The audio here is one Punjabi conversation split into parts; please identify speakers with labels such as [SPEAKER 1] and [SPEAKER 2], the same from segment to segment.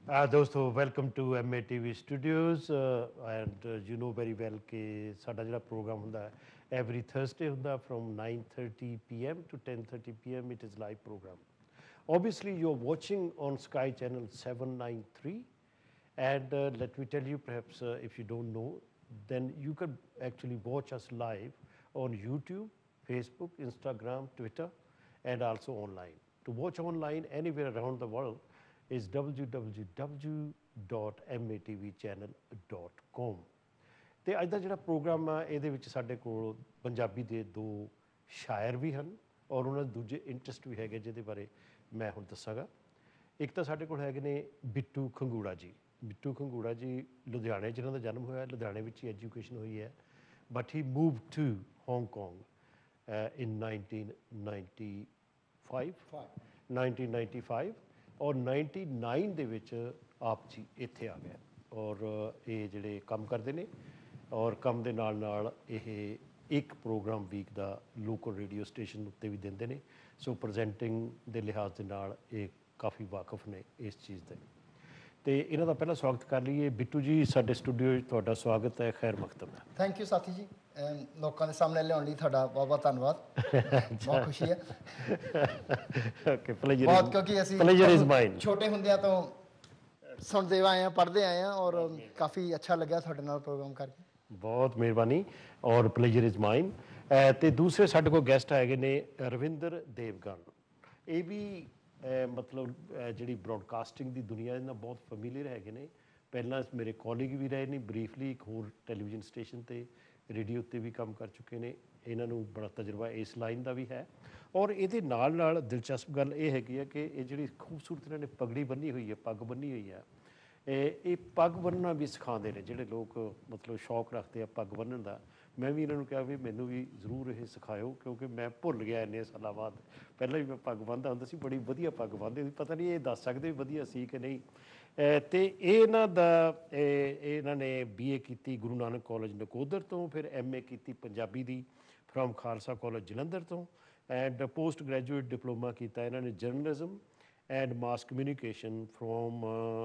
[SPEAKER 1] ਦੋਸਤੋ welcome to M A TV studios and you know very well ਕਿ ਸਾਡਾ ਜਿਹੜਾ ਪ੍ਰੋਗਰਾਮ ਹੁੰਦਾ ਹੈ ਐਵਰੀ ਥਰਸਡੇ ਹੁੰਦਾ from 9:30 PM to 10:30 PM it is live programme obviously you're watching on Sky channel 793 and let me tell you perhaps if you don't know then you can actually watch us live on YouTube, Facebook, Instagram, Twitter and also online. To watch online anywhere around the world is www.matvchannel.com ਤੇ ਅੱਜ ਦਾ ਜਿਹੜਾ ਪ੍ਰੋਗਰਾਮ ਆ ਇਹਦੇ ਵਿੱਚ ਸਾਡੇ ਕੋਲ ਪੰਜਾਬੀ ਦੇ ਦੋ ਸ਼ਾਇਰ ਵੀ ਹਨ ਔਰ ਉਹਨਾਂ ਦੇ ਦੂਜੇ ਇੰਟਰਸਟ ਵੀ ਹੈਗੇ ਜਿਹਦੇ ਬਾਰੇ ਮੈਂ ਹੁਣ ਦੱਸਾਂਗਾ। ਇੱਕ ਤਾਂ ਸਾਡੇ ਕੋਲ ਹੈਗੇ ਨੇ ਬਿੱਟੂ ਖੰਗੂੜਾ ਜੀ। ਬਿੱਟੂ ਖੰਗੂੜਾ ਜੀ ਲੁਧਿਆਣੇ ਜਿਹਨਾਂ ਦਾ ਜਨਮ ਹੋਇਆ, ਲੁਧਿਆਣੇ ਵਿੱਚ ਹੀ ਐਜੂਕੇਸ਼ਨ ਹੋਈ ਹੈ, but he moved to Hong Kong in 1995 ਔਰ 99 ਦੇ ਵਿੱਚ ਆਪ ਜੀ ਇੱਥੇ ਆ ਗਏ ਔਰ ਇਹ ਜਿਹੜੇ ਕੰਮ ਕਰਦੇ ਨੇ ਔਰ ਕੰਮ ਦੇ ਨਾਲ ਨਾਲ ਇਹ ਇੱਕ ਪ੍ਰੋਗਰਾਮ ਵੀਕ ਦਾ ਲੋਕਲ ਰੇਡੀਓ ਸਟੇਸ਼ਨ ਉੱਤੇ ਵੀ ਦਿੰਦੇ ਨੇ। ਸੋ ਪ੍ਰੈਜ਼ੈਂਟਿੰਗ ਦੇ ਲਿਹਾਜ਼ ਦੇ ਨਾਲ ਇਹ ਕਾਫੀ ਵਾਕਫ ਨੇ ਇਸ ਚੀਜ਼ ਦੇ। ਤੇ ਇਹਨਾਂ ਦਾ ਪਹਿਲਾਂ ਸਵਾਗਤ ਕਰ ਲਈਏ। ਬਿੱਟੂ ਜੀ ਸਾਡੇ ਸਟੂਡੀਓ ਵਿੱਚ ਤੁਹਾਡਾ ਸਵਾਗਤ ਹੈ, ਖੈਰ ਮਕਤਬ ਹੈ।
[SPEAKER 2] ਥੈਂਕ ਯੂ ਸਾਥੀ ਜੀ, ਲੋਕਾਂ ਦੇ ਸਾਹਮਣੇ ਲਿਆਉਣ ਲਈ ਤੁਹਾਡਾ ਬਹੁਤ ਬਹੁਤ ਧੰਨਵਾਦ। ਬਹੁਤ ਖੁਸ਼ੀ ਹੈ
[SPEAKER 1] ਓਕੇ ਪਲੇਜਰ
[SPEAKER 2] ਬਹੁਤ, ਕਿਉਂਕਿ ਅਸੀਂ
[SPEAKER 1] ਪਲੇਜਰ ਇਜ਼ ਮਾਈਨ
[SPEAKER 2] ਛੋਟੇ ਹੁੰਦਿਆਂ ਤੋਂ ਸੁਣਦੇ ਆਏ ਹਾਂ, ਪੜ੍ਹਦੇ ਆਏ ਹਾਂ ਔਰ ਕਾਫੀ ਅੱਛਾ ਲੱਗਿਆ ਤੁਹਾਡੇ ਨਾਲ ਪ੍ਰੋਗਰਾਮ ਕਰਕੇ।
[SPEAKER 1] ਬਹੁਤ ਮਿਹਰਬਾਨੀ ਔਰ ਪਲੇਜਰ ਇਜ਼ ਮਾਈਨ। ਤੇ ਦੂਸਰੇ ਸਾਡੇ ਕੋਲ ਗੈਸਟ ਹੈਗੇ ਨੇ ਰਵਿੰਦਰ ਦੇਵਗਨ। ਇਹ ਵੀ ਮਤਲਬ ਜਿਹੜੀ ਬ੍ਰੌਡਕਾਸਟਿੰਗ ਦੀ ਦੁਨੀਆ ਇਹਨਾਂ ਬਹੁਤ ਫੈਮੀਲੀਅਰ ਹੈਗੇ ਨੇ। ਪਹਿਲਾਂ ਮੇਰੇ ਕੋਲੀਗ ਵੀ ਰਹੇ ਨੇ, ਬਰੀਫਲੀ ਇੱਕ ਹੋਰ ਟੈਲੀਵਿਜ਼ਨ ਸਟੇਸ਼ਨ 'ਤੇ ਰੇਡੀਓ ਉੱਤੇ ਵੀ ਕੰਮ ਕਰ ਚੁੱਕੇ ਨੇ। ਇਹਨਾਂ ਨੂੰ ਬੜਾ ਤਜਰਬਾ ਇਸ ਲਾਈਨ ਦਾ ਵੀ ਹੈ ਔਰ ਇਹਦੇ ਨਾਲ ਨਾਲ ਦਿਲਚਸਪ ਗੱਲ ਇਹ ਹੈਗੀ ਹੈ ਕਿ ਇਹ ਜਿਹੜੀ ਖੂਬਸੂਰਤ ਇਹਨਾਂ ਨੇ ਪਗੜੀ ਬੰਨੀ ਹੋਈ ਹੈ, ਪੱਗ ਬੰਨੀ ਹੋਈ ਹੈ, ਇਹ ਪੱਗ ਬੰਨਣਾ ਵੀ ਸਿਖਾਉਂਦੇ ਨੇ ਜਿਹੜੇ ਲੋਕ ਮਤਲਬ ਸ਼ੌਕ ਰੱਖਦੇ ਆ ਪੱਗ ਬੰਨਣ ਦਾ। ਮੈਂ ਵੀ ਇਹਨਾਂ ਨੂੰ ਕਿਹਾ ਵੀ ਮੈਨੂੰ ਵੀ ਜ਼ਰੂਰ ਇਹ ਸਿਖਾਇਓ ਕਿਉਂਕਿ ਮੈਂ ਭੁੱਲ ਗਿਆ ਇੰਨੇ ਸਾਲਾਂ ਬਾਅਦ। ਪਹਿਲਾਂ ਵੀ ਮੈਂ ਪੱਗ ਬੰਨ੍ਹਦਾ ਹੁੰਦਾ ਸੀ, ਬੜੀ ਵਧੀਆ ਪੱਗ ਬੰਨ੍ਹਦੇ ਸੀ, ਪਤਾ ਨਹੀਂ ਇਹ ਦੱਸ ਸਕਦੇ ਵਧੀਆ ਸੀ ਕਿ ਨਹੀਂ। ਤੇ ਇਹਨਾਂ ਨੇ BA ਕੀਤੀ ਗੁਰੂ ਨਾਨਕ ਕਾਲਜ ਨਕੋਦਰ ਤੋਂ, ਫਿਰ MA ਕੀਤੀ ਪੰਜਾਬੀ ਦੀ ਫਰੋਮ ਖਾਲਸਾ ਕਾਲਜ ਜਲੰਧਰ ਤੋਂ ਐਂਡ ਪੋਸਟ ਗ੍ਰੈਜੂਏਟ ਡਿਪਲੋਮਾ ਕੀਤਾ ਇਹਨਾਂ ਨੇ journalism and mass communication from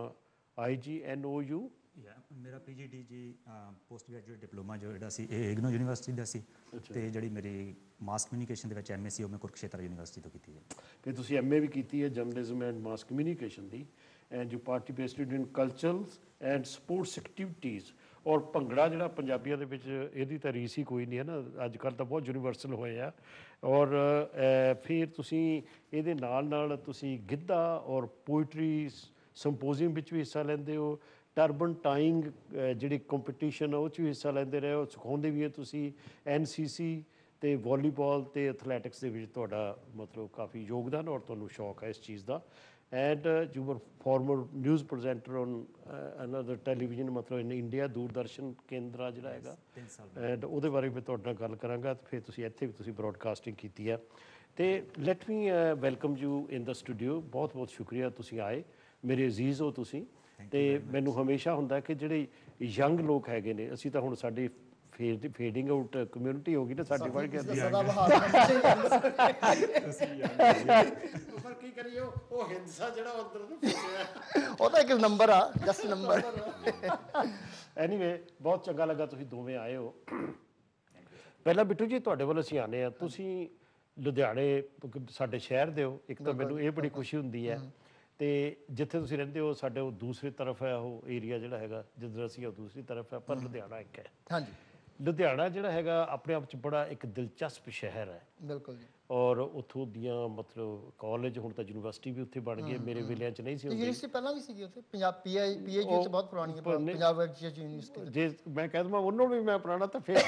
[SPEAKER 1] IGNOU।
[SPEAKER 3] ਮੇਰਾ PGD ਜੀ ਪੋਸਟ ਗ੍ਰੈਜੂਏਟ ਡਿਪਲੋਮਾ ਜਿਹੜਾ ਸੀ ਇਹ ਇਗਨੋ ਯੂਨੀਵਰਸਿਟੀ ਦਾ ਸੀ ਤੇ ਜਿਹੜੀ ਮੇਰੀ ਮਾਸ ਕਮਿਊਨੀਕੇਸ਼ਨ ਦੇ ਵਿੱਚ MSc ਉਹ ਮੈਂ ਕੁਰੂਕਸ਼ੇਤਰ ਯੂਨੀਵਰਸਿਟੀ ਤੋਂ ਕੀਤੀ ਹੈ।
[SPEAKER 1] ਫਿਰ ਤੁਸੀਂ MA ਵੀ ਕੀਤੀ ਹੈ ਜਰਨਲਿਜ਼ਮ ਐਂਡ ਮਾਸ ਕਮਿਊਨੀਕੇਸ਼ਨ ਦੀ and you participated in culturals and sports activities. ਔਰ ਭੰਗੜਾ ਜਿਹੜਾ ਪੰਜਾਬੀਆਂ ਦੇ ਵਿੱਚ ਇਹਦੀ ਤਾਂ ਰੀਸ ਹੀ ਕੋਈ ਨਹੀਂ ਹੈ ਨਾ, ਅੱਜ ਕੱਲ੍ਹ ਤਾਂ ਬਹੁਤ ਯੂਨੀਵਰਸਲ ਹੋਏ ਆ। ਔਰ ਫਿਰ ਤੁਸੀਂ ਇਹਦੇ ਨਾਲ ਨਾਲ ਤੁਸੀਂ ਗਿੱਧਾ ਔਰ ਪੋਇਟਰੀ ਸੰਪੋਜ਼ੀਅਮ ਵਿੱਚ ਵੀ ਹਿੱਸਾ ਲੈਂਦੇ ਹੋ, ਟਰਬਨ ਟਾਈਂਗ ਜਿਹੜੀ ਕੰਪੀਟੀਸ਼ਨ ਉਹ 'ਚ ਵੀ ਹਿੱਸਾ ਲੈਂਦੇ ਰਹੇ ਹੋ, ਸਿਖਾਉਂਦੇ ਵੀ ਹੋ ਤੁਸੀਂ। NCC ਅਤੇ ਵਾਲੀਬਾਲ ਅਤੇ ਐਥਲੈਟਿਕਸ ਦੇ ਵਿੱਚ ਤੁਹਾਡਾ ਮਤਲਬ ਕਾਫੀ ਯੋਗਦਾਨ ਔਰ ਤੁਹਾਨੂੰ ਸ਼ੌਕ ਹੈ ਇਸ ਚੀਜ਼ ਦਾ। And you were former news presenter on another television ਮਤਲਬ ਇਨ ਇੰਡੀਆ, ਦੂਰਦਰਸ਼ਨ ਕੇਂਦਰਾ ਜਿਹੜਾ ਹੈਗਾ, ਐਂਡ ਉਹਦੇ ਬਾਰੇ ਮੈਂ ਤੁਹਾਡੇ ਨਾਲ ਗੱਲ ਕਰਾਂਗਾ। ਅਤੇ ਫਿਰ ਤੁਸੀਂ ਇੱਥੇ ਵੀ ਤੁਸੀਂ ਬਰੋਡਕਾਸਟਿੰਗ ਕੀਤੀ ਹੈ। ਅਤੇ let me welcome you in the studio. ਬਹੁਤ ਬਹੁਤ ਸ਼ੁਕਰੀਆ ਤੁਸੀਂ ਆਏ, ਮੇਰੇ ਅਜ਼ੀਜ਼ ਹੋ ਤੁਸੀਂ। ਅਤੇ ਮੈਨੂੰ ਹਮੇਸ਼ਾ ਹੁੰਦਾ ਕਿ ਜਿਹੜੇ ਯੰਗ ਲੋਕ ਹੈਗੇ ਨੇ, ਅਸੀਂ ਤਾਂ ਹੁਣ ਸਾਡੀ ਫੇਡਿੰਗ ਆਊਟ ਕਮਿਊਨਿਟੀ ਹੋ ਗਈ ਨਾ ਸਾਡੀ ਵਰਗੀ, ਪਰ ਕੀ ਕਰੀਏ ਉਹ ਹਿੰਸਾ ਜਿਹੜਾ ਅੰਦਰ ਨੂੰ
[SPEAKER 2] ਉਹ ਤਾਂ ਇੱਕ ਨੰਬਰ ਆ, ਜਸਟ ਨੰਬਰ।
[SPEAKER 1] ਐਨੀਵੇ ਬਹੁਤ ਚੰਗਾ ਲੱਗਾ ਤੁਸੀਂ ਦੋਵੇਂ ਆਏ ਹੋ। ਪਹਿਲਾਂ ਬਿੱਟੂ ਜੀ ਤੁਹਾਡੇ ਵੱਲ ਅਸੀਂ ਆਉਂਦੇ ਹਾਂ। ਤੁਸੀਂ ਲੁਧਿਆਣੇ ਸਾਡੇ ਸ਼ਹਿਰ ਦੇ ਹੋ, ਇੱਕ ਤਾਂ ਮੈਨੂੰ ਇਹ ਬੜੀ ਖੁਸ਼ੀ ਹੁੰਦੀ ਹੈ। ਅਤੇ ਜਿੱਥੇ ਤੁਸੀਂ ਰਹਿੰਦੇ ਹੋ ਸਾਡੇ ਉਹ ਦੂਸਰੀ ਤਰਫ ਹੈ, ਉਹ ਏਰੀਆ ਜਿਹੜਾ ਹੈਗਾ ਜਿੱਧਰ ਅਸੀਂ ਉਹ ਦੂਸਰੀ ਤਰਫ ਹੈ, ਪਰ ਲੁਧਿਆਣਾ ਇੱਕ ਹੈ।
[SPEAKER 2] ਹਾਂਜੀ,
[SPEAKER 1] ਲੁਧਿਆਣਾ ਜਿਹੜਾ ਹੈਗਾ ਆਪਣੇ ਆਪ 'ਚ ਬੜਾ ਇੱਕ ਦਿਲਚਸਪ ਸ਼ਹਿਰ ਹੈ।
[SPEAKER 2] ਬਿਲਕੁਲ ਜੀ।
[SPEAKER 1] ਔਰ ਉੱਥੋਂ ਦੀਆਂ ਮਤਲਬ ਕਾਲਜ, ਹੁਣ ਤਾਂ ਯੂਨੀਵਰਸਿਟੀ ਵੀ ਉੱਥੇ ਬਣ ਗਈ ਹੈ, ਮੇਰੇ ਵੇਲਿਆਂ 'ਚ ਨਹੀਂ ਸੀ ਹੁੰਦੀ।
[SPEAKER 2] ਯੂਨੀਵਰਸਿਟੀ ਪਹਿਲਾਂ ਵੀ ਸੀਗੀ ਉੱਥੇ, ਪੰਜਾਬ PAU ਤਾਂ ਬਹੁਤ ਪੁਰਾਣੀ ਹੈ, ਪੰਜਾਬ ਯੂਨੀਵਰਸਿਟੀ।
[SPEAKER 1] ਜੇ ਮੈਂ ਕਹਿ ਦਵਾਂ ਉਹਨੂੰ ਵੀ ਮੈਂ ਪੁਰਾਣਾ ਤਾਂ ਫਿਰ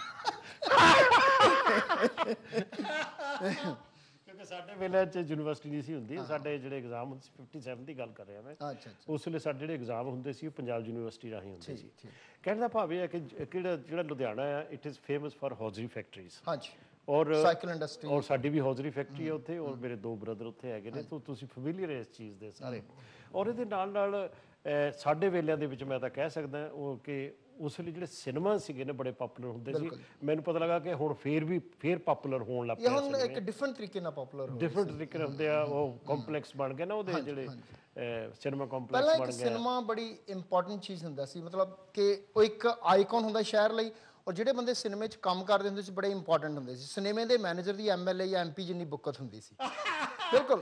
[SPEAKER 1] ਕਿਉਂਕਿ ਸਾਡੇ ਵੇਲੇ 'ਚ ਯੂਨੀਵਰਸਿਟੀ ਨਹੀਂ ਸੀ ਹੁੰਦੀ। ਸਾਡੇ ਜਿਹੜੇ ਐਗਜ਼ਾਮ ਹੁੰਦੇ ਸੀ 57 ਦੀ ਗੱਲ ਕਰ ਰਿਹਾ ਮੈਂ, ਉਸ ਵੇਲੇ ਸਾਡੇ ਜਿਹੜੇ ਐਗਜ਼ਾਮ ਹੁੰਦੇ ਸੀ ਉਹ ਪੰਜਾਬ ਯੂਨੀਵਰਸਿਟੀ ਰਾਹੀਂ ਹੁੰਦੇ ਸੀ। ਕਹਿਣ ਦਾ ਭਾਵ ਇਹ ਹੈ ਕਿ ਜਿਹੜਾ ਲੁਧਿਆਣਾ ਆ it is famous for hosiery factories.
[SPEAKER 2] ਹਾਂਜੀ,
[SPEAKER 1] ਔਰ
[SPEAKER 2] ਸਾਈਕਲ ਇੰਡਸਟਰੀ, ਔਰ
[SPEAKER 1] ਸਾਡੀ ਵੀ ਹੌਜ਼ਰੀ ਫੈਕਟਰੀ ਹੈ ਉੱਥੇ, ਔਰ ਮੇਰੇ ਦੋ ਬ੍ਰਦਰ ਉੱਥੇ ਹੈਗੇ ਨੇ। ਤਾਂ ਤੁਸੀਂ ਫੈਮੀਲੀਅਰ ਇਸ ਚੀਜ਼ ਦੇ ਸਾਰੇ। ਔਰ ਇਹਦੇ ਨਾਲ ਨਾਲ ਸਾਡੇ ਵੇਲਿਆਂ ਦੇ ਵਿੱਚ ਮੈਂ ਤਾਂ ਕਹਿ ਸਕਦਾ ਉਹ ਕਿ ਉਸ ਵੇਲੇ ਜਿਹੜੇ ਸਿਨੇਮਾ ਸੀਗੇ ਨੇ ਬੜੇ ਪਾਪੂਲਰ ਹੁੰਦੇ ਸੀ। ਮੈਨੂੰ ਪਤਾ ਲੱਗਾ ਕਿ ਹੁਣ ਫੇਰ ਪਾਪੂਲਰ ਹੋਣ ਲੱਗ
[SPEAKER 2] ਇਹ
[SPEAKER 1] ਪਿਆ
[SPEAKER 2] ਹੁਣ ਇੱਕ ਡਿਫਰੈਂਟ ਤਰੀਕੇ ਨਾਲ ਪਾਪੂਲਰ ਹੋ
[SPEAKER 1] ਡਿਫਰੈਂਟ ਤਰੀਕੇ ਨਾਲ ਹੁੰਦੇ ਆ। ਉਹ ਕੰਪਲੈਕਸ ਬਣ ਗਏ ਨਾ ਉਹਦੇ ਜਿਹੜੇ ਸਿਨੇਮਾ ਕੰਪਲੈਕਸ
[SPEAKER 2] ਪਹਿਲਾਂ
[SPEAKER 1] ਬਣ
[SPEAKER 2] ਇੱਕ
[SPEAKER 1] ਗਿਆ।
[SPEAKER 2] ਸਿਨੇਮਾ ਬੜੀ ਇੰਪੋਰਟੈਂਟ ਚੀਜ਼ ਹੁੰਦਾ ਸੀ, ਮਤਲਬ ਕਿ ਉਹ ਇੱਕ ਆਈਕਨ ਹੁੰਦਾ ਸ਼ਹਿਰ ਲਈ, ਔਰ ਜਿਹੜੇ ਬੰਦੇ ਸਿਨੇਮੇ 'ਚ ਕੰਮ ਕਰਦੇ ਹੁੰਦੇ ਸੀ ਬੜੇ ਇੰਪੋਰਟੈਂਟ ਹੁੰਦੇ ਸੀ। ਸਿਨੇਮੇ ਦੇ ਮੈਨੇਜਰ ਦੀ ਐਮਐਲਏ ਜਾਂ ਐਮਪੀ ਜਿੰਨੀ ਬੁੱਕਤ ਹੁੰਦੀ ਸੀ। ਬਿਲਕੁਲ,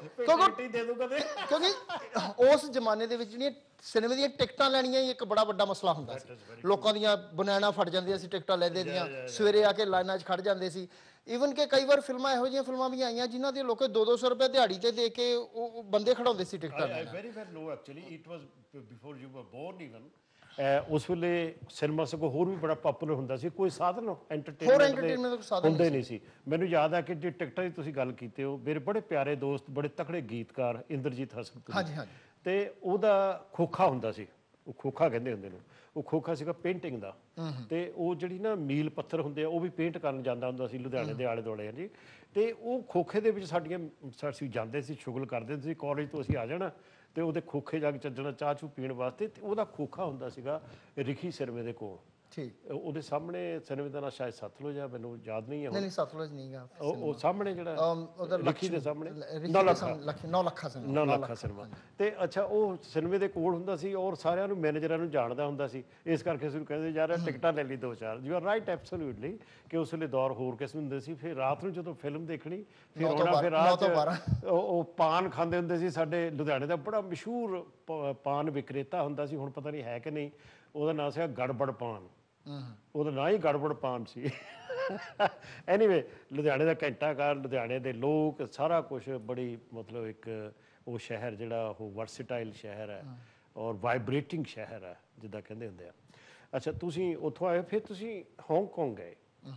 [SPEAKER 2] ਕਿਉਂਕਿ ਉਸ ਜ਼ਮਾਨੇ ਦੇ ਵਿੱਚ ਜਿਹੜੀਆਂ ਸਿਨੇਮੇ ਦੀਆਂ ਟਿਕਟਾਂ ਲੈਣੀਆਂ ਹੀ ਇੱਕ ਬੜਾ ਵੱਡਾ ਮਸਲਾ ਹੁੰਦਾ ਸੀ। ਲੋਕਾਂ ਦੀਆਂ ਬਨੈਣਾ ਫਟ ਜਾਂਦੀਆਂ ਸੀ ਟਿਕਟਾਂ ਲੈਂਦੇ ਦੀਆਂ, ਸਵੇਰੇ ਆ ਕੇ ਲਾਈਨਾਂ 'ਚ ਖੜ ਜਾਂਦੇ ਸੀ। ਈਵਨ ਕਿ ਕਈ ਵਾਰ ਫਿਲਮਾਂ ਇਹੋ ਜਿਹੀਆਂ ਫਿਲਮਾਂ ਵੀ ਆਈਆਂ ਜਿਨ੍ਹਾਂ ਦੇ ਲੋਕ 200-200 ਰੁਪਏ ਦਿਹਾੜੀ ਤੇ ਦੇ ਕੇ ਉਹ ਬੰਦੇ ਖੜਾਉਂਦੇ ਸੀ ਟਿਕਟਾਂ ਲੈਣ।
[SPEAKER 1] Very very low actually it was before you were born even. ਉਸ ਵੇਲੇ ਸਿਨੇਮਾ ਸਗੋਂ ਹੋਰ ਵੀ ਬੜਾ ਪਾਪੂਲਰ ਹੁੰਦਾ ਸੀ। ਕੋਈ ਸਾਧਨ ਐਂਟਰਟੇਨਮੈਂਟ ਦੇ ਹੁੰਦੇ ਨਹੀਂ ਸੀ। ਮੈਨੂੰ ਯਾਦ ਆ ਕਿ ਜੇ ਟਿਕਟਾਂ ਦੀ ਤੁਸੀਂ ਗੱਲ ਕੀਤੀ ਹੋ, ਮੇਰੇ ਬੜੇ ਪਿਆਰੇ ਦੋਸਤ ਬੜੇ ਤਕੜੇ ਗੀਤਕਾਰ ਇੰਦਰਜੀਤ ਹਸਨਪੁਰੀ,
[SPEAKER 2] ਹਾਂਜੀ ਹਾਂਜੀ,
[SPEAKER 1] ਤੇ ਉਹਦਾ ਖੋਖਾ ਹੁੰਦਾ ਸੀ, ਉਹ ਖੋਖਾ ਕਹਿੰਦੇ ਹੁੰਦੇ ਨੂੰ। ਉਹ ਖੋਖਾ ਸੀਗਾ ਪੇਂਟਿੰਗ ਦਾ, ਤੇ ਉਹ ਜਿਹੜੀ ਨਾ ਮੀਲ ਪੱਥਰ ਹੁੰਦੇ ਆ ਉਹ ਵੀ ਪੇਂਟ ਕਰਨ ਜਾਂਦਾ ਹੁੰਦਾ ਸੀ ਲੁਧਿਆਣੇ ਦੇ ਆਲੇ ਦੁਆਲੇ ਜੀ। ਤੇ ਉਹ ਖੋਖੇ ਦੇ ਵਿੱਚ ਅਸੀਂ ਜਾਂਦੇ ਸੀ, ਸ਼ੁਗਲ ਕਰਦੇ ਸੀ। ਕਾਲਜ ਤੋਂ ਅਸੀਂ ਆ ਜਾਣਾ ਤੇ ਉਹਦੇ ਖੋਖੇ ਜਾ ਕੇ ਚੱਜਣਾ ਚਾਹ ਚੂ ਪੀਣ ਵਾਸਤੇ। ਤੇ ਉਹਦਾ ਖੋਖਾ ਹੁੰਦਾ ਸੀਗਾ ਰਿਖੀ ਸਿਨੇਮੇ ਦੇ ਕੋਲ।
[SPEAKER 2] ਠੀਕ,
[SPEAKER 1] ਉਹਦੇ ਸਾਹਮਣੇ ਸਿਨੇਮੇ ਦਾ ਨਾਂ ਸ਼ਾਇਦ ਸਤਲੁਜ ਆ, ਮੈਨੂੰ ਯਾਦ ਨਹੀਂ ਹੈ
[SPEAKER 2] ਨਹੀਂ ਸਤਲੁਜ ਨਹੀਂ ਗਾ
[SPEAKER 1] ਉਹ ਸਾਹਮਣੇ ਜਿਹੜਾ
[SPEAKER 2] ਉਹਦਾ
[SPEAKER 1] ਰਿਖੀ ਦੇ ਸਾਹਮਣੇ
[SPEAKER 2] 9 ਲੱਖਾ
[SPEAKER 1] ਸਿਨੇਮਾ। ਤੇ ਅੱਛਾ, ਉਹ ਸਿਨੇਮੇ ਦੇ ਕੋਲ ਹੁੰਦਾ ਸੀ ਔਰ ਸਾਰਿਆਂ ਨੂੰ ਮੈਨੇਜਰਾਂ ਨੂੰ ਜਾਣਦਾ ਹੁੰਦਾ ਸੀ। ਇਸ ਕਰਕੇ ਅਸੀਂ ਕਹਿੰਦੇ ਯਾਰ ਟਿਕਟਾਂ ਲੈ ਲਈ 2-4। ਯੂ ਆਰ ਰਾਈਟ ਐਬਸੋਲੂਟਲੀ ਕਿ ਉਸ ਵੇਲੇ ਦੌਰ ਹੋਰ ਕਿਸਮ ਹੁੰਦੇ ਸੀ। ਫਿਰ ਰਾਤ ਨੂੰ ਜਦੋਂ ਫਿਲਮ ਦੇਖਣੀ, ਫਿਰ ਆਉਣਾ, ਫਿਰ ਰਾਤ ਉਹ ਪਾਨ ਖਾਂਦੇ ਹੁੰਦੇ ਸੀ। ਸਾਡੇ ਲੁਧਿਆਣੇ ਦਾ ਬੜਾ ਮਸ਼ਹੂਰ ਪਾਨ ਵਿਕਰੇਤਾ ਹੁੰਦਾ ਸੀ, ਹੁਣ ਪਤਾ ਨਹੀਂ ਹੈ ਕਿ ਨਹੀਂ, ਉਹਦਾ ਨਾਂ ਸੀਗਾ ਗੜਬੜ ਪਾਨ। ਉਹਦਾ ਨਾਂ ਹੀ ਗੜਬੜ ਪਾਨ ਸੀ। ਐਨੀਵੇ, ਲੁਧਿਆਣੇ ਦਾ ਘੰਟਾਘਰ, ਲੁਧਿਆਣੇ ਦੇ ਲੋਕ, ਸਾਰਾ ਕੁਛ ਬੜੀ ਮਤਲਬ ਇੱਕ ਉਹ ਸ਼ਹਿਰ ਜਿਹੜਾ ਉਹ ਵਰਸਟਾਈਲ ਸ਼ਹਿਰ ਹੈ ਔਰ ਵਾਈਬ੍ਰੇਟਿੰਗ ਸ਼ਹਿਰ ਹੈ ਜਿੱਦਾਂ ਕਹਿੰਦੇ ਹੁੰਦੇ ਆ। ਅੱਛਾ, ਤੁਸੀਂ ਉੱਥੋਂ ਆਏ, ਫਿਰ ਤੁਸੀਂ ਹਾਂਗਕਾਂਗ ਗਏ।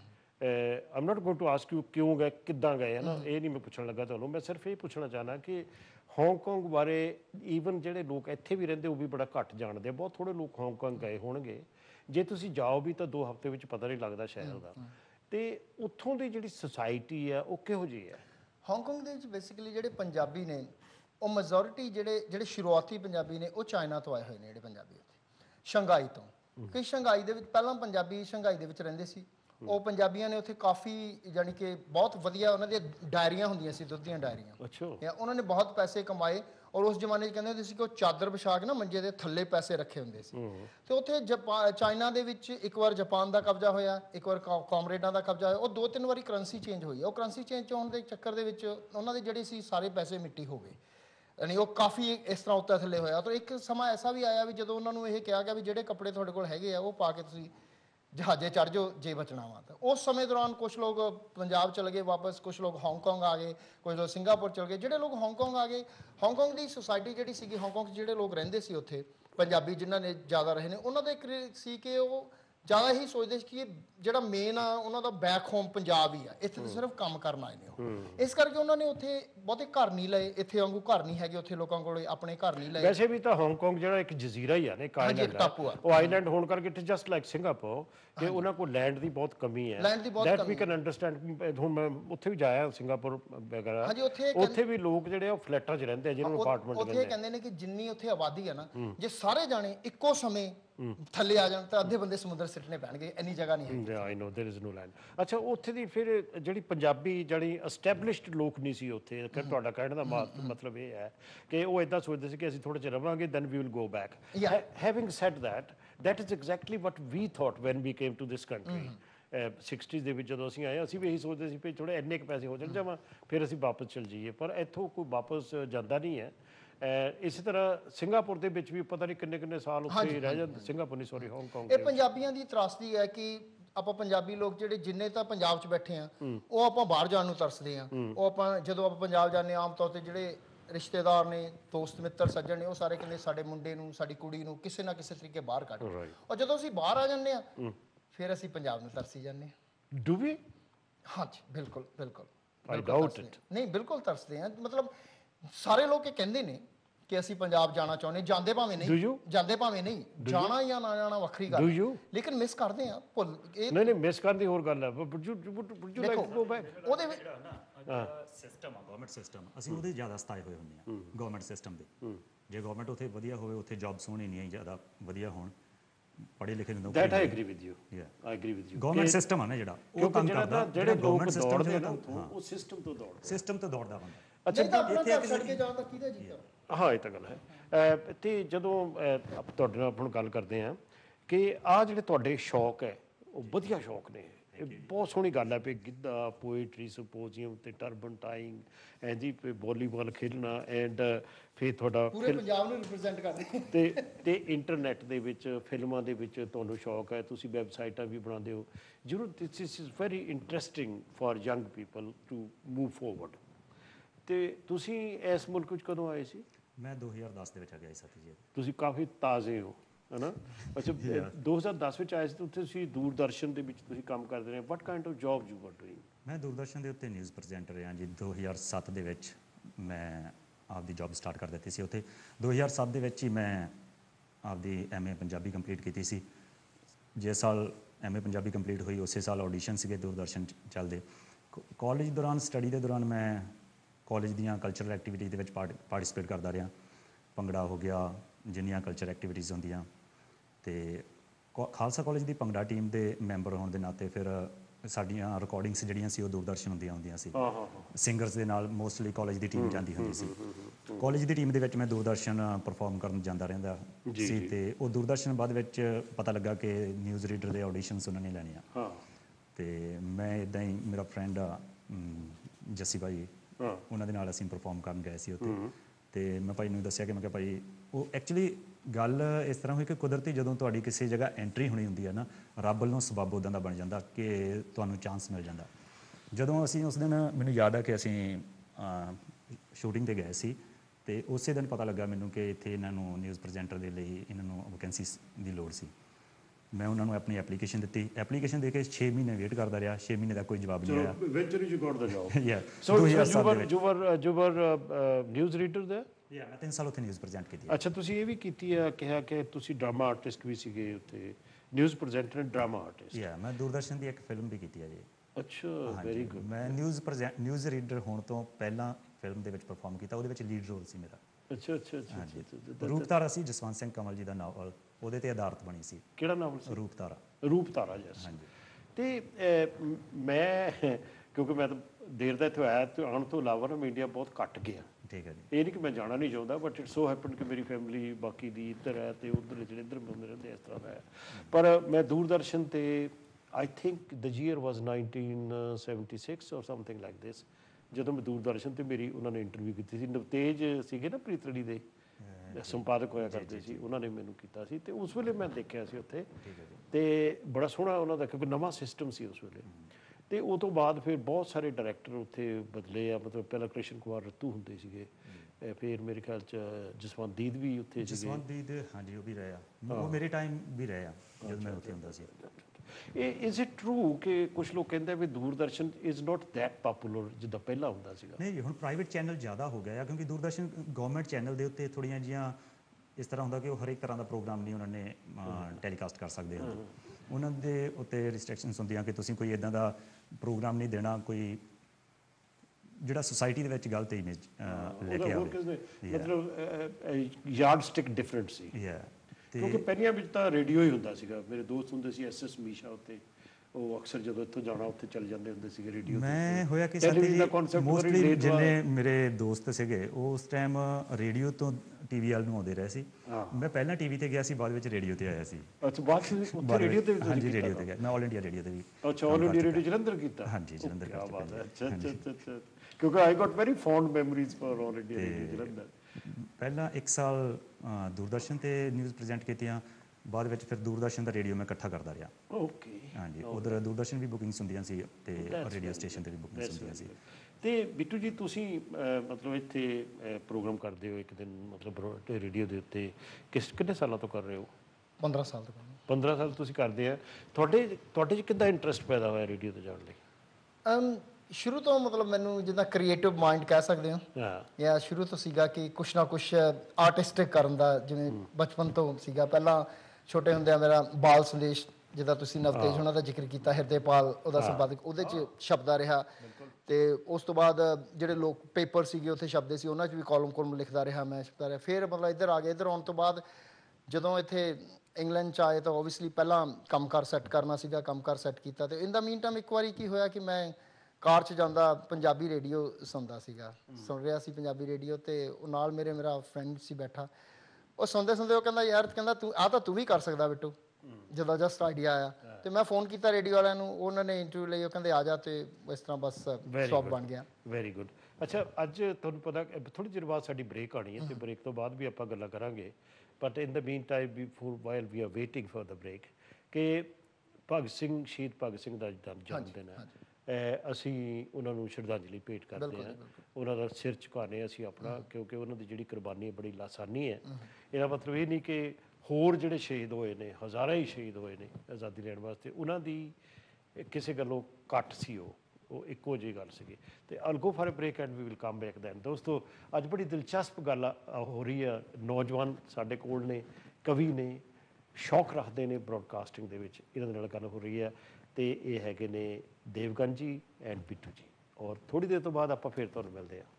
[SPEAKER 1] I'm not going to ask you ਕਿਉਂ ਗਏ, ਕਿੱਦਾਂ ਗਏ, ਹੈ ਨਾ, ਇਹ ਨਹੀਂ ਮੈਂ ਪੁੱਛਣ ਲੱਗਾ ਤੁਹਾਨੂੰ। ਮੈਂ ਸਿਰਫ ਇਹ ਪੁੱਛਣਾ ਚਾਹੁੰਦਾ ਕਿ ਹਾਂਗਕਾਂਗ ਬਾਰੇ ਈਵਨ ਜਿਹੜੇ ਲੋਕ ਇੱਥੇ ਵੀ ਰਹਿੰਦੇ ਉਹ ਵੀ ਬੜਾ ਘੱਟ ਜਾਣਦੇ। ਬਹੁਤ ਥੋੜ੍ਹੇ ਲੋਕ ਹਾਂਗਕਾਂਗ ਗਏ ਹੋਣਗੇ। ਜੇ ਤੁਸੀਂ ਜਾਓ ਵੀ ਤਾਂ 2 ਹਫ਼ਤੇ ਵਿੱਚ ਪਤਾ ਨਹੀਂ ਲੱਗਦਾ ਸ਼ਹਿਰ ਦਾ। ਤੇ ਉੱਥੋਂ ਦੀ ਜਿਹੜੀ ਸੁਸਾਇਟੀ ਆ ਉਹ ਕਿਹੋ ਜਿਹੀ ਹੈ?
[SPEAKER 2] ਹਾਂਗਕਾਂਗ ਦੇ ਵਿੱਚ ਬੇਸਿਕਲੀ ਜਿਹੜੇ ਪੰਜਾਬੀ ਨੇ ਉਹ ਮੈਜੋਰਿਟੀ ਜਿਹੜੇ ਸ਼ੁਰੂਆਤੀ ਪੰਜਾਬੀ ਨੇ ਉਹ ਚਾਈਨਾ ਤੋਂ ਆਏ ਹੋਏ ਨੇ। ਜਿਹੜੇ ਪੰਜਾਬੀ ਉੱਥੇ ਸ਼ੰਘਾਈ ਤੋਂ, ਕਿ ਸ਼ੰਘਾਈ ਦੇ ਵਿੱਚ ਪਹਿਲਾਂ ਪੰਜਾਬੀ ਸ਼ੰਘਾਈ ਦੇ ਵਿੱਚ ਰਹਿੰਦੇ ਸੀ। ਉਹ ਪੰਜਾਬੀਆਂ ਨੇ ਉੱਥੇ ਕਾਫੀ ਯਾਨੀ ਕਿ ਬਹੁਤ ਵਧੀਆ ਉਹਨਾਂ ਦੀਆਂ ਡਾਇਰੀਆਂ ਹੁੰਦੀਆਂ ਸੀ, ਦੁੱਧ ਦੀਆਂ ਡਾਇਰੀਆਂ।
[SPEAKER 1] ਅੱਛਾ,
[SPEAKER 2] ਉਹਨਾਂ ਨੇ ਬਹੁਤ ਪੈਸੇ ਕਮਾਏ। ਔਰ ਉਸ ਜ਼ਮਾਨੇ 'ਚ ਕਹਿੰਦੇ ਹੁੰਦੇ ਸੀ ਕਿ ਉਹ ਚਾਦਰ ਵਿਛਾ ਕੇ ਨਾ ਮੰਜੇ ਦੇ ਥੱਲੇ ਪੈਸੇ ਰੱਖੇ ਹੁੰਦੇ ਸੀ। ਤੇ ਉੱਥੇ ਚਾਈਨਾ ਦੇ ਵਿੱਚ ਇੱਕ ਵਾਰ ਜਾਪਾਨ ਦਾ ਕਬਜ਼ਾ ਹੋਇਆ, ਇੱਕ ਵਾਰ ਕਾਮਰੇਡਾਂ ਦਾ ਕਬਜ਼ਾ ਹੋਇਆ। ਉਹ 2-3 ਵਾਰੀ ਕਰੰਸੀ ਚੇਂਜ ਹੋਈ। ਉਹ ਕਰੰਸੀ ਚੇਂਜ ਹੋਣ ਦੇ ਚੱਕਰ ਦੇ ਵਿੱਚ ਉਹਨਾਂ ਦੇ ਜਿਹੜੇ ਸੀ ਸਾਰੇ ਪੈਸੇ ਮਿੱਟੀ ਹੋ ਗਏ। ਯਾਨੀ ਉਹ ਕਾਫੀ ਇਸ ਤਰ੍ਹਾਂ ਉੱਤੇ ਥੱਲੇ ਹੋਇਆ। ਤਾਂ ਇੱਕ ਸਮਾਂ ਐਸਾ ਵੀ ਆਇਆ ਵੀ ਜਦੋਂ ਉਹਨਾਂ ਨੂੰ ਇਹ ਕਿਹਾ ਗਿਆ ਵੀ ਜਿਹੜੇ ਕੱਪੜੇ ਤੁਹਾਡੇ ਕੋਲ ਹੈਗੇ ਆ ਉਹ ਪਾ ਕੇ ਤੁਸੀਂ ਜਹਾਜ਼ੇ ਚੜ੍ਹ ਜਾਓ ਜੇ ਬਚਣਾ ਵਾ। ਤਾਂ ਉਸ ਸਮੇਂ ਦੌਰਾਨ ਕੁਛ ਲੋਕ ਪੰਜਾਬ ਚਲੇ ਗਏ ਵਾਪਸ, ਕੁਛ ਲੋਕ ਹਾਂਗਕਾਂਗ ਆ ਗਏ, ਕੁਛ ਲੋਕ ਸਿੰਗਾਪੁਰ ਚਲੇ ਗਏ। ਜਿਹੜੇ ਲੋਕ ਹਾਂਗਕਾਂਗ ਆ ਗਏ, ਹਾਂਗਕਾਂਗ ਦੀ ਸੁਸਾਇਟੀ ਜਿਹੜੀ ਸੀਗੀ, ਹਾਂਗਕਾਂਗ 'ਚ ਜਿਹੜੇ ਲੋਕ ਰਹਿੰਦੇ ਸੀ ਉੱਥੇ ਪੰਜਾਬੀ ਜਿਨ੍ਹਾਂ ਨੇ ਜ਼ਿਆਦਾ ਰਹੇ ਨੇ, ਉਹਨਾਂ ਦਾ ਇੱਕ ਸੀ ਕਿ ਉਹ ਜ਼ਿਆਦਾ ਹੀ ਸੋਚਦੇ ਸੀ ਕਿ ਇਹ ਜਿਹੜਾ ਮੇਨ ਆ ਉਹਨਾਂ ਦਾ ਬੈਕ ਹੋਮ ਪੰਜਾਬ ਹੀ ਆ, ਇੱਥੇ ਤਾਂ ਸਿਰਫ ਕੰਮ ਕਰਨ ਆਏ ਨੇ ਉਹ। ਇਸ ਕਰਕੇ ਉਹਨਾਂ ਨੇ ਉੱਥੇ ਬਹੁਤੇ ਘਰ ਨਹੀਂ ਲਏ। ਇੱਥੇ ਵਾਂਗੂ ਘਰ ਨਹੀਂ ਹੈਗੇ ਉੱਥੇ ਲੋਕਾਂ ਕੋਲ, ਆਪਣੇ ਘਰ ਨਹੀਂ ਲਏ।
[SPEAKER 1] ਵੈਸੇ ਵੀ ਤਾਂ ਹਾਂਗਕਾਂਗ ਜਿਹੜਾ ਇੱਕ ਜਜ਼ੀਰਾ ਹੀ ਆ ਨਾ, ਇੱਕ ਆਈਲੈਂਡ ਆ। ਉਹ ਆਈਲੈਂਡ ਹੋਣ ਕਰਕੇ it is just like Singapore ਕਿ ਉਹਨਾਂ ਕੋਲ ਲੈਂਡ ਦੀ ਬਹੁਤ ਕਮੀ ਹੈ। That we can understand. ਹੁਣ ਮੈਂ ਉੱਥੇ ਵੀ ਜਾਇਆ ਸਿੰਗਾਪੁਰ ਵਗੈਰਾ, ਉੱਥੇ ਵੀ ਲੋਕ ਜਿਹੜੇ ਉਹ ਫਲੈਟਾਂ 'ਚ ਰਹਿੰਦੇ ਆ ਜਿਹਨਾਂ ਨੂੰ ਅਪਾਰਟਮੈਂਟ ਕਹਿੰਦੇ ਆ।
[SPEAKER 2] ਉੱਥੇ ਕਹਿੰਦੇ ਨੇ ਕਿ ਜਿੰਨੀ ਉੱਥੇ ਆਬਾਦੀ ਆ ਨਾ, ਜੇ ਸਾਰੇ ਜਾਣੇ ਇੱਕੋ ਸਮੇਂ ਥੱਲੇ ਆ ਜਾਣ ਤਾਂ ਅੱਧੇ ਬੰਦੇ ਸਮੁੰਦਰ ਸਿੱਟਣੇ ਪੈਣਗੇ, ਇੰਨੀ ਜਗ੍ਹਾ ਨਹੀਂ ਹੈ।
[SPEAKER 1] I know there is no land. ਅੱਛਾ, ਉੱਥੇ ਦੀ ਫਿਰ ਜਿਹੜੀ ਪੰਜਾਬੀ ਜਿਹੜੀ ਐਸਟੈਬਲਿਸ਼ਡ ਲੋਕ ਨਹੀਂ ਸੀ ਉੱਥੇ, ਤੁਹਾਡਾ ਕਹਿਣ ਦਾ ਮਤਲਬ ਇਹ ਹੈ ਕਿ ਉਹ ਇਦਾਂ ਸੋਚਦੇ ਸੀ ਕਿ ਅਸੀਂ ਥੋੜ੍ਹੇ ਚਿਰ ਰਵਾਂਗੇ, then we will go back. Having said that is exactly what we thought when we came to this country. 60s ਦੇ ਵਿੱਚ ਜਦੋਂ ਅਸੀਂ ਆਏ, ਅਸੀਂ ਵੀ ਇਹੀ ਸੋਚਦੇ ਸੀ ਵੀ ਥੋੜ੍ਹੇ ਇੰਨੇ ਕੁ ਪੈਸੇ ਹੋ ਜਾਣ ਜਾਵਾਂ ਫਿਰ ਅਸੀਂ ਵਾਪਸ ਚਲ ਜਾਈਏ, ਪਰ ਇੱਥੋਂ ਕੋਈ ਵਾਪਸ ਜਾਂਦਾ ਨਹੀਂ ਹੈ। ਇਸੇ ਤਰ੍ਹਾਂ ਸਿੰਗਾਪੁਰ ਦੇ ਵਿੱਚ ਵੀ ਪਤਾ ਨਹੀਂ ਕਿੰਨੇ ਸਾਲ ਉੱਥੇ ਰਹਿ ਜਾਂਦੇ। ਸਿੰਗਾਪੁਰ ਨਹੀਂ, ਸੌਰੀ, ਹਾਂਗਕਾਂਗ।
[SPEAKER 2] ਇਹ ਪੰਜਾਬੀਆਂ ਦੀ ਤਰਾਸਦੀ ਹੈ ਕਿ ਆਪਾਂ ਪੰਜਾਬੀ ਲੋਕ ਜਿਹੜੇ ਜਿੰਨੇ ਤਾਂ ਪੰਜਾਬ 'ਚ ਬੈਠੇ ਆ ਉਹ ਆਪਾਂ ਬਾਹਰ ਜਾਣ ਨੂੰ ਤਰਸਦੇ ਆ। ਉਹ ਆਪਾਂ ਜਦੋਂ ਆਪਾਂ ਪੰਜਾਬ ਜਾਂਦੇ ਆਮ ਤੌਰ ਤੇ ਜਿਹੜੇ ਰਿਸ਼ਤੇਦਾਰ ਨੇ, ਦੋਸਤ ਮਿੱਤਰ ਸੱਜਣ ਨੇ, ਉਹ ਸਾਰੇ ਕਹਿੰਦੇ ਸਾਡੇ ਮੁੰਡੇ ਨੂੰ, ਸਾਡੀ ਕੁੜੀ ਨੂੰ ਕਿਸੇ ਨਾ ਕਿਸੇ ਤਰੀਕੇ ਬਾਹਰ ਕੱਢ। ਔਰ ਜਦੋਂ ਅਸੀਂ ਬਾਹਰ ਆ ਜਾਂਦੇ ਆ ਫਿਰ ਅਸੀਂ ਪੰਜਾਬ ਨੂੰ ਤਰਸੀ ਜਾਂਦੇ ਆ।
[SPEAKER 1] Do we?
[SPEAKER 2] ਹਾਂਜੀ, ਬਿਲਕੁਲ ਬਿਲਕੁਲ।
[SPEAKER 1] I doubt it.
[SPEAKER 2] ਨਹੀਂ, ਬਿਲਕੁਲ ਤਰਸਦੇ ਆ। ਮਤਲਬ ਸਾਰੇ ਲੋਕ ਇਹ ਕਹਿੰਦੇ ਨੇ ਕਿ ਅਸੀਂ ਪੰਜਾਬ ਜਾਣਾ ਚਾਹੁੰਦੇ, ਜਾਂਦੇ ਭਾਵੇਂ ਨਹੀਂ, ਜਾਣਾ ਜਾਂ ਨਾ ਜਾਣਾ ਵੱਖਰੀ ਗੱਲ, ਲੇਕਿਨ ਮਿਸ ਕਰਦੇ ਆ। ਭੁੱਲ
[SPEAKER 1] ਨਹੀਂ, ਮਿਸ ਕਰਨ ਦੀ ਹੋਰ ਗੱਲ ਹੈ।
[SPEAKER 2] ਉਹਦੇ ਵਿੱਚ
[SPEAKER 3] ਸਿਸਟਮ ਆ, ਗਵਰਨਮੈਂਟ ਸਿਸਟਮ, ਅਸੀਂ ਉਹਦੇ ਜ਼ਿਆਦਾ ਸਤਾਏ ਹੋਏ ਹੁੰਦੇ ਆ ਗਵਰਨਮੈਂਟ ਸਿਸਟਮ ਦੇ। ਜੇ ਗਵਰਨਮੈਂਟ ਉੱਥੇ ਵਧੀਆ ਹੋਵੇ, ਉੱਥੇ ਜੌਬਸ ਹੋਣੀ ਨਹੀਂ ਜ਼ਿਆਦਾ ਵਧੀਆ ਹੋਣ, ਪੜ੍ਹੇ ਲਿਖੇ ਨੂੰ
[SPEAKER 1] that I agree with you
[SPEAKER 3] Yeah.
[SPEAKER 1] I agree with you
[SPEAKER 3] government system ਆ ਨਾ ਜਿਹੜਾ ਉਹ
[SPEAKER 1] ਕਿਉਂਕਿ
[SPEAKER 3] ਤੰਗ
[SPEAKER 1] ਜਿਹੜਾ
[SPEAKER 3] ਕਰਦਾ
[SPEAKER 1] ਜਿਹੜੇ ਲੋਕ
[SPEAKER 3] government system
[SPEAKER 1] ਦੌੜਦੇ
[SPEAKER 3] ਜਿਹੜਾ
[SPEAKER 1] ਨਾ ਉੱਥੋਂ, ਉਹ ਸਿਸਟਮ ਤੋਂ ਦੌੜਦੇ
[SPEAKER 3] ਸਿਸਟਮ ਤੋਂ ਦੌੜਦਾ ਬੰਦਾ।
[SPEAKER 1] ਅੱਛਾ
[SPEAKER 2] ਨਹੀਂ ਤਾਂ ਆਪਣਾ ਘਰ ਛੱਡ ਕੇ ਜਾਣ ਦਾ ਕਿਹਦਾ ਜੀ ਕਰਦਾ?
[SPEAKER 1] ਹਾਂ ਇਹ ਤਾਂ ਗੱਲ ਹੈ ਤੇ ਜਦੋਂ ਆਪਾਂ ਤੁਹਾਡੇ ਨਾਲ ਹੁਣ ਗੱਲ ਕਰਦੇ ਹਾਂ ਕਿ ਆਹ ਜਿਹੜੇ ਤੁਹਾਡੇ ਸ਼ੌਕ ਹੈ ਉਹ ਵਧੀਆ ਸ਼ੌਕ ਨੇ, ਇਹ ਬਹੁਤ ਸੋਹਣੀ ਗੱਲ ਹੈ ਵੀ ਗਿੱਧਾ, ਪੋਇਟਰੀ, ਸਿੰਪੋਜ਼ੀਅਮ ਤੇ ਟਰਬਨ ਟਾਈਂਗ ਜੀ ਵਾਲੀਬਾਲ ਖੇਡਣਾ ਐਂਡ ਫਿਰ ਤੁਹਾਡਾ
[SPEAKER 2] ਪੂਰੇ ਪੰਜਾਬ ਨੂੰ ਰਿਪਰੈਜ਼ੈਂਟ ਕਰਦੇ
[SPEAKER 1] ਤੇ ਇੰਟਰਨੈਟ ਦੇ ਵਿੱਚ ਫਿਲਮਾਂ ਦੇ ਵਿੱਚ ਤੁਹਾਨੂੰ ਸ਼ੌਕ ਹੈ, ਤੁਸੀਂ ਵੈਬਸਾਈਟਾਂ ਵੀ ਬਣਾਉਂਦੇ ਹੋ। ਜ਼ਰੂਰ this is very interesting for young people to move forward. ਤੇ ਤੁਸੀਂ ਇਸ ਮੁਲਕ ਵਿੱਚ ਕਦੋਂ ਆਏ ਸੀ?
[SPEAKER 3] ਮੈਂ 2010 ਦੇ ਵਿੱਚ ਆ ਗਿਆ ਸੀ ਸਾਥੀ ਜੀ।
[SPEAKER 1] ਤੁਸੀਂ ਕਾਫੀ ਤਾਜ਼ੇ ਹੋ ਹੈ ਨਾ? ਅੱਛਾ 2010 ਵਿੱਚ ਆਏ ਸੀ, ਉੱਥੇ ਤੁਸੀਂ ਦੂਰਦਰਸ਼ਨ ਦੇ ਵਿੱਚ ਤੁਸੀਂ ਕੰਮ ਕਰਦੇ ਰਹੇ। What kind of job you were doing?
[SPEAKER 3] ਮੈਂ ਦੂਰਦਰਸ਼ਨ ਦੇ ਉੱਤੇ ਨਿਊਜ਼ ਪ੍ਰੈਜ਼ੈਂਟਰ ਰਿਹਾ ਜੀ। 2007 ਦੇ ਵਿੱਚ ਮੈਂ ਆਪਦੀ ਜੌਬ ਸਟਾਰਟ ਕਰ ਦਿੱਤੀ ਸੀ ਉੱਥੇ। 2007 ਦੇ ਵਿੱਚ ਹੀ ਮੈਂ ਆਪਦੀ MA ਪੰਜਾਬੀ ਕੰਪਲੀਟ ਕੀਤੀ ਸੀ। ਜਿਸ ਸਾਲ MA ਪੰਜਾਬੀ ਕੰਪਲੀਟ ਹੋਈ ਉਸੇ ਸਾਲ ਆਡੀਸ਼ਨ ਸੀਗੇ ਦੂਰਦਰਸ਼ਨ 'ਚ ਚੱਲਦੇ। ਕਾਲਜ ਦੌਰਾਨ ਸਟੱਡੀ ਦੇ ਦੌਰਾਨ ਮੈਂ ਕਾਲਜ ਦੀਆਂ ਕਲਚਰਲ ਐਕਟੀਵਿਟੀ ਦੇ ਵਿੱਚ ਪਾਰਟਿਸਿਪੇਟ ਕਰਦਾ ਰਿਹਾ। ਭੰਗੜਾ ਹੋ ਗਿਆ, ਜਿੰਨੀਆਂ ਕਲਚਰ ਐਕਟੀਵਿਟੀਜ਼ ਹੁੰਦੀਆਂ। ਤੇ ਖਾਲਸਾ ਕਾਲਜ ਦੀ ਭੰਗੜਾ ਟੀਮ ਦੇ ਮੈਂਬਰ ਹੋਣ ਦੇ ਨਾਤੇ ਫਿਰ ਸਾਡੀਆਂ ਰਿਕਾਰਡਿੰਗਸ ਜਿਹੜੀਆਂ ਸੀ ਉਹ ਦੂਰਦਰਸ਼ਨ ਹੁੰਦੀਆਂ ਸੀ। ਸਿੰਗਰਸ ਦੇ ਨਾਲ ਮੋਸਟਲੀ ਕਾਲਜ ਦੀ ਟੀਮ ਜਾਂਦੀ ਹੁੰਦੀ ਸੀ। ਕਾਲਜ ਦੀ ਟੀਮ ਦੇ ਵਿੱਚ ਮੈਂ ਦੂਰਦਰਸ਼ਨ ਪਰਫਾਰਮ ਕਰਨ ਜਾਂਦਾ ਰਹਿੰਦਾ ਸੀ। ਤੇ ਉਹ ਦੂਰਦਰਸ਼ਨ ਬਾਅਦ ਵਿੱਚ ਪਤਾ ਲੱਗਾ ਕਿ ਨਿਊਜ਼ ਰੀਡਰ ਦੇ ਆਡੀਸ਼ਨਸ ਉਹਨਾਂ ਨੇ ਲੈਣੇ ਆ। ਤੇ ਮੈਂ ਇੱਦਾਂ ਹੀ, ਮੇਰਾ ਫਰੈਂਡ ਆ ਜੱਸੀ ਭਾਈ, ਉਹਨਾਂ ਦੇ ਨਾਲ ਅਸੀਂ ਪਰਫਾਰਮ ਕਰਨ ਗਏ ਸੀ ਉੱਥੇ। ਤੇ ਮੈਂ ਭਾਈ ਨੂੰ ਦੱਸਿਆ ਕਿ ਮੈਂ ਕਿਹਾ ਭਾਈ, ਉਹ ਐਕਚੁਅਲੀ ਗੱਲ ਇਸ ਤਰ੍ਹਾਂ ਹੋਈ ਕਿ ਕੁਦਰਤੀ ਜਦੋਂ ਤੁਹਾਡੀ ਕਿਸੇ ਜਗ੍ਹਾ ਐਂਟਰੀ ਹੋਣੀ ਹੁੰਦੀ ਹੈ ਨਾ, ਰੱਬ ਵੱਲੋਂ ਸਬੱਬ ਉੱਦਾਂ ਦਾ ਬਣ ਜਾਂਦਾ ਕਿ ਤੁਹਾਨੂੰ ਚਾਂਸ ਮਿਲ ਜਾਂਦਾ। ਜਦੋਂ ਅਸੀਂ ਉਸ ਦਿਨ, ਮੈਨੂੰ ਯਾਦ ਆ ਕਿ ਅਸੀਂ ਸ਼ੂਟਿੰਗ 'ਤੇ ਗਏ ਸੀ ਤੇ ਉਸੇ ਦਿਨ ਪਤਾ ਲੱਗਾ ਮੈਨੂੰ ਕਿ ਇੱਥੇ ਇਹਨਾਂ ਨੂੰ ਨਿਊਜ਼ ਪ੍ਰੈਜ਼ੈਂਟਰ ਦੇ ਲਈ ਇਹਨਾਂ ਨੂੰ ਵੈਕੈਂਸੀ ਦੀ ਲੋੜ ਸੀ। ਮੈਂ ਉਹਨਾਂ ਨੂੰ ਆਪਣੀ ਐਪਲੀਕੇਸ਼ਨ ਦਿੱਤੀ। ਐਪਲੀਕੇਸ਼ਨ ਦੇ ਕੇ 6 ਮਹੀਨੇ ਵੇਟ ਕਰਦਾ ਰਿਹਾ। 6 ਮਹੀਨੇ ਦਾ ਕੋਈ ਜਵਾਬ ਨਹੀਂ ਆਇਆ।
[SPEAKER 1] Eventually you got the job.
[SPEAKER 3] Yeah.
[SPEAKER 1] So you were news reader there?
[SPEAKER 3] Yeah, ਮੈਂ 3 ਸਾਲ ਉੱਥੇ ਨਿਊਜ਼ ਪ੍ਰੈਜ਼ੈਂਟ ਕੀਤੀ।
[SPEAKER 1] ਅੱਛਾ, ਤੁਸੀਂ ਇਹ ਵੀ ਕੀਤੀ ਹੈ, ਕਿਹਾ ਕਿ ਤੁਸੀਂ ਡਰਾਮਾ ਆਰਟਿਸਟ ਵੀ ਸੀਗੇ ਉੱਥੇ, news presenter drama artist.
[SPEAKER 3] Yeah, ਮੈਂ ਦੂਰਦਰਸ਼ਨ ਦੀ ਇੱਕ ਫਿਲਮ ਵੀ ਕੀਤੀ ਹੈ ਜੀ।
[SPEAKER 1] ਅੱਛਾ, ਵੈਰੀ ਗੁੱਡ।
[SPEAKER 3] ਮੈਂ ਨਿਊਜ਼ ਰੀਡਰ ਹੋਣ ਤੋਂ ਪਹਿਲਾਂ ਫਿਲਮ ਦੇ ਵਿੱਚ ਪਰਫਾਰਮ ਕੀਤਾ। ਉਹਦੇ ਵਿੱਚ ਲੀਡ ਰੋਲ ਸੀ ਮੇਰਾ।
[SPEAKER 1] ਅੱਛਾ।
[SPEAKER 3] ਰੂਪਤਾਰਾ ਸੀ ਜਸਵੰਤ ਸਿੰਘ ਕਮਲ ਜੀ ਦਾ ਨਾਵਲ, ਉਹਦੇ ਤੇ ਆਧਾਰਿਤ ਬਣੀ ਸੀ।
[SPEAKER 1] ਕਿਹੜਾ ਨਾਵਲ ਸੀ? ਰੂਪਤਾਰਾ, ਯੈਸ।
[SPEAKER 3] ਹਾਂਜੀ।
[SPEAKER 1] ਤੇ ਮੈਂ ਕਿਉਂਕਿ ਮੈਂ ਤਾਂ ਦੇਰ ਦਾ ਇੱਥੇ ਆਇਆ ਤੇ ਆਉਣ ਤੋਂ ਇਲਾਵਾ ਨਾ ਮੀਡੀਆ ਬਹੁਤ ਘੱਟ ਗਿਆ।
[SPEAKER 3] ਠੀਕ ਹੈ ਜੀ।
[SPEAKER 1] ਇਹ ਨਹੀਂ ਕਿ ਮੈਂ ਜਾਣਾ ਨਹੀਂ ਚਾਹੁੰਦਾ, ਬਟ ਇਟ ਸੋ ਹੈਪਨ ਕਿ ਮੇਰੀ ਫੈਮਿਲੀ ਬਾਕੀ ਦੀ ਇੱਧਰ ਹੈ ਤੇ ਉੱਧਰ ਜਿਹੜੇ ਇੱਧਰ ਹੁੰਦੇ ਰਹਿੰਦੇ, ਇਸ ਤਰ੍ਹਾਂ ਦਾ ਹੈ। ਪਰ ਮੈਂ ਦੂਰਦਰਸ਼ਨ ਤੇ ਆਈ ਥਿੰਕ ਦ ਈਅਰ ਵਾਜ਼ 1976 ਔਰ ਸਮਥਿੰਗ ਲਾਈਕ ਦਿਸ, ਜਦੋਂ ਮੈਂ ਦੂਰਦਰਸ਼ਨ ਤੇ ਮੇਰੀ ਉਹਨਾਂ ਨੇ ਇੰਟਰਵਿਊ ਕੀਤੀ ਸੀ। ਨਵਤੇਜ ਸੀਗੇ ਨਾ ਪ੍ਰੀਤੜੀ ਦੇ ਸੰਪਾਦਕ ਹੋਇਆ ਕਰਦੇ ਸੀ, ਉਹਨਾਂ ਨੇ ਮੈਨੂੰ ਕੀਤਾ ਸੀ। ਤੇ ਉਸ ਵੇਲੇ ਮੈਂ ਦੇਖਿਆ ਸੀ ਉੱਥੇ, ਤੇ ਬੜਾ ਸੋਹਣਾ ਉਹਨਾਂ ਦਾ, ਕਿਉਂਕਿ ਨਵਾਂ ਸਿਸਟਮ ਸੀ ਉਸ ਵੇਲੇ। ਤੇ ਉਹ ਤੋਂ ਬਾਅਦ ਫਿਰ ਬਹੁਤ ਸਾਰੇ ਡਾਇਰੈਕਟਰ ਉੱਥੇ ਬਦਲੇ ਆ। ਮਤਲਬ ਪਹਿਲਾਂ ਕ੍ਰਿਸ਼ਨ ਕੁਮਾਰ ਰੱਤੂ ਹੁੰਦੇ ਸੀਗੇ, ਫਿਰ ਮੇਰੇ ਖਿਆਲ 'ਚ ਜਸਵੰਤ ਦੀਦ ਵੀ ਉੱਥੇ ਸੀਗੇ।
[SPEAKER 3] ਜਸਵੰਤ ਦੀਦ, ਹਾਂਜੀ, ਉਹ ਵੀ ਰਹੇ ਆ। ਉਹ ਮੇਰੇ ਟਾਈਮ ਵੀ ਰਹੇ ਆ ਜਦੋਂ ਮੈਂ ਉੱਥੇ ਹੁੰਦਾ ਸੀ।
[SPEAKER 1] ਇਜ਼ ਇਟ ਟਰੂ ਕਿ ਕੁਝ ਲੋਕ ਕਹਿੰਦੇ ਵੀ Doordarshan is not that popular ਜਿੱਦਾਂ ਪਹਿਲਾਂ ਹੁੰਦਾ ਸੀਗਾ?
[SPEAKER 3] ਨਹੀਂ ਜੀ, ਹੁਣ ਪ੍ਰਾਈਵੇਟ ਚੈਨਲ ਜ਼ਿਆਦਾ ਹੋ ਗਿਆ ਆ, ਕਿਉਂਕਿ ਦੂਰਦਰਸ਼ਨ ਗਵਰਨਮੈਂਟ ਚੈਨਲ ਦੇ ਉੱਤੇ ਥੋੜ੍ਹੀਆਂ ਜਿਹੀਆਂ ਇਸ ਤਰ੍ਹਾਂ ਹੁੰਦਾ ਕਿ ਉਹ ਹਰ ਇੱਕ ਤਰ੍ਹਾਂ ਦਾ ਪ੍ਰੋਗਰਾਮ ਨਹੀਂ ਉਹਨਾਂ ਨੇ ਟੈਲੀਕਾਸਟ ਕਰ ਸਕਦੇ ਹਨ। ਉਹਨਾਂ ਦੇ ਉੱਤੇ ਰਿਸਟ੍ਰਿਕਸ਼ਨਸ ਹੁੰਦੀਆਂ ਕਿ ਤੁਸੀਂ ਕੋਈ ਇੱਦਾਂ ਦਾ ਪ੍ਰੋਗਰਾਮ ਨਹੀਂ ਦੇਣਾ ਕੋਈ ਜਿਹੜਾ ਸੋਸਾਇਟੀ ਦੇ ਵਿੱਚ ਗਲਤ ਇਮੇਜ ਲੈ ਕੇ ਆਵੇ।
[SPEAKER 1] ਮਤਲਬ ਯਾਰਡ ਸਟਿਕ ਡਿਫਰੈਂਟ ਸੀ। ਕਿਉਂਕਿ ਪਹਿਲੀਆਂ ਵਿੱਚ ਤਾਂ ਰੇਡੀਓ ਹੀ ਹੁੰਦਾ ਸੀਗਾ। ਮੇਰੇ ਦੋਸਤ ਹੁੰਦੇ ਸੀ SS ਮੀਸ਼ਾ ਉੱਤੇ, ਉਹ ਅਕਸਰ ਜਦੋਂ ਇੱਥੋਂ ਜਾਣਾ ਉੱਥੇ ਚੱਲ ਜਾਂਦੇ ਹੁੰਦੇ ਸੀਗੇ ਰੇਡੀਓ।
[SPEAKER 3] ਮੈਂ ਹੋਇਆ ਕਿ ਸਾਡੀ ਮੋਸਟਲੀ ਜਿੰਨੇ ਮੇਰੇ ਦੋਸਤ ਸੀਗੇ ਉਸ ਟਾਈਮ ਰੇਡੀਓ ਤੋਂ TV ਵੱਲ ਨੂੰ ਆਉਂਦੇ ਰਹੇ ਸੀ। ਮੈਂ ਪਹਿਲਾਂ TV ਤੇ ਗਿਆ ਸੀ, ਬਾਅਦ ਵਿੱਚ ਰੇਡੀਓ ਤੇ ਆਇਆ ਸੀ।
[SPEAKER 1] ਅੱਛਾ, ਬਾਅਦ ਵਿੱਚ ਰੇਡੀਓ ਤੇ?
[SPEAKER 3] ਹਾਂਜੀ, ਰੇਡੀਓ ਤੇ ਗਿਆ ਮੈਂ, ਆਲ ਇੰਡੀਆ ਰੇਡੀਓ ਤੇ ਵੀ।
[SPEAKER 1] ਅੱਛਾ, ਆਲ ਇੰਡੀਆ ਰੇਡੀਓ ਜਲੰਧਰ ਕੀਤਾ?
[SPEAKER 3] ਹਾਂਜੀ, ਜਲੰਧਰ ਕੀਤਾ।
[SPEAKER 1] ਬਾਤ ਹੈ। ਅੱਛਾ। ਕਿਉਂਕਿ I got very fond memories for All India Radio Jalandhar.
[SPEAKER 3] ਪਹਿਲਾਂ 1 ਸਾਲ ਦੂਰਦਰਸ਼ਨ ਤੇ ਨਿਊਜ਼ ਪ੍ਰੈਜ਼ੈਂਟ ਕੀਤੀਆਂ, ਬਾਅਦ ਵਿੱਚ ਫਿਰ ਦੂਰਦਰਸ਼ਨ ਦਾ ਰੇਡੀਓ ਮੈਂ ਇਕੱਠਾ ਕਰਦਾ ਰਿਹਾ।
[SPEAKER 1] ਓਕੇ।
[SPEAKER 3] ਹਾਂਜੀ, ਉਧਰ ਦੂਰਦਰਸ਼ਨ ਵੀ ਬੁਕਿੰਗਸ ਹੁੰਦੀਆਂ ਸੀ ਤੇ ਰੇਡੀਓ ਸਟੇਸ਼ਨ ਤੇ ਵੀ ਬੁਕਿੰਗਸ ਹੁੰਦੀਆਂ ਸੀ।
[SPEAKER 1] ਤੇ ਬਿੱਟੂ ਜੀ, ਤੁਸੀਂ ਮਤਲਬ ਇੱਥੇ ਪ੍ਰੋਗਰਾਮ ਕਰਦੇ ਹੋ ਇੱਕ ਦਿਨ, ਮਤਲਬ ਰੇਡੀਓ ਦੇ ਉੱਤੇ ਕਿੰਨੇ ਸਾਲਾਂ ਤੋਂ ਕਰ ਰਹੇ ਹੋ?
[SPEAKER 2] 15 ਸਾਲ ਤੋਂ।
[SPEAKER 1] 15 ਸਾਲ ਤੁਸੀਂ ਕਰਦੇ ਆ। ਤੁਹਾਡੇ 'ਚ ਕਿੱਦਾਂ ਇੰਟਰਸਟ ਪੈਦਾ ਹੋਇਆ ਰੇਡੀਓ ਤੇ ਜਾਣ ਲਈ?
[SPEAKER 2] ਸ਼ੁਰੂ ਤੋਂ ਮਤਲਬ ਮੈਨੂੰ ਜਿੱਦਾਂ ਕ੍ਰੀਏਟਿਵ ਮਾਈਂਡ ਕਹਿ ਸਕਦੇ ਹੋ, ਜਾਂ ਸ਼ੁਰੂ ਤੋਂ ਸੀਗਾ ਕਿ ਕੁਛ ਨਾ ਕੁਛ ਆਰਟਿਸਟਿਕ ਕਰਨ ਦਾ, ਜਿਵੇਂ ਬਚਪਨ ਤੋਂ ਸੀਗਾ। ਪਹਿਲਾਂ ਛੋਟੇ ਹੁੰਦਿਆਂ ਮੇਰਾ ਬਾਲ ਸੰਦੇਸ਼, ਜਿੱਦਾਂ ਤੁਸੀਂ ਨਵਤੇਜ ਉਹਨਾਂ ਦਾ ਜ਼ਿਕਰ ਕੀਤਾ, ਹਿਰਦੇਪਾਲ ਉਹਦਾ ਸੰਪਾਦਕ, ਉਹਦੇ 'ਚ ਛਪਦਾ ਰਿਹਾ। ਤੇ ਉਸ ਤੋਂ ਬਾਅਦ ਜਿਹੜੇ ਲੋਕ ਪੇਪਰ ਸੀਗੇ ਉੱਥੇ ਛਪਦੇ ਸੀ, ਉਹਨਾਂ 'ਚ ਵੀ ਕਾਲਮ ਲਿਖਦਾ ਰਿਹਾ ਮੈਂ, ਛਪਦਾ ਰਿਹਾ। ਫਿਰ ਮਤਲਬ ਇੱਧਰ ਆ ਗਿਆ। ਇੱਧਰ ਆਉਣ ਤੋਂ ਬਾਅਦ ਜਦੋਂ ਇੱਥੇ ਇੰਗਲੈਂਡ 'ਚ ਆਏ ਤਾਂ ਓਬਵੀਅਸਲੀ ਪਹਿਲਾਂ ਕੰਮਕਾਰ ਸੈੱਟ ਕਰਨਾ ਸੀਗਾ, ਕੰਮਕਾਰ ਸੈੱਟ ਕੀਤਾ। ਅਤੇ ਇਨ ਦਾ ਮੀਨ ਟਾਈਮ ਇੱਕ ਵਾਰੀ ਕੀ ਹੋਇਆ ਕਿ ਮੈਂ ਕਾਰ 'ਚ ਜਾਂਦਾ ਪੰਜਾਬੀ ਰੇਡੀਓ ਸੁਣਦਾ ਸੀਗਾ, ਸੁਣ ਰਿਹਾ ਸੀ ਪੰਜਾਬੀ ਰੇਡੀਓ, ਅਤੇ ਉਹ ਨਾਲ ਮੇਰਾ ਫਰੈਂਡ ਸੀ ਬੈਠਾ। ਉਹ ਸੁਣਦੇ ਸੁਣਦੇ ਉਹ ਕਹਿੰਦਾ ਯਾਰ, ਕਹਿੰਦਾ ਤੂੰ ਵੀ ਕਰ ਸਕਦਾ ਬਿੱਟੂ, ਜਦੋਂ ਜਸਟ ਆਈਡੀਆ ਆਇਆ। ਅਤੇ ਮੈਂ ਫੋਨ ਕੀਤਾ ਰੇਡੀਓ ਵਾਲਿਆਂ ਨੂੰ, ਉਹਨਾਂ ਨੇ ਇੰਟਰਵਿਊ ਲਈ, ਉਹ ਕਹਿੰਦੇ ਆ ਜਾ, ਅਤੇ ਇਸ ਤਰ੍ਹਾਂ ਬਸ ਸ਼ੌਕ ਬਣ ਗਿਆ।
[SPEAKER 1] Very good. ਅੱਛਾ, ਅੱਜ ਤੁਹਾਨੂੰ ਪਤਾ ਥੋੜ੍ਹੀ ਦੇਰ ਬਾਅਦ ਸਾਡੀ ਬ੍ਰੇਕ ਆਉਣੀ ਹੈ, ਅਤੇ ਬ੍ਰੇਕ ਤੋਂ ਬਾਅਦ ਵੀ ਆਪਾਂ ਗੱਲਾਂ ਕਰਾਂਗੇ। But in the meantime before while we are waiting for the break, ਕਿ ਸ਼ਹੀਦ ਭਗਤ ਸਿੰਘ ਦਾ ਜਨਮ ਦਿਨ ਹੈ, ਅਸੀਂ ਉਹਨਾਂ ਨੂੰ ਸ਼ਰਧਾਂਜਲੀ ਭੇਟ ਕਰਦੇ ਹਾਂ, ਉਹਨਾਂ ਦਾ ਸਿਰ ਝੁਕਾਉਂਦੇ ਹਾਂ ਅਸੀਂ ਆਪਣਾ, ਕਿਉਂਕਿ ਉਹਨਾਂ ਦੀ ਜਿਹੜੀ ਕੁਰਬਾਨੀ ਹੈ ਬੜੀ ਲਾਸਾਨੀ ਹੈ। ਇਹਦਾ ਮਤਲਬ ਇਹ ਨਹੀਂ ਕਿ ਹੋਰ ਜਿਹੜੇ ਸ਼ਹੀਦ ਹੋਏ ਨੇ, ਹਜ਼ਾਰਾਂ ਹੀ ਸ਼ਹੀਦ ਹੋਏ ਨੇ ਆਜ਼ਾਦੀ ਲੈਣ ਵਾਸਤੇ, ਉਹਨਾਂ ਦੀ ਕਿਸੇ ਗੱਲੋਂ ਘੱਟ ਸੀ, ਉਹ ਇੱਕੋ ਜਿਹੀ ਗੱਲ ਸੀਗੀ। ਅਤੇ all go for a break and we will come back then. ਦੋਸਤੋ, ਅੱਜ ਬੜੀ ਦਿਲਚਸਪ ਗੱਲ ਹੋ ਰਹੀ ਆ। ਨੌਜਵਾਨ ਸਾਡੇ ਕੋਲ ਨੇ, ਕਵੀ ਨੇ, ਸ਼ੌਕ ਰੱਖਦੇ ਨੇ ਬ੍ਰੌਡਕਾਸਟਿੰਗ ਦੇ ਵਿੱਚ, ਇਹਨਾਂ ਦੇ ਨਾਲ ਗੱਲ ਹੋ ਰਹੀ ਹੈ। ਅਤੇ ਇਹ ਹੈਗੇ ਨੇ ਦੇਵਗਨ ਜੀ ਐਂਡ ਬਿੱਟੂ ਜੀ। ਔਰ ਥੋੜ੍ਹੀ ਦੇਰ ਤੋਂ ਬਾਅਦ ਆਪਾਂ ਫਿਰ ਤੁਹਾਨੂੰ ਮਿਲਦੇ ਹਾਂ।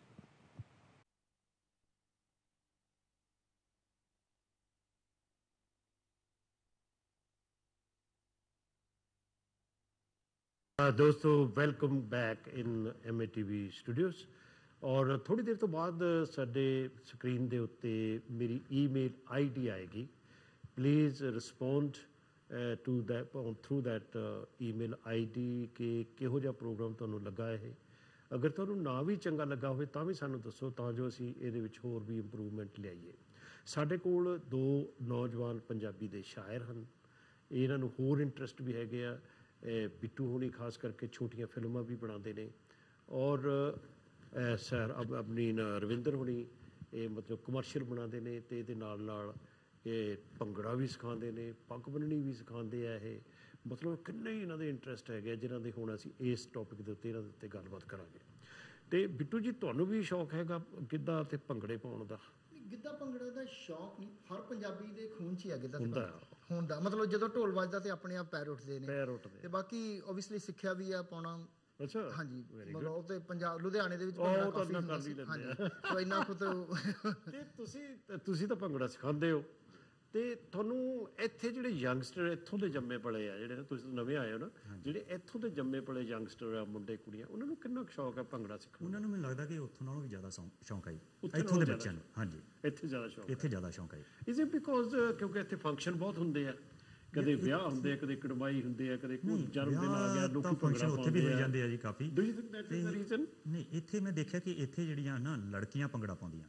[SPEAKER 1] ਦੋਸਤੋ, welcome back in MATV studios. ਔਰ ਥੋੜ੍ਹੀ ਦੇਰ ਤੋਂ ਬਾਅਦ ਸਾਡੇ ਸਕਰੀਨ ਦੇ ਉੱਤੇ ਮੇਰੀ ਈਮੇਲ ID ਆਏਗੀ। Please respond to that through that email ID ਕਿ ਕਿਹੋ ਜਿਹਾ ਪ੍ਰੋਗਰਾਮ ਤੁਹਾਨੂੰ ਲੱਗਾ ਇਹ। ਅਗਰ ਤੁਹਾਨੂੰ ਨਾ ਵੀ ਚੰਗਾ ਲੱਗਾ ਹੋਵੇ ਤਾਂ ਵੀ ਸਾਨੂੰ ਦੱਸੋ, ਤਾਂ ਜੋ ਅਸੀਂ ਇਹਦੇ ਵਿੱਚ ਹੋਰ ਵੀ ਇੰਪਰੂਵਮੈਂਟ ਲਿਆਈਏ। ਸਾਡੇ ਕੋਲ 2 ਨੌਜਵਾਨ ਪੰਜਾਬੀ ਦੇ ਸ਼ਾਇਰ ਹਨ, ਇਹਨਾਂ ਨੂੰ ਹੋਰ ਇੰਟਰਸਟ ਵੀ ਹੈਗੇ ਆ। ਬਿੱਟੂ ਹੋਣੀ ਖਾਸ ਕਰਕੇ ਛੋਟੀਆਂ ਫਿਲਮਾਂ ਵੀ ਬਣਾਉਂਦੇ ਨੇ, ਔਰ ਆਪਣੀ ਰਵਿੰਦਰ ਹੋਣੀ ਇਹ ਮਤਲਬ ਕਮਰਸ਼ੀਅਲ ਬਣਾਉਂਦੇ ਨੇ, ਅਤੇ ਇਹਦੇ ਨਾਲ ਨਾਲ ਇਹ ਭੰਗੜਾ ਵੀ ਸਿਖਾਉਂਦੇ ਨੇ, ਪੱਗ ਬੰਨਣੀ ਵੀ ਸਿਖਾਉਂਦੇ ਆ। ਇਹ ਮਤਲਬ ਕਿੰਨੇ ਹੀ ਇਹਨਾਂ ਦੇ ਇੰਟਰਸਟ ਹੈਗੇ, ਜਿਨ੍ਹਾਂ ਦੇ ਹੁਣ ਅਸੀਂ ਇਸ ਟੌਪਿਕ ਦੇ ਉੱਤੇ ਇਹਨਾਂ ਦੇ ਉੱਤੇ ਗੱਲਬਾਤ ਕਰਾਂਗੇ। ਅਤੇ ਬਿੱਟੂ ਜੀ, ਤੁਹਾਨੂੰ ਵੀ ਸ਼ੌਕ ਹੈਗਾ ਗਿੱਧਾ ਅਤੇ ਭੰਗੜੇ ਪਾਉਣ ਦਾ?
[SPEAKER 2] ਗਿੱਧਾ ਭੰਗੜੇ ਦਾ ਸ਼ੌਕ ਨਹੀਂ, ਹਰ ਪੰਜਾਬੀ ਦੇ ਖੂਨ 'ਚ ਹੀ ਆ ਗਿੱਧਾ ਹੁੰਦਾ। ਮਤਲਬ ਜਦੋਂ ਢੋਲ ਵੱਜਦਾ ਤੇ ਆਪਣੇ ਆਪ ਪੈਰ ਉੱਠਦੇ ਨੇ, ਤੇ ਬਾਕੀ ਓਬਵੀਅਸਲੀ ਸਿੱਖਿਆ ਵੀ ਆ ਪਾਉਣਾ। ਅੱਛਾ, ਹਾਂਜੀ। ਮਤਲਬ ਉਹ ਤੇ ਪੰਜਾਬ ਲੁਧਿਆਣੇ ਦੇ ਵਿੱਚ ਭੰਗੜਾ ਕਾਫੀ ਹੁੰਦਾ ਸੀ। ਹਾਂਜੀ, ਸੋ ਇੰਨਾ ਖੁਦ।
[SPEAKER 1] ਤੇ ਤੁਸੀਂ ਤਾਂ ਭੰਗੜਾ ਸਿਖਾਉਂਦੇ ਹੋ, ਅਤੇ ਤੁਹਾਨੂੰ ਇੱਥੇ ਜਿਹੜੇ ਯੰਗਸਟਰ ਇੱਥੋਂ ਦੇ ਜੰਮੇ ਪਲੇ ਆ, ਜਿਹੜੇ ਨਾ ਤੁਸੀਂ ਨਵੇਂ ਆਏ ਹੋ ਨਾ, ਜਿਹੜੇ ਇੱਥੋਂ ਦੇ ਜੰਮੇ ਪਲੇ ਯੰਗਸਟਰ ਆ, ਮੁੰਡੇ ਕੁੜੀਆਂ, ਉਹਨਾਂ ਨੂੰ ਕਿੰਨਾ ਕੁ ਸ਼ੌਕ ਹੈ ਭੰਗੜਾ ਸਿੱਖਣ?
[SPEAKER 3] ਉਹਨਾਂ ਨੂੰ ਮੈਨੂੰ ਲੱਗਦਾ ਕਿ ਉੱਥੋਂ ਨਾਲੋਂ ਵੀ ਜ਼ਿਆਦਾ ਸ਼ੌਂਕ ਹੈ ਇੱਥੋਂ ਦੇ ਬੱਚਿਆਂ ਨੂੰ। ਹਾਂਜੀ,
[SPEAKER 1] ਇੱਥੇ ਜ਼ਿਆਦਾ
[SPEAKER 3] ਸ਼ੌਂਕ ਹੈ।
[SPEAKER 1] ਇਜ਼ ਇਟ ਬਿਕੋਜ਼ ਕਿਉਂਕਿ ਇੱਥੇ ਫੰਕਸ਼ਨ ਬਹੁਤ ਹੁੰਦੇ ਆ, ਕਦੇ ਵਿਆਹ ਹੁੰਦੇ ਆ, ਕਦੇ ਕੜਮਾਈ ਹੁੰਦੇ ਆ, ਕਦੇ ਕੋਈ ਜਨਮ ਦਿਨ ਆ ਗਿਆ, ਲੋਕੀ ਭੰਗੜਾ
[SPEAKER 3] ਉੱਥੇ ਵੀ ਹੋ ਜਾਂਦੇ ਆ ਜੀ ਕਾਫੀ।
[SPEAKER 1] Do you think that is the reason?
[SPEAKER 3] ਨਹੀਂ, ਇੱਥੇ ਮੈਂ ਦੇਖਿਆ ਕਿ ਇੱਥੇ ਜਿਹੜੀਆਂ ਨਾ ਲੜਕੀਆਂ ਭੰਗੜਾ ਪਾਉਂਦੀਆਂ,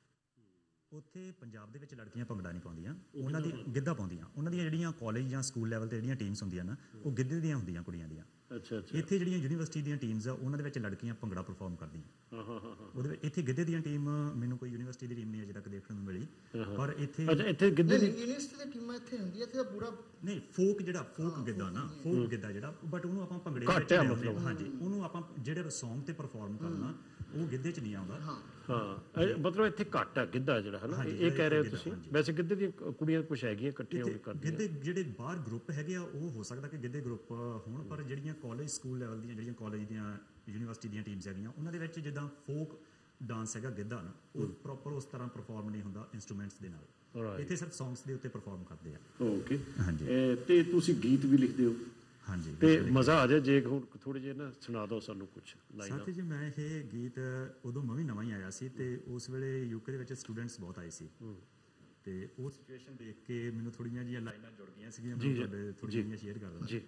[SPEAKER 3] ਉੱਥੇ ਪੰਜਾਬ ਦੇ ਵਿੱਚ ਲੜਕੀਆਂ ਭੰਗੜਾ ਨਹੀਂ ਪਾਉਂਦੀਆਂ, ਉਹਨਾਂ ਦੀ ਗਿੱਧਾ ਪਾਉਂਦੀਆਂ। ਉਹਨਾਂ ਦੀਆਂ ਜਿਹੜੀਆਂ ਕਾਲਜ ਜਾਂ ਸਕੂਲ ਲੈਵਲ 'ਤੇ ਜਿਹੜੀਆਂ ਟੀਮਸ ਹੁੰਦੀਆਂ ਨਾ, ਉਹ ਗਿੱਧੇ ਦੀਆਂ ਹੁੰਦੀਆਂ, ਕੁੜੀਆਂ ਦੀਆਂ। ਇੱਥੇ ਜਿਹੜੀਆਂ ਯੂਨੀਵਰਸਿਟੀ ਦੀਆਂ ਟੀਮਸ ਆ, ਉਹਨਾਂ ਦੇ ਵਿੱਚ ਲੜਕੀਆਂ ਭੰਗੜਾ ਪਰਫਾਰਮ ਕਰਦੀਆਂ। ਉਹਦੇ ਵਿੱਚ ਇੱਥੇ ਗਿੱਧੇ ਦੀਆਂ ਟੀਮ ਮੈਨੂੰ ਕੋਈ ਯੂਨੀਵਰਸਿਟੀ ਦੀ ਟੀਮ ਨਹੀਂ ਅਜੇ ਤੱਕ ਦੇਖਣ ਨੂੰ ਮਿਲੀ, ਪਰ ਇੱਥੇ
[SPEAKER 2] ਗਿੱਧੇ ਦੀ ਯੂਨੀਵਰਸਿਟੀ ਦੀ ਟੀਮਾਂ ਇੱਥੇ ਹੁੰਦੀਆਂ। ਇੱਥੇ ਪੂਰਾ ਨਹੀਂ, ਫੋਕ
[SPEAKER 3] ਗਿੱਧਾ ਨਾ, ਫੋਕ ਗਿੱਧਾ ਜਿਹੜਾ, ਬਟ ਉਹਨੂੰ ਆਪਾਂ ਭੰਗੜੇ ਵਿੱਚ ਲਿਆਉਂਦੇ। ਹਾਂਜੀ, ਉਹਨੂੰ ਆਪਾਂ ਜਿਹੜੇ ਸੌਂਗ 'ਤੇ ਪਰਫਾਰਮ ਕਰਨਾ, ਉਹ ਗਿੱਧੇ 'ਚ ਨਹੀਂ ਆਉਂਦਾ।
[SPEAKER 1] ਹਾਂ, ਮਤਲਬ ਇੱਥੇ ਘੱਟ ਆ ਗਿੱਧਾ ਜਿਹੜਾ ਹੈ ਨਾ, ਇਹ ਕਹਿ ਰਹੇ ਹੋ ਤੁਸੀਂ? ਵੈਸੇ ਗਿੱਧੇ ਦੀਆਂ ਕੁੜੀਆਂ ਕੁਛ ਹੈਗੀਆਂ ਇਕੱਠੀਆਂ ਹੋ ਕੇ ਕਰਦੀਆਂ।
[SPEAKER 3] ਗਿੱਧੇ ਜਿਹੜੇ ਬਾਹਰ ਗਰੁੱਪ ਹੈਗੇ ਆ, ਉਹ ਹੋ ਸਕਦਾ ਕਿ ਗਿੱਧੇ ਗਰੁੱਪ ਹੋਣ, ਪਰ ਜਿਹੜੀਆਂ ਕਾਲਜ ਸਕੂਲ ਲੈਵਲ ਦੀਆਂ, ਜਿਹੜੀਆਂ ਕਾਲਜ ਦੀਆਂ ਯੂਨੀਵਰਸਿਟੀ ਦੀਆਂ ਟੀਮਸ ਹੈਗੀਆਂ, ਉਹਨਾਂ ਦੇ ਵਿੱਚ ਜਿੱਦਾਂ ਫੋਕ ਡਾਂਸ ਹੈਗਾ ਗਿੱਧਾ ਨਾ, ਉਹ ਪ੍ਰੋਪਰ ਉਸ ਤਰ੍ਹਾਂ ਪਰਫਾਰਮ ਨਹੀਂ ਹੁੰਦਾ ਇੰਸਟਰੂਮੈਂਟਸ ਦੇ ਨਾਲ। ਇੱਥੇ ਸਿਰਫ ਸੌਂਗਸ ਦੇ ਉੱਤੇ ਪਰਫਾਰਮ ਕਰਦੇ ਆ।
[SPEAKER 1] ਓਕੇ,
[SPEAKER 3] ਹਾਂਜੀ।
[SPEAKER 1] ਤੇ ਤੁਸੀਂ ਗੀਤ ਵੀ ਲਿਖਦੇ ਹੋ?
[SPEAKER 3] ਹਾਂਜੀ।
[SPEAKER 1] ਤੇ ਮਜ਼ਾ ਆ ਜਾਏ ਜੇ ਹੁਣ ਥੋੜ੍ਹੇ ਜਿਹੇ ਨਾ ਸੁਣਾ ਦਿਓ ਸਾਨੂੰ ਕੁਛ ਲਾਈਨਾਂ।
[SPEAKER 3] ਸਾਥੀ ਜੀ, ਮੈਂ ਇਹ ਗੀਤ ਉਦੋਂ ਮੈਂ ਵੀ ਨਵਾਂ ਹੀ ਆਇਆ ਸੀ, ਅਤੇ ਉਸ ਵੇਲੇ UK ਦੇ ਵਿੱਚ ਸਟੂਡੈਂਟਸ ਬਹੁਤ ਆਏ ਸੀ, ਅਤੇ ਉਹ ਸਿਚੁਏਸ਼ਨ ਦੇਖ ਕੇ ਮੈਨੂੰ ਥੋੜ੍ਹੀਆਂ ਜਿਹੀਆਂ ਲਾਈਨਾਂ ਜੁੜ ਗਈਆਂ ਸੀਗੀਆਂ, ਮੈਂ ਤੁਹਾਡੇ ਥੋੜ੍ਹੀਆਂ ਜਿਹੀਆਂ ਸ਼ੇਅਰ ਕਰ ਦਿੰਦਾ।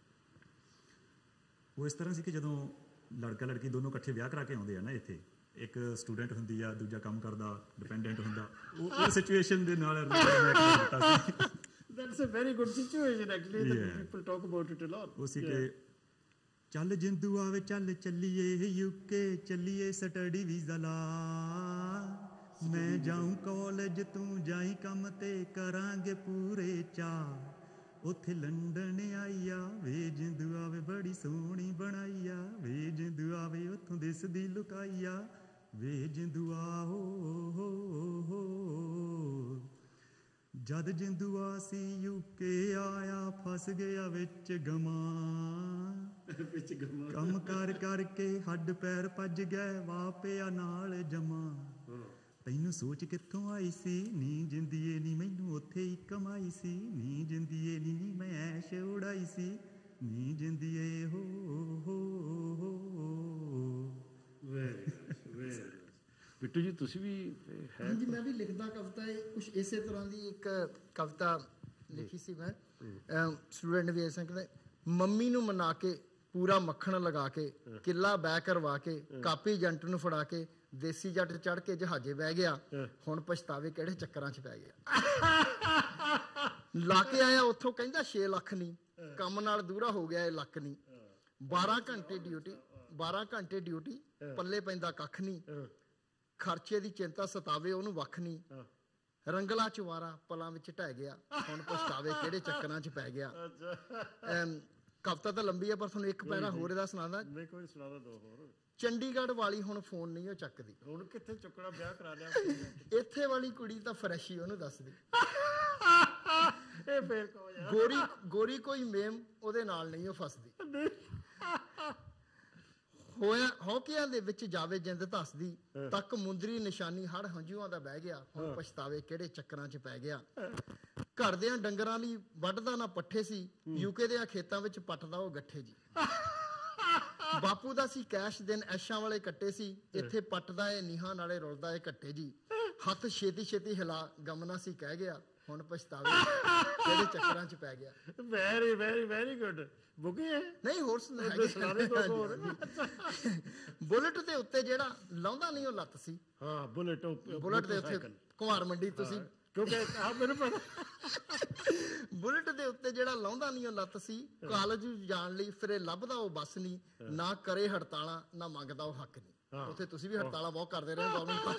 [SPEAKER 3] ਉਹ ਇਸ ਤਰ੍ਹਾਂ ਸੀ ਕਿ ਜਦੋਂ ਲੜਕਾ ਲੜਕੀ ਦੋਨੋਂ ਇਕੱਠੇ ਵਿਆਹ ਕਰਾ ਕੇ ਆਉਂਦੇ ਆ ਨਾ, ਇੱਥੇ ਇੱਕ ਸਟੂਡੈਂਟ ਹੁੰਦੀ ਆ, ਦੂਜਾ ਕੰਮ ਕਰਦਾ ਡਿਪੈਂਡੈਂਟ ਹੁੰਦਾ, ਉਹ ਸਿਚੁਏਸ਼ਨ ਦੇ ਨਾਲ ਦਿੱਤਾ ਸੀ।
[SPEAKER 1] That's a very good situation actually. That people talk about it a lot.
[SPEAKER 3] ਉਹ ਸੀ ਕਿ ਚੱਲ ਜਿੰਦੂ ਆਵੇ, ਚੱਲ ਚੱਲੀਏ UK, ਚੱਲੀਏ ਸਟੱਡੀ ਵੀਜ਼ਾ ਲਾ, ਮੈਂ ਜਾਊਂ ਕਾਲਜ, ਤੂੰ ਜਾਈ ਕੰਮ ਤੇ ਕਰਾਂਗੇ ਪੂਰੇ ਚਾਅ, ਉੱਥੇ ਲੰਡਨ ਆਈ ਆ ਵੇ ਜਿੰਦੂ ਆਵੇ, ਬੜੀ ਸੋਹਣੀ ਬਣਾਈ ਆ ਵੇ ਜਿੰਦੂ ਆਵੇ, ਉੱਥੋਂ ਦਿਸਦੀ ਲੁਕਾਈ ਆ ਵੇ ਜਿੰਦੂ ਆਹੋ। ਜਦ ਜਿੰਦੂਆ ਸੀ UK ਆਇਆ, ਫਸ ਗਿਆ ਵਿੱਚ ਗਮਾਂ, ਕੰਮ ਕਰ ਕਰਕੇ ਹੱਡ ਪੈਰ ਭੱਜ ਗਏ, ਵਾਪਿਆ ਨਾਲ ਜਮਾ, ਤੈਨੂੰ ਮੈਨੂੰ ਸੋਚ ਕਿੱਥੋਂ ਆਈ ਸੀ ਨੀ ਜਿੰਦੀਏ ਨੀ ਮੈਨੂੰ ਉੱਥੇ ਹੀ ਕਮਾਈ ਸੀ ਨੀ ਜਿੰਦੀਏ ਨੀ ਮੈਂ ਐਸ਼ ਉਡਾਈ ਸੀ ਨੀ ਜਿੰਦੀਏ ਹੋ ਹੋ
[SPEAKER 1] ਬਿੱਟੂ ਜੀ ਤੁਸੀਂ ਵੀ ਹੈ?
[SPEAKER 2] ਹਾਂਜੀ, ਮੈਂ ਵੀ ਲਿਖਦਾ ਕਵਿਤਾ ਕੁਛ ਇਸੇ ਤਰ੍ਹਾਂ ਦੀ ਇੱਕ ਕਵਿਤਾ ਲਿਖੀ ਸੀ ਮੈਂ। ਸਟੂਡੈਂਟ ਵੀ ਐਸਾ ਕਹਿੰਦੇ, ਮੰਮੀ ਨੂੰ ਮਨਾ ਕੇ ਪੂਰਾ ਮੱਖਣ ਲਗਾ ਕੇ ਕਿੱਲਾ ਬਹਿ ਕਰਵਾ ਕੇ ਕਾਪੀ ਏਜੰਟ ਨੂੰ ਫੜਾ ਕੇ ਦੇਸੀ ਜੱਟ ਚੜ ਕੇ ਜਹਾਜ਼ੇ ਬਹਿ ਗਿਆ, ਹੁਣ ਪਛਤਾਵੇ ਕਿਹੜੇ ਚੱਕਰਾਂ 'ਚ ਪੈ ਗਿਆ। ਲਾ ਕੇ ਆਇਆ ਉੱਥੋਂ ਕਹਿੰਦਾ 6 ਲੱਖ ਨਹੀਂ, ਕੰਮ ਨਾਲ ਦੂਰਾ ਹੋ ਗਿਆ ਇਹ ਲੱਕ ਨਹੀਂ। 12 ਘੰਟੇ ਡਿਊਟੀ ਪੱਲੇ ਪੈਂਦਾ ਕੱਖ ਨਹੀਂ, ਖਰਚੇ ਦੀ ਚਿੰਤਾ ਸਤਾਵੇ ਉਹਨੂੰ ਵੱਖ ਨਹੀਂ। ਰੰਗਲਾ ਚੁਵਾਰਾ ਪਲਾਂ ਵਿੱਚ ਢਹਿ ਗਿਆ, ਹੁਣ ਪਛਤਾਵੇ ਕਿਹੜੇ ਚੱਕਰਾਂ 'ਚ ਪੈ ਗਿਆ। ਕਵਿਤਾ ਤਾਂ ਲੰਬੀ ਹੈ ਪਰ ਤੁਹਾਨੂੰ ਇੱਕ ਪੈਰਾ ਹੋਰ ਇਹਦਾ ਸੁਣਾਦਾ।
[SPEAKER 1] ਨਹੀਂ, ਕੋਈ ਸੁਣਾਦਾ ਦੋ ਹੋਰ।
[SPEAKER 2] ਚੰਡੀਗੜ੍ਹ ਵਾਲੀ ਹੁਣ ਫੋਨ ਨਹੀਂ ਉਹ ਚੱਕਦੀ,
[SPEAKER 1] ਹੁਣ ਕਿੱਥੇ ਚੁੱਕਣਾ, ਵਿਆਹ ਕਰਾ ਲਿਆ।
[SPEAKER 2] ਇੱਥੇ ਵਾਲੀ ਕੁੜੀ ਤਾਂ ਫਰੈਸ਼ ਹੀ ਉਹਨੂੰ ਦੱਸਦੀ।
[SPEAKER 1] ਇਹ ਫੇਰ ਕਹੋ ਯਾਰ,
[SPEAKER 2] ਗੋਰੀ ਕੋਈ ਮੇਮ ਉਹਦੇ ਨਾਲ ਨਹੀਂ ਉਹ ਫਸਦੀ। ਹੋਇਆ ਹੌਕਿਆਂ ਦੇ ਵਿੱਚ ਜਾਵੇ ਜਿੰਦ ਧੱਸਦੀ, ਤੱਕ ਮੁੰਦਰੀ ਨਿਸ਼ਾਨੀ ਹੜ ਹੰਝੂਆਂ ਦਾ ਬਹਿ ਗਿਆ, ਹੁਣ ਪਛਤਾਵੇ ਕਿਹੜੇ ਚੱਕਰਾਂ 'ਚ ਪੈ ਗਿਆ। ਘਰ ਦਿਆਂ ਡੰਗਰਾਂ ਲਈ ਵੱਢਦਾ ਨਾ ਪੱਠੇ ਸੀ, ਯੂਕੇ ਦੇ ਖੇਤਾਂ ਵਿੱਚ ਪੱਟਦਾ ਉਹ ਗੱਠੇ ਜੀ। ਬਾਪੂ ਦਾ ਸੀ ਕੈਸ਼ ਦਿਨ ਐਸ਼ਾਂ ਵਾਲੇ ਕੱਟੇ ਸੀ, ਇੱਥੇ ਪੱਟਦਾ ਏ ਨੀਹਾਂ ਨਾਲੇ ਰੁਲਦਾ ਏ ਘੱਟੇ ਜੀ। ਹੱਥ ਛੇਤੀ ਛੇਤੀ ਹਿਲਾ ਗਮਨਾ ਸੀ ਕਹਿ ਗਿਆ, ਹੁਣ ਪਛਤਾਵੇ ਕਿਹੜੇ ਚੱਕਰਾਂ 'ਚ ਪੈ ਗਿਆ।
[SPEAKER 1] Very very very good. ਬੁੱਗੇ ਹੈ
[SPEAKER 2] ਨਹੀਂ ਹੋਰ ਬੁਲਟ ਦੇ ਉੱਤੇ ਜਿਹੜਾ ਲਾਉਂਦਾ ਨਹੀਂ ਉਹ ਲੱਤ ਸੀ।
[SPEAKER 1] ਹਾਂ, ਬੁਲਟ
[SPEAKER 2] ਦੇ ਉੱਤੇ ਕੁਮਾਰ ਮੰਡੀ ਤੁਸੀਂ,
[SPEAKER 1] ਕਿਉਂਕਿ ਮੈਨੂੰ ਪਤਾ
[SPEAKER 2] ਬੁਲਟ ਦੇ ਉੱਤੇ ਜਿਹੜਾ ਲਾਉਂਦਾ ਨਹੀਂ ਉਹ ਲੱਤ ਸੀ। ਕਾਲਜ ਜਾਣ ਲਈ ਫਿਰੇ ਲੱਭਦਾ ਉਹ ਬੱਸ ਨਹੀਂ, ਨਾ ਕਰੇ ਹੜਤਾਲਾਂ ਨਾ ਮੰਗਦਾ ਉਹ ਹੱਕ ਨਹੀਂ। ਉੱਥੇ ਤੁਸੀਂ ਵੀ ਹੜਤਾਲਾਂ ਬਹੁਤ ਕਰਦੇ ਰਹੇ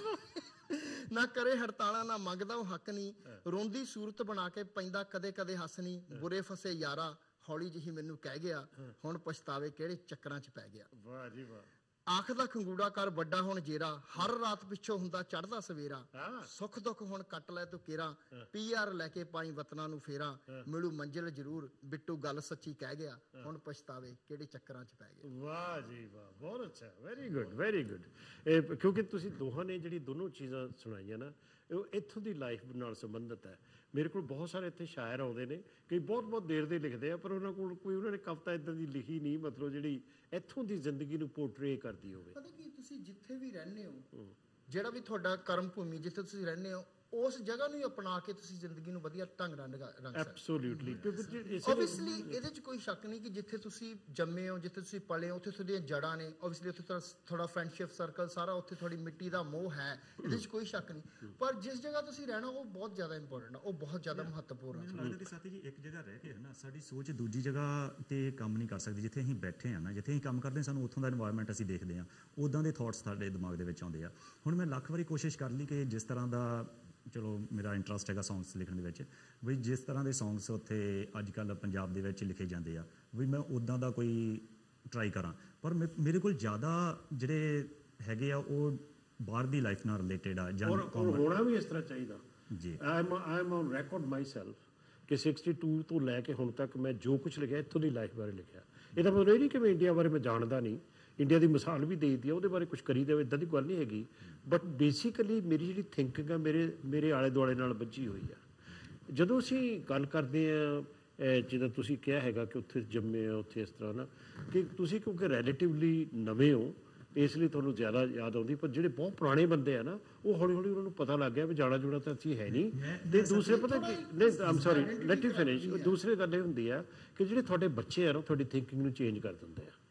[SPEAKER 2] ਗਵਰਨਮੈਂਟ। ਨਾ ਕਰੇ ਹੜਤਾਲਾਂ ਨਾ ਮੰਗਦਾ ਉਹ ਹੱਕ ਨਹੀਂ, ਰੋਂਦੀ ਸੂਰਤ ਬਣਾ ਕੇ ਪੈਂਦਾ ਕਦੇ ਕਦੇ ਹੱਸ ਨਹੀਂ। ਬੁਰੇ ਫਸੇ ਯਾਰਾ ਹੌਲੀ ਜਿਹੀ ਮੈਨੂੰ ਕਹਿ ਗਿਆ, ਹੁਣ ਪਛਤਾਵੇ ਕਿਹੜੇ ਚੱਕਰਾਂ 'ਚ ਪੈ ਗਿਆ।
[SPEAKER 1] ਵਾਹ ਜੀ ਵਾਹ।
[SPEAKER 2] ਆਖ ਦਾ ਖੰਗੂੜਾ ਕਰ ਵੱਡਾ ਹੁਣ ਜੇਰਾ, ਹਰ ਰਾਤ ਪਿੱਛੋਂ ਹੁੰਦਾ ਚੜ੍ਹਦਾ ਸਵੇਰਾ। ਸੁੱਖ ਦੁੱਖ ਹੁਣ ਕੱਟ ਲੈ ਤੂੰ ਕੇਰਾ, PR ਲੈ ਕੇ ਪਾਈ ਵਤਨਾਂ ਨੂੰ ਫੇਰਾ। ਮਿਲੂ ਮੰਜ਼ਿਲ ਜ਼ਰੂਰ ਬਿੱਟੂ ਗੱਲ ਸੱਚੀ ਕਹਿ ਗਿਆ, ਹੁਣ ਪਛਤਾਵੇ ਕਿਹੜੇ ਚੱਕਰਾਂ 'ਚ ਪੈ ਗਿਆ।
[SPEAKER 1] ਵਾਹ ਜੀ ਵਾਹ, ਬਹੁਤ ਅੱਛਾ, ਵੈਰੀ ਗੁੱਡ ਵੈਰੀ ਗੁੱਡ। ਇਹ ਕਿਉਂਕਿ ਤੁਸੀਂ ਦੋਹਾਂ ਨੇ ਜਿਹੜੀ ਦੋਨੋਂ ਚੀਜ਼ਾਂ ਸੁਣਾਈਆਂ ਨਾ, ਉਹ ਇੱਥੋਂ ਦੀ ਲਾਈਫ ਨਾਲ ਸੰਬੰਧਿਤ ਹੈ। ਮੇਰੇ ਕੋਲ ਬਹੁਤ ਸਾਰੇ ਇੱਥੇ ਸ਼ਾਇਰ ਆਉਂਦੇ ਨੇ, ਕਈ ਬਹੁਤ ਦੇਰ ਦੇ ਲਿਖਦੇ ਆ, ਪਰ ਉਹਨਾਂ ਕੋਲ ਕੋਈ ਉਹਨਾਂ ਨੇ ਕਵਿਤਾ ਇੱਦਾਂ ਦੀ ਲਿਖੀ ਨਹੀਂ, ਮਤਲਬ ਜਿਹੜੀ ਇੱਥੋਂ ਦੀ ਜ਼ਿੰਦਗੀ ਨੂੰ ਪੋਰਟਰੇ ਕਰਦੀ ਹੋਵੇ।
[SPEAKER 2] ਪਤਾ ਕੀ, ਤੁਸੀਂ ਜਿੱਥੇ ਵੀ ਰਹਿੰਦੇ ਹੋ, ਜਿਹੜਾ ਵੀ ਤੁਹਾਡਾ ਕਰਮ ਭੂਮੀ ਜਿੱਥੇ ਤੁਸੀਂ ਰਹਿੰਦੇ ਹੋ, ਉਸ ਜਗ੍ਹਾ ਨੂੰ ਹੀ ਅਪਣਾ ਕੇ ਤੁਸੀਂ ਜ਼ਿੰਦਗੀ ਨੂੰ ਵਧੀਆ ਢੰਗ ਨਾਲ ਰੰਗ ਸਕਦੇ ਹੋ।
[SPEAKER 1] ਐਬਸੋਲੂਟਲੀ।
[SPEAKER 2] ਓਬਵੀਅਸਲੀ ਇਹਦੇ 'ਚ ਕੋਈ ਸ਼ੱਕ ਨਹੀਂ ਕਿ ਜਿੱਥੇ ਤੁਸੀਂ ਜੰਮੇ ਹੋ, ਜਿੱਥੇ ਤੁਸੀਂ ਪਲੇ ਹੋ, ਉੱਥੇ ਤੁਹਾਡੀਆਂ ਜੜ੍ਹਾਂ ਨੇ। ਓਬਵੀਅਸਲੀ ਉੱਥੇ ਤੁਹਾਡਾ ਫਰੈਂਡਸ਼ਿਪ ਸਰਕਲ ਸਾਰਾ, ਉੱਥੇ ਤੁਹਾਡੀ ਮਿੱਟੀ ਦਾ ਮੋਹ ਹੈ, ਇਹਦੇ 'ਚ ਕੋਈ ਸ਼ੱਕ ਨਹੀਂ। ਪਰ ਜਿਸ ਜਗ੍ਹਾ ਤੁਸੀਂ ਰਹਿਣਾ ਉਹ ਬਹੁਤ ਜ਼ਿਆਦਾ ਇੰਪੋਰਟੈਂਟ ਹੈ, ਉਹ ਬਹੁਤ ਜ਼ਿਆਦਾ ਮਹੱਤਵਪੂਰਨ ਹੈ।
[SPEAKER 3] ਮੈਨੂੰ ਲੱਗਦਾ ਕਿ ਸਾਥੀ ਜੀ ਇੱਕ ਜਗ੍ਹਾ ਰਹਿ ਕੇ ਹੈ ਨਾ, ਸਾਡੀ ਸੋਚ ਦੂਜੀ ਜਗ੍ਹਾ 'ਤੇ ਕੰਮ ਨਹੀਂ ਕਰ ਸਕਦੀ। ਜਿੱਥੇ ਅਸੀਂ ਬੈਠੇ ਹਾਂ ਨਾ, ਜਿੱਥੇ ਅਸੀਂ ਕੰਮ ਕਰਦੇ ਹਾਂ, ਸਾਨੂੰ ਉੱਥੋਂ ਦਾ ਇਨਵਾਇਰਮੈਂਟ ਅਸੀਂ ਦੇਖਦੇ ਹਾਂ, ਉੱਦਾਂ ਦੇ ਥੋਟਸ ਸਾਡੇ ਦਿਮਾਗ ਦੇ ਵਿੱਚ ਆਉਂਦੇ ਆ। ਹੁਣ ਮੈਂ ਲੱਖ ਵਾਰੀ ਕੋਸ਼ਿਸ਼ ਕਰ ਲਈ ਕਿ ਜਿਸ ਤਰ੍ਹਾਂ ਦਾ, ਚਲੋ ਮੇਰਾ ਇੰਟਰਸਟ ਹੈਗਾ ਸੌਂਗਸ ਲਿਖਣ ਦੇ ਵਿੱਚ, ਵੀ ਜਿਸ ਤਰ੍ਹਾਂ ਦੇ ਸੌਂਗਸ ਉੱਥੇ ਅੱਜ ਕੱਲ੍ਹ ਪੰਜਾਬ ਦੇ ਵਿੱਚ ਲਿਖੇ ਜਾਂਦੇ ਆ, ਵੀ ਮੈਂ ਉੱਦਾਂ ਦਾ ਕੋਈ ਟਰਾਈ ਕਰਾਂ। ਪਰ ਮੇਰੇ ਕੋਲ ਜ਼ਿਆਦਾ ਜਿਹੜੇ ਹੈਗੇ ਆ ਉਹ ਬਾਹਰ ਦੀ ਲਾਈਫ ਨਾਲ ਰਿਲੇਟਡ ਆ। ਜਾਂ
[SPEAKER 1] ਹੋਣਾ ਵੀ ਇਸ ਤਰ੍ਹਾਂ ਚਾਹੀਦਾ
[SPEAKER 3] ਜੀ।
[SPEAKER 1] I am on record myself ਕਿ 62 ਤੋਂ ਲੈ ਕੇ ਹੁਣ ਤੱਕ ਮੈਂ ਜੋ ਕੁਛ ਲਿਖਿਆ ਇੱਥੋਂ ਦੀ ਲਾਈਫ ਬਾਰੇ ਲਿਖਿਆ। ਇਹਦਾ ਮਤਲਬ ਇਹ ਨਹੀਂ ਕਿ ਮੈਂ ਇੰਡੀਆ ਬਾਰੇ ਮੈਂ ਜਾਣਦਾ ਨਹੀਂ, ਇੰਡੀਆ ਦੀ ਮਿਸਾਲ ਵੀ ਦੇ ਦਿੱਤੀ ਆ, ਉਹਦੇ ਬਾਰੇ ਕੁਛ ਕਰੀ ਦੇਵੇ, ਇੱਦਾਂ ਦੀ ਗੱਲ ਨਹੀਂ ਹੈਗੀ। ਬਟ ਬੇਸਿਕਲੀ ਮੇਰੀ ਜਿਹੜੀ ਥਿੰਕਿੰਗ ਆ ਮੇਰੇ ਆਲੇ ਦੁਆਲੇ ਨਾਲ ਬੱਝੀ ਹੋਈ ਆ। ਜਦੋਂ ਅਸੀਂ ਗੱਲ ਕਰਦੇ ਹਾਂ, ਜਿੱਦਾਂ ਤੁਸੀਂ ਕਿਹਾ ਹੈਗਾ ਕਿ ਉੱਥੇ ਜੰਮੇ ਹੋ, ਉੱਥੇ ਇਸ ਤਰ੍ਹਾਂ ਨਾ, ਕਿ ਤੁਸੀਂ ਕਿਉਂਕਿ ਰੈਲੇਟਿਵਲੀ ਨਵੇਂ ਹੋ, ਇਸ ਲਈ ਤੁਹਾਨੂੰ ਜ਼ਿਆਦਾ ਯਾਦ ਆਉਂਦੀ। ਪਰ ਜਿਹੜੇ ਬਹੁਤ ਪੁਰਾਣੇ ਬੰਦੇ ਆ ਨਾ, ਉਹ ਹੌਲੀ ਹੌਲੀ ਉਹਨਾਂ ਨੂੰ ਪਤਾ ਲੱਗ ਗਿਆ ਵੀ ਜਾਣਾ ਜੁਣਾ ਤਾਂ ਅਸੀਂ ਹੈ ਨਹੀਂ। ਤੇ ਦੂਸਰੇ ਪਤਾ ਕੀ, ਨਹੀਂ I'm sorry let me finish. ਦੂਸਰੀ ਗੱਲ ਇਹ ਹੁੰਦੀ ਆ ਕਿ ਜਿਹੜੇ ਤੁਹਾਡੇ ਬੱਚੇ ਆ ਨਾ, ਤੁਹਾਡੀ ਥਿੰਕਿੰਗ ਨੂੰ ਚੇਂਜ ਕਰ ਦਿੰਦੇ ਆ।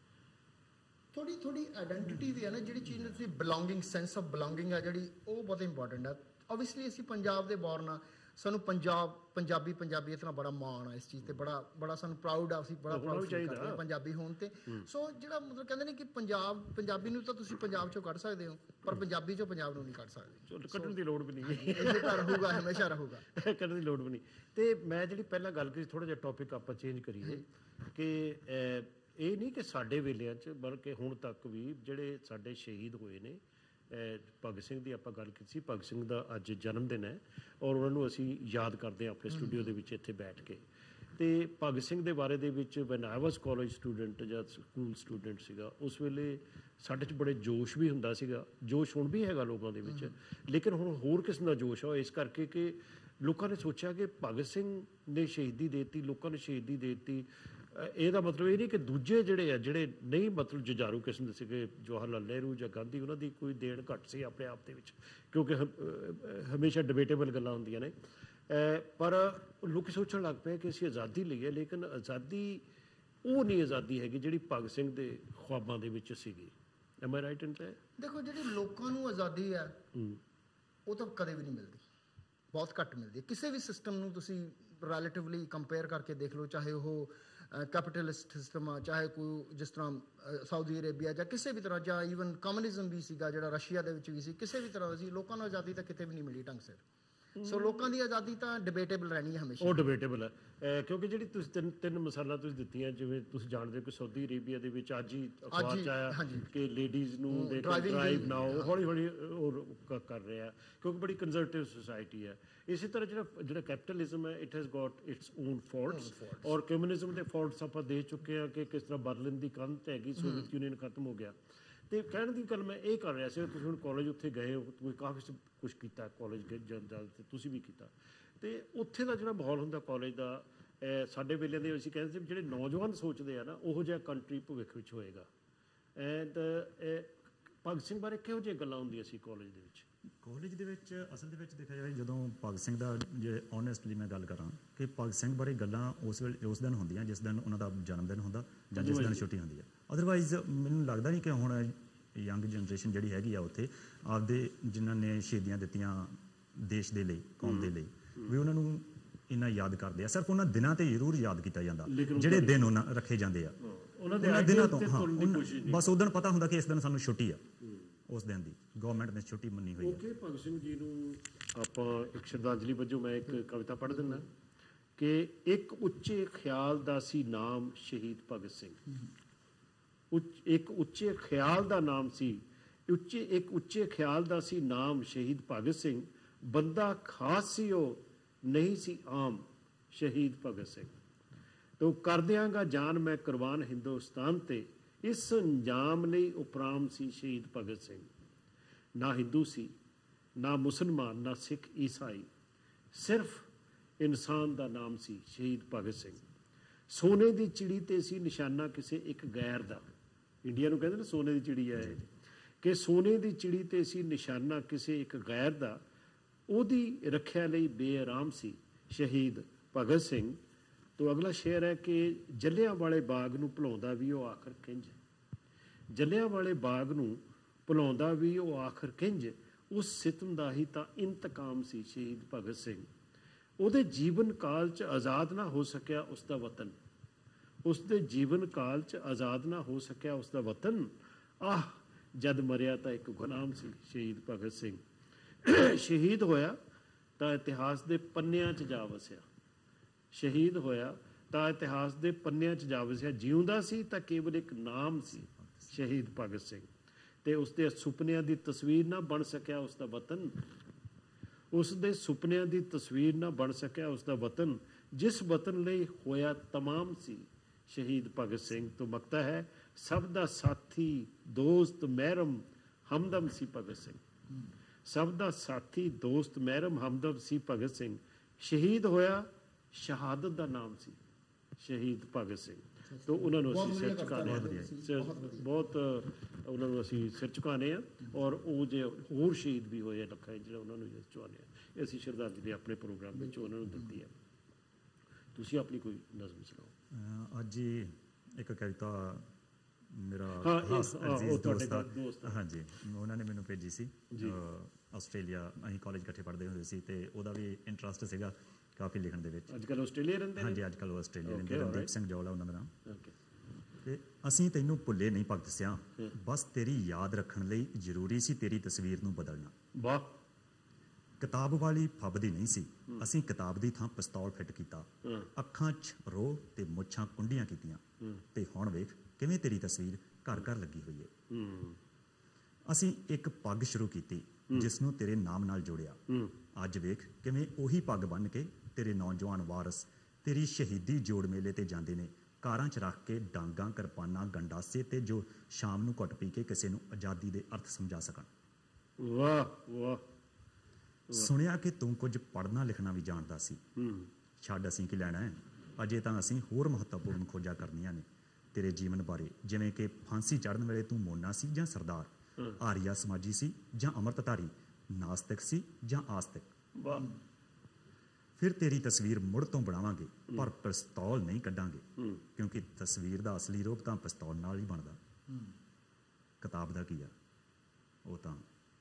[SPEAKER 2] ਥੋੜੀ ਆਇਡੈਂਟੀਟੀ ਵੀ ਹੈ ਨਾ, ਜਿਹੜੀ ਚੀਜ਼ ਨੂੰ ਤੁਸੀਂ ਬਿਲੋਂਗਿੰਗ, ਸੈਂਸ ਆਫ ਬਿਲੋਂਗਿੰਗ ਹੈ ਜਿਹੜੀ, ਉਹ ਬਹੁਤ ਇੰਪੋਰਟੈਂਟ ਹੈ। ਓਬਵੀਅਸਲੀ ਅਸੀਂ ਪੰਜਾਬ ਦੇ ਬੋਰਨ ਆ, ਸਾਨੂੰ ਪੰਜਾਬੀ ਇਤਨਾ ਬੜਾ ਮਾਣ ਆ ਇਸ ਚੀਜ਼ ਤੇ, ਬੜਾ ਸਾਨੂੰ ਪ੍ਰਾਊਡ ਆ, ਅਸੀਂ ਬੜਾ ਪ੍ਰਾਊਡ ਫੀਲ ਕਰਦੇ ਹਾਂ ਪੰਜਾਬੀ ਹੋਣ ਤੇ। ਸੋ ਜਿਹੜਾ ਮਤਲਬ ਕਹਿੰਦੇ ਨੇ ਕਿ ਪੰਜਾਬੀ ਨੂੰ ਤਾਂ ਤੁਸੀਂ ਪੰਜਾਬ ਚੋਂ ਕੱਢ ਸਕਦੇ ਹੋ, ਪਰ ਪੰਜਾਬੀ ਚੋਂ ਪੰਜਾਬ ਨੂੰ ਨਹੀਂ ਕੱਢ ਸਕਦੇ।
[SPEAKER 1] ਕੱਢਣ ਦੀ ਲੋੜ ਵੀ ਨਹੀਂ,
[SPEAKER 2] ਇਹ ਤਾਂ ਰਹੂਗਾ, ਹਮੇਸ਼ਾ ਰਹੂਗਾ,
[SPEAKER 1] ਕੱਢਣ ਦੀ ਲੋੜ ਵੀ ਨਹੀਂ। ਤੇ ਮੈਂ ਜਿਹੜੀ ਪਹਿਲਾਂ ਗੱਲ ਕੀਤੀ, ਥੋੜਾ ਜਿਹਾ ਟੌਪਿਕ ਆਪਾਂ ਚੇਂਜ ਕਰੀਏ ਕਿ ਇਹ ਨਹੀਂ ਕਿ ਸਾਡੇ ਵੇਲਿਆਂ 'ਚ, ਬਲਕਿ ਹੁਣ ਤੱਕ ਵੀ ਜਿਹੜੇ ਸਾਡੇ ਸ਼ਹੀਦ ਹੋਏ ਨੇ, ਭਗਤ ਸਿੰਘ ਦੀ ਆਪਾਂ ਗੱਲ ਕੀਤੀ ਸੀ। ਭਗਤ ਸਿੰਘ ਦਾ ਅੱਜ ਜਨਮ ਦਿਨ ਹੈ ਔਰ ਉਹਨਾਂ ਨੂੰ ਅਸੀਂ ਯਾਦ ਕਰਦੇ ਹਾਂ ਆਪਣੇ ਸਟੂਡੀਓ ਦੇ ਵਿੱਚ ਇੱਥੇ ਬੈਠ ਕੇ। ਤੇ ਭਗਤ ਸਿੰਘ ਦੇ ਬਾਰੇ ਦੇ ਵਿੱਚ when I was college student ਜਾਂ ਸਕੂਲ ਸਟੂਡੈਂਟ ਸੀਗਾ, ਉਸ ਵੇਲੇ ਸਾਡੇ 'ਚ ਬੜੇ ਜੋਸ਼ ਵੀ ਹੁੰਦਾ ਸੀਗਾ। ਜੋਸ਼ ਹੁਣ ਵੀ ਹੈਗਾ ਲੋਕਾਂ ਦੇ ਵਿੱਚ, ਲੇਕਿਨ ਹੁਣ ਹੋਰ ਕਿਸਮ ਦਾ ਜੋਸ਼ ਆ, ਇਸ ਕਰਕੇ ਕਿ ਲੋਕਾਂ ਨੇ ਸੋਚਿਆ ਕਿ ਭਗਤ ਸਿੰਘ ਨੇ ਸ਼ਹੀਦੀ ਦੇ ਦਿੱਤੀ, ਲੋਕਾਂ ਨੇ ਸ਼ਹੀਦੀ ਦੇ ਦਿੱਤੀ। ਇਹਦਾ ਮਤਲਬ ਇਹ ਨਹੀਂ ਕਿ ਦੂਜੇ ਜਿਹੜੇ ਆ, ਜਿਹੜੇ ਨਹੀਂ ਮਤਲਬ ਜੁਝਾਰੂ ਕਿਸਮ ਦੇ ਸੀਗੇ, ਜਵਾਹਰ ਲਾਲ ਨਹਿਰੂ ਜਾਂ ਗਾਂਧੀ, ਉਹਨਾਂ ਦੀ ਕੋਈ ਦੇਣ ਘੱਟ ਸੀ ਆਪਣੇ ਆਪ ਦੇ ਵਿੱਚ, ਕਿਉਂਕਿ ਹਮੇਸ਼ਾ ਡਿਬੇਟੇਬਲ ਗੱਲਾਂ ਹੁੰਦੀਆਂ ਨੇ। ਪਰ ਲੋਕ ਸੋਚਣ ਲੱਗ ਪਏ ਕਿ ਅਸੀਂ ਆਜ਼ਾਦੀ ਲਈ ਹੈ, ਲੇਕਿਨ ਆਜ਼ਾਦੀ ਉਹ ਨਹੀਂ ਆਜ਼ਾਦੀ ਹੈਗੀ ਜਿਹੜੀ ਭਗਤ ਸਿੰਘ ਦੇ ਖੁਆਬਾਂ ਦੇ ਵਿੱਚ ਸੀਗੀ। Am I right in that?
[SPEAKER 2] ਦੇਖੋ, ਜਿਹੜੀ ਲੋਕਾਂ ਨੂੰ ਆਜ਼ਾਦੀ ਹੈ ਉਹ ਤਾਂ ਕਦੇ ਵੀ ਨਹੀਂ ਮਿਲਦੀ, ਬਹੁਤ ਘੱਟ ਮਿਲਦੀ ਹੈ। ਕਿਸੇ ਵੀ ਸਿਸਟਮ ਨੂੰ ਤੁਸੀਂ ਰਿਲੇਟਿਵਲੀ ਕੰਪੇਅਰ ਕਰਕੇ ਦੇਖ ਲਓ, ਚਾਹੇ ਉਹ ਕੈਪੀਟਲਿਸਟ ਸਿਸਟਮ ਆ, ਚਾਹੇ ਕੋਈ ਜਿਸ ਤਰ੍ਹਾਂ ਸਾਊਦੀ ਅਰੇਬੀਆ ਜਾਂ ਕਿਸੇ ਵੀ ਤਰ੍ਹਾਂ, ਜਾਂ ਈਵਨ ਕਮਿਊਨਿਜ਼ਮ ਵੀ ਸੀਗਾ ਜਿਹੜਾ ਰਸ਼ੀਆ ਦੇ ਵਿੱਚ ਵੀ ਸੀ, ਕਿਸੇ ਵੀ ਤਰ੍ਹਾਂ ਦਾ ਸੀ, ਲੋਕਾਂ ਨੂੰ ਆਜ਼ਾਦੀ ਤਾਂ ਕਿਤੇ ਵੀ ਨਹੀਂ ਮਿਲੀ ਢੰਗ ਸਿਰ। ਸੋ ਲੋਕਾਂ ਦੀ ਆਜ਼ਾਦੀ ਤਾਂ ਡਿਬੇਟੇਬਲ ਰਹਿਣੀ ਹੈ ਹਮੇਸ਼ਾ।
[SPEAKER 1] ਉਹ ਡਿਬੇਟੇਬਲ ਹੈ, ਕਿਉਂਕਿ ਜਿਹੜੀ ਤੁਸੀਂ ਤਿੰਨ ਮਿਸਾਲਾਂ ਤੁਸੀਂ ਦਿੱਤੀਆਂ, ਜਿਵੇਂ ਤੁਸੀਂ ਜਾਣਦੇ ਹੋ ਕਿ ਸਾਊਦੀ ਅਰੇਬੀਆ ਦੇ ਵਿੱਚ ਅੱਜ ਹੀ ਅਖਬਾਰ 'ਚ ਆਇਆ ਕਿ ਲੇਡੀਜ਼ ਨੂੰ ਦੇ ਡਰਾਈਵ ਨਾ, ਉਹ ਹੌਲੀ ਹੌਲੀ ਉਹ ਕਰ ਰਿਹਾ, ਕਿਉਂਕਿ ਬੜੀ ਕੰਜ਼ਰਵੇਟਿਵ ਸੁਸਾਇਟੀ ਹੈ। ਇਸੇ ਤਰ੍ਹਾਂ ਜਿਹੜਾ ਕੈਪੀਟਲਿਜ਼ਮ ਹੈ, it has got its own faults, ਔਰ ਕਮਿਊਨਿਜ਼ਮ ਦੇ ਫਾਲਟਸ ਆਪਾਂ ਦੇਖ ਚੁੱਕੇ ਹਾਂ ਕਿ ਕਿਸ ਤਰ੍ਹਾਂ ਬਰਲਿਨ ਦੀ ਕੰਧ ਹੈਗੀ, ਸੋਵੀਅਤ ਯੂਨੀਅਨ ਖਤਮ ਹੋ ਗਿਆ। ਤੇ ਕਹਿਣ ਦੀ ਗੱਲ ਮੈਂ ਇਹ ਕਰ ਰਿਹਾ ਸੀ, ਤੁਸੀਂ ਹੁਣ ਕਾਲਜ ਉੱਥੇ ਗਏ ਹੋ, ਤੁਸੀਂ ਕਾਫੀ ਕੁਛ ਕੀਤਾ ਕਾਲਜ ਜਾਂਦਾ, ਤੁਸੀਂ ਵੀ ਕੀਤਾ, ਤੇ ਉੱਥੇ ਦਾ ਜਿਹੜਾ ਮਾਹੌਲ ਹੁੰਦਾ ਕਾਲਜ ਦਾ, ਸਾਡੇ ਵੇਲੇ ਦੇ ਅਸੀਂ ਕਹਿੰਦੇ ਸੀ ਜਿਹੜੇ ਨੌਜਵਾਨ ਸੋਚਦੇ ਆ ਨਾ, ਉਹੋ ਜਿਹਾ ਕੰਟਰੀ ਭਵਿੱਖ ਵਿੱਚ ਹੋਏਗਾ। ਐਂਡ ਭਗਤ ਸਿੰਘ ਬਾਰੇ ਕਿਹੋ ਜਿਹੀਆਂ ਗੱਲਾਂ ਹੁੰਦੀਆਂ ਸੀ ਕਾਲਜ ਦੇ ਵਿੱਚ?
[SPEAKER 3] ਕਾਲਜ ਦੇ ਵਿੱਚ ਅਸਲ ਦੇ ਵਿੱਚ ਦੇਖਿਆ ਜਾਵੇ, ਜਦੋਂ ਭਗਤ ਸਿੰਘ ਦਾ, ਜੇ ਓਨੈਸਟਲੀ ਮੈਂ ਗੱਲ ਕਰਾਂ ਕਿ ਭਗਤ ਸਿੰਘ ਬਾਰੇ ਗੱਲਾਂ ਉਸ ਦਿਨ ਹੁੰਦੀਆਂ ਜਿਸ ਦਿਨ ਉਹਨਾਂ ਦਾ ਜਨਮ ਦਿਨ ਹੁੰਦਾ ਜਾਂ ਜਿਸ ਦਿਨ ਛੁੱਟੀ ਹੁੰਦੀ ਹੈ। ਅਦਰਵਾਈਜ਼ ਮੈਨੂੰ ਲੱਗਦਾ ਨਹੀਂ ਕਿ ਹੁਣ ਯੰਗ ਜਨਰੇਸ਼ਨ ਜਿਹੜੀ ਹੈਗੀ ਆ ਉੱਥੇ ਆਪਦੇ ਜਿਨ੍ਹਾਂ ਨੇ ਸ਼ਹੀਦੀਆਂ ਦਿੱਤੀਆਂ ਦੇਸ਼ ਦੇ ਲਈ, ਕੌਮ ਦੇ ਲਈ, ਵੀ ਉਹਨਾਂ ਨੂੰ ਇੰਨਾ ਯਾਦ ਕਰਦੇ ਆ। ਸਿਰਫ ਉਹਨਾਂ ਦਿਨਾਂ ਤੇ ਜ਼ਰੂਰ ਯਾਦ ਕੀਤਾ ਜਾਂਦਾ ਜਿਹੜੇ ਦਿਨ ਉਹਨਾਂ ਰੱਖੇ ਜਾਂਦੇ ਆ, ਉਹਨਾਂ ਦਿਨਾਂ ਤੋਂ। ਹਾਂ, ਬਸ ਉਸ ਦਿਨ ਪਤਾ ਹੁੰਦਾ ਕਿ ਇਸ ਦਿਨ ਸਾਨੂੰ ਛੁੱਟੀ ਆ, ਉਸ ਦਿਨ ਦੀ ਗਵਰਨਮੈਂਟ ਨੇ ਛੁੱਟੀ ਮੰਨੀ ਹੋਈ ਹੈ।
[SPEAKER 1] ਓਕੇ, ਭਗਤ ਸਿੰਘ ਜੀ ਨੂੰ ਆਪਾਂ ਇੱਕ ਸ਼ਰਧਾਂਜਲੀ ਵਜੋਂ ਮੈਂ ਇੱਕ ਕਵਿਤਾ ਪੜ੍ਹ ਦਿੰਦਾ ਕਿ ਇੱਕ ਉੱਚੇ ਖਿਆਲ ਦਾ ਸੀ ਨਾਮ ਸ਼ਹੀਦ ਭਗਤ ਸਿੰਘ। ਇੱਕ ਉੱਚੇ ਖਿਆਲ ਦਾ ਨਾਮ ਸੀ, ਇੱਕ ਉੱਚੇ ਖਿਆਲ ਦਾ ਸੀ ਨਾਮ ਸ਼ਹੀਦ ਭਗਤ ਸਿੰਘ। ਬੰਦਾ ਖਾਸ ਸੀ ਉਹ, ਨਹੀਂ ਸੀ ਆਮ, ਸ਼ਹੀਦ ਭਗਤ ਸਿੰਘ। ਤੋ ਕਰ ਦਿਆਂਗਾ ਜਾਨ ਮੈਂ ਕੁਰਬਾਨ ਹਿੰਦੁਸਤਾਨ ਤੇ, ਇਸ ਅੰਜਾਮ ਲਈ ਉਪਰਾਮ ਸੀ ਸ਼ਹੀਦ ਭਗਤ ਸਿੰਘ। ਨਾ ਹਿੰਦੂ ਸੀ, ਨਾ ਮੁਸਲਮਾਨ, ਨਾ ਸਿੱਖ ਈਸਾਈ, ਸਿਰਫ ਇਨਸਾਨ ਦਾ ਨਾਮ ਸੀ ਸ਼ਹੀਦ ਭਗਤ ਸਿੰਘ। ਸੋਨੇ ਦੀ ਚਿੜੀ ਤੇ ਸੀ ਨਿਸ਼ਾਨਾ ਕਿਸੇ ਇੱਕ ਗੈਰ ਦਾ। ਇੰਡੀਆ ਨੂੰ ਕਹਿੰਦੇ ਨੇ ਸੋਨੇ ਦੀ ਚਿੜੀ ਹੈ, ਕਿ ਸੋਨੇ ਦੀ ਚਿੜੀ ਤੇ ਸੀ ਨਿਸ਼ਾਨਾ ਕਿਸੇ ਇੱਕ ਗੈਰ ਦਾ। ਉਹਦੀ ਰੱਖਿਆ ਲਈ ਬੇਆਰਾਮ ਸੀ ਸ਼ਹੀਦ ਭਗਤ ਸਿੰਘ। ਤੋਂ ਅਗਲਾ ਸ਼ੇਰ ਹੈ ਕਿ ਜੱਲਿਆਂ ਵਾਲੇ ਬਾਗ ਨੂੰ ਭੁਲਾਉਂਦਾ ਵੀ ਉਹ ਆਖਰ ਕਿੰਝ, ਜੱਲਿਆਂ ਵਾਲੇ ਬਾਗ ਨੂੰ ਭੁਲਾਉਂਦਾ ਵੀ ਉਹ ਆਖਰ ਕਿੰਝ, ਉਸ ਸਿਤਮ ਦਾ ਹੀ ਤਾਂ ਇੰਤਕਾਮ ਸੀ ਸ਼ਹੀਦ ਭਗਤ ਸਿੰਘ। ਉਹਦੇ ਜੀਵਨ ਕਾਲ 'ਚ ਆਜ਼ਾਦ ਨਾ ਹੋ ਸਕਿਆ ਉਸ ਦਾ ਵਤਨ, ਉਸਦੇ ਜੀਵਨ ਕਾਲ 'ਚ ਆਜ਼ਾਦ ਨਾ ਹੋ ਸਕਿਆ ਉਸ ਦਾ ਵਤਨ। ਆਹ ਜਦ ਮਰਿਆ ਤਾਂ ਇੱਕ ਗੁਲਾਮ ਸੀ ਸ਼ਹੀਦ ਭਗਤ ਸਿੰਘ। ਸ਼ਹੀਦ ਹੋਇਆ ਤਾਂ ਇਤਿਹਾਸ ਦੇ ਪੰਨਿਆਂ 'ਚ ਜਾ ਵਸਿਆ, ਸ਼ਹੀਦ ਹੋਇਆ ਤਾਂ ਇਤਿਹਾਸ ਦੇ ਪੰਨਿਆਂ 'ਚ ਜਾ ਵਸਿਆ। ਜਿਉਂਦਾ ਸੀ ਤਾਂ ਕੇਵਲ ਇੱਕ ਨਾਮ ਸੀ ਸ਼ਹੀਦ ਭਗਤ ਸਿੰਘ, ਤੇ ਉਸਦੇ ਸੁਪਨਿਆਂ ਦੀ ਤਸਵੀਰ ਨਾ ਬਣ ਸਕਿਆ ਉਸ ਦਾ ਵਤਨ, ਉਸਦੇ ਸੁਪਨਿਆਂ ਦੀ ਤਸਵੀਰ ਨਾ ਬਣ ਸਕਿਆ ਉਸ ਦਾ ਵਤਨ, ਜਿਸ ਵਤਨ ਲਈ ਹੋਇਆ ਤਮਾਮ ਸੀ ਸ਼ਹੀਦ ਭਗਤ ਸਿੰਘ। ਤੋਂ ਮਕਤਾ ਹੈ ਸਭ ਦਾ ਸਾਥੀ ਦੋਸਤ ਮਹਿਰਮ ਹਮਦਮ ਸੀ ਭਗਤ ਸਿੰਘ, ਸਭ ਦਾ ਸਾਥੀ ਦੋਸਤ ਮਹਿਰਮ ਹਮਦਮ ਸੀ ਭਗਤ ਸਿੰਘ। ਸ਼ਹੀਦ ਹੋਇਆ, ਸ਼ਹਾਦਤ ਦਾ ਨਾਮ ਸੀ ਸ਼ਹੀਦ ਭਗਤ ਸਿੰਘ। ਤੋਂ ਉਹਨਾਂ ਨੂੰ ਅਸੀਂ ਸਿਰ ਝੁਕਾਉਂਦੇ ਹਾਂ, ਬਹੁਤ ਉਹਨਾਂ ਨੂੰ ਅਸੀਂ ਸਿਰ ਝੁਕਾਉਂਦੇ ਹਾਂ। ਔਰ ਉਹ ਜੇ ਹੋਰ ਸ਼ਹੀਦ ਵੀ ਹੋਏ ਲੱਖਾਂ ਜਿਹੜਾ ਉਹਨਾਂ ਨੂੰ ਝੁਕਾਉਂਦੇ ਹਾਂ, ਅਸੀਂ ਸ਼ਰਧਾਂਜਲੀ ਆਪਣੇ ਪ੍ਰੋਗਰਾਮ ਵਿੱਚ ਉਹਨਾਂ ਨੂੰ ਦਿੱਤੀ ਹੈ। ਤੁਸੀਂ ਆਪਣੀ ਕੋਈ ਨਜ਼ਮ ਸੁਣਾਓ।
[SPEAKER 3] ਅੱਜ ਹੀ ਇੱਕ ਕਵਿਤਾ ਮੇਰਾ
[SPEAKER 1] ਦੋਸਤ,
[SPEAKER 3] ਹਾਂਜੀ, ਉਹਨਾਂ ਨੇ ਮੈਨੂੰ ਭੇਜੀ ਸੀ। ਆਸਟ੍ਰੇਲੀਆ, ਅਸੀਂ ਕਾਲਜ ਇਕੱਠੇ ਪੜ੍ਹਦੇ ਹੁੰਦੇ ਸੀ, ਤੇ ਉਹਦਾ ਵੀ ਇੰਟਰਸਟ ਸੀਗਾ ਕਾਫੀ ਲਿਖਣ ਦੇ ਵਿੱਚ।
[SPEAKER 1] ਅੱਜ ਕੱਲ੍ਹ ਆਸਟ੍ਰੇਲੀਆ ਰਹਿੰਦੇ? ਹਾਂਜੀ,
[SPEAKER 3] ਅੱਜ ਕੱਲ੍ਹ ਉਹ ਆਸਟ੍ਰੇਲੀਆ ਰਹਿੰਦੇ। ਰਣਦੀਪ ਸਿੰਘ ਜੌਲਾ ਉਹਨਾਂ ਦਾ ਨਾਮ। ਤੇ ਅਸੀਂ ਤੈਨੂੰ ਭੁੱਲੇ ਨਹੀਂ ਭਗਤ ਸਿਆਂ, ਬਸ ਤੇਰੀ ਯਾਦ ਰੱਖਣ ਲਈ ਜ਼ਰੂਰੀ ਸੀ ਤੇਰੀ ਤਸਵੀਰ ਨੂੰ ਬਦਲਣਾ।
[SPEAKER 1] ਵਾਹ।
[SPEAKER 3] ਕਿਤਾਬ ਵਾਲੀ ਫੱਬਦੀ ਨਹੀਂ ਸੀ, ਅਸੀਂ ਕਿਤਾਬ ਦੀ ਥਾਂ ਪਿਸਤੌਲ ਫਿੱਟ ਕੀਤਾ, ਅੱਖਾਂ 'ਚ ਰੋਹ ਤੇ ਮੁੱਛਾਂ ਕੁੰਡੀਆਂ ਕੀਤੀਆਂ, ਤੇ ਹੁਣ ਵੇਖ ਕਿਵੇਂ ਤੇਰੀ ਤਸਵੀਰ ਘਰ ਘਰ ਲੱਗੀ ਹੋਈ ਹੈ। ਅਸੀਂ ਇੱਕ ਪੱਗ ਸ਼ੁਰੂ ਕੀਤੀ ਜਿਸ ਨੂੰ ਤੇਰੇ ਨਾਮ ਨਾਲ ਜੋੜਿਆ, ਅੱਜ ਵੇਖ ਕਿਵੇਂ ਉਹੀ ਪੱਗ ਬੰਨ੍ਹ ਕੇ ਤੇਰੇ ਨੌਜਵਾਨ ਵਾਰਸ ਤੇਰੀ ਸ਼ਹੀਦੀ ਜੋੜ ਮੇਲੇ ਤੇ ਜਾਂਦੇ ਨੇ, ਕਾਰਾਂ 'ਚ ਰੱਖ ਕੇ ਡਾਂਗਾਂ, ਕਿਰਪਾਨਾਂ, ਗੰਡਾਸੇ ਤੇ ਜੋ ਸ਼ਾਮ ਨੂੰ ਘੁੱਟ ਪੀ ਕੇ ਕਿਸੇ ਨੂੰ ਆਜ਼ਾਦੀ ਦੇ ਅਰਥ ਸਮਝਾ ਸਕਣ।
[SPEAKER 1] ਵਾਹ ਵਾਹ।
[SPEAKER 3] ਸੁਣਿਆ ਕਿ ਤੂੰ ਕੁਝ ਪੜ੍ਹਨਾ ਲਿਖਣਾ ਵੀ ਜਾਣਦਾ ਸੀ। ਛੱਡ, ਅਸੀਂ ਕੀ ਲੈਣਾ ਹੈ, ਅਜੇ ਤਾਂ ਅਸੀਂ ਹੋਰ ਮਹੱਤਵਪੂਰਨ ਖੋਜਾਂ ਕਰਨੀਆਂ ਨੇ ਤੇਰੇ ਜੀਵਨ ਬਾਰੇ, ਜਿਵੇਂ ਕਿ ਫਾਂਸੀ ਚੜ੍ਹਨ ਵੇਲੇ ਤੂੰ ਮੋਨਾ ਸੀ ਜਾਂ ਸਰਦਾਰ, ਆਰੀਆ ਸਮਾਜੀ ਸੀ ਜਾਂ ਅੰਮ੍ਰਿਤਧਾਰੀ, ਨਾਸਤਿਕ ਸੀ ਜਾਂ ਆਸਤਿਕ।
[SPEAKER 1] ਵਾਹ।
[SPEAKER 3] ਫਿਰ ਤੇਰੀ ਤਸਵੀਰ ਮੁੜ ਤੋਂ ਬਣਾਵਾਂਗੇ, ਪਰ ਪਿਸਤੌਲ ਨਹੀਂ ਕੱਢਾਂਗੇ, ਕਿਉਂਕਿ ਤਸਵੀਰ ਦਾ ਅਸਲੀ ਰੂਪ ਤਾਂ ਪਿਸਤੌਲ ਨਾਲ ਹੀ ਬਣਦਾ। ਕਿਤਾਬ ਦਾ ਕੀ ਆ, ਉਹ ਤਾਂ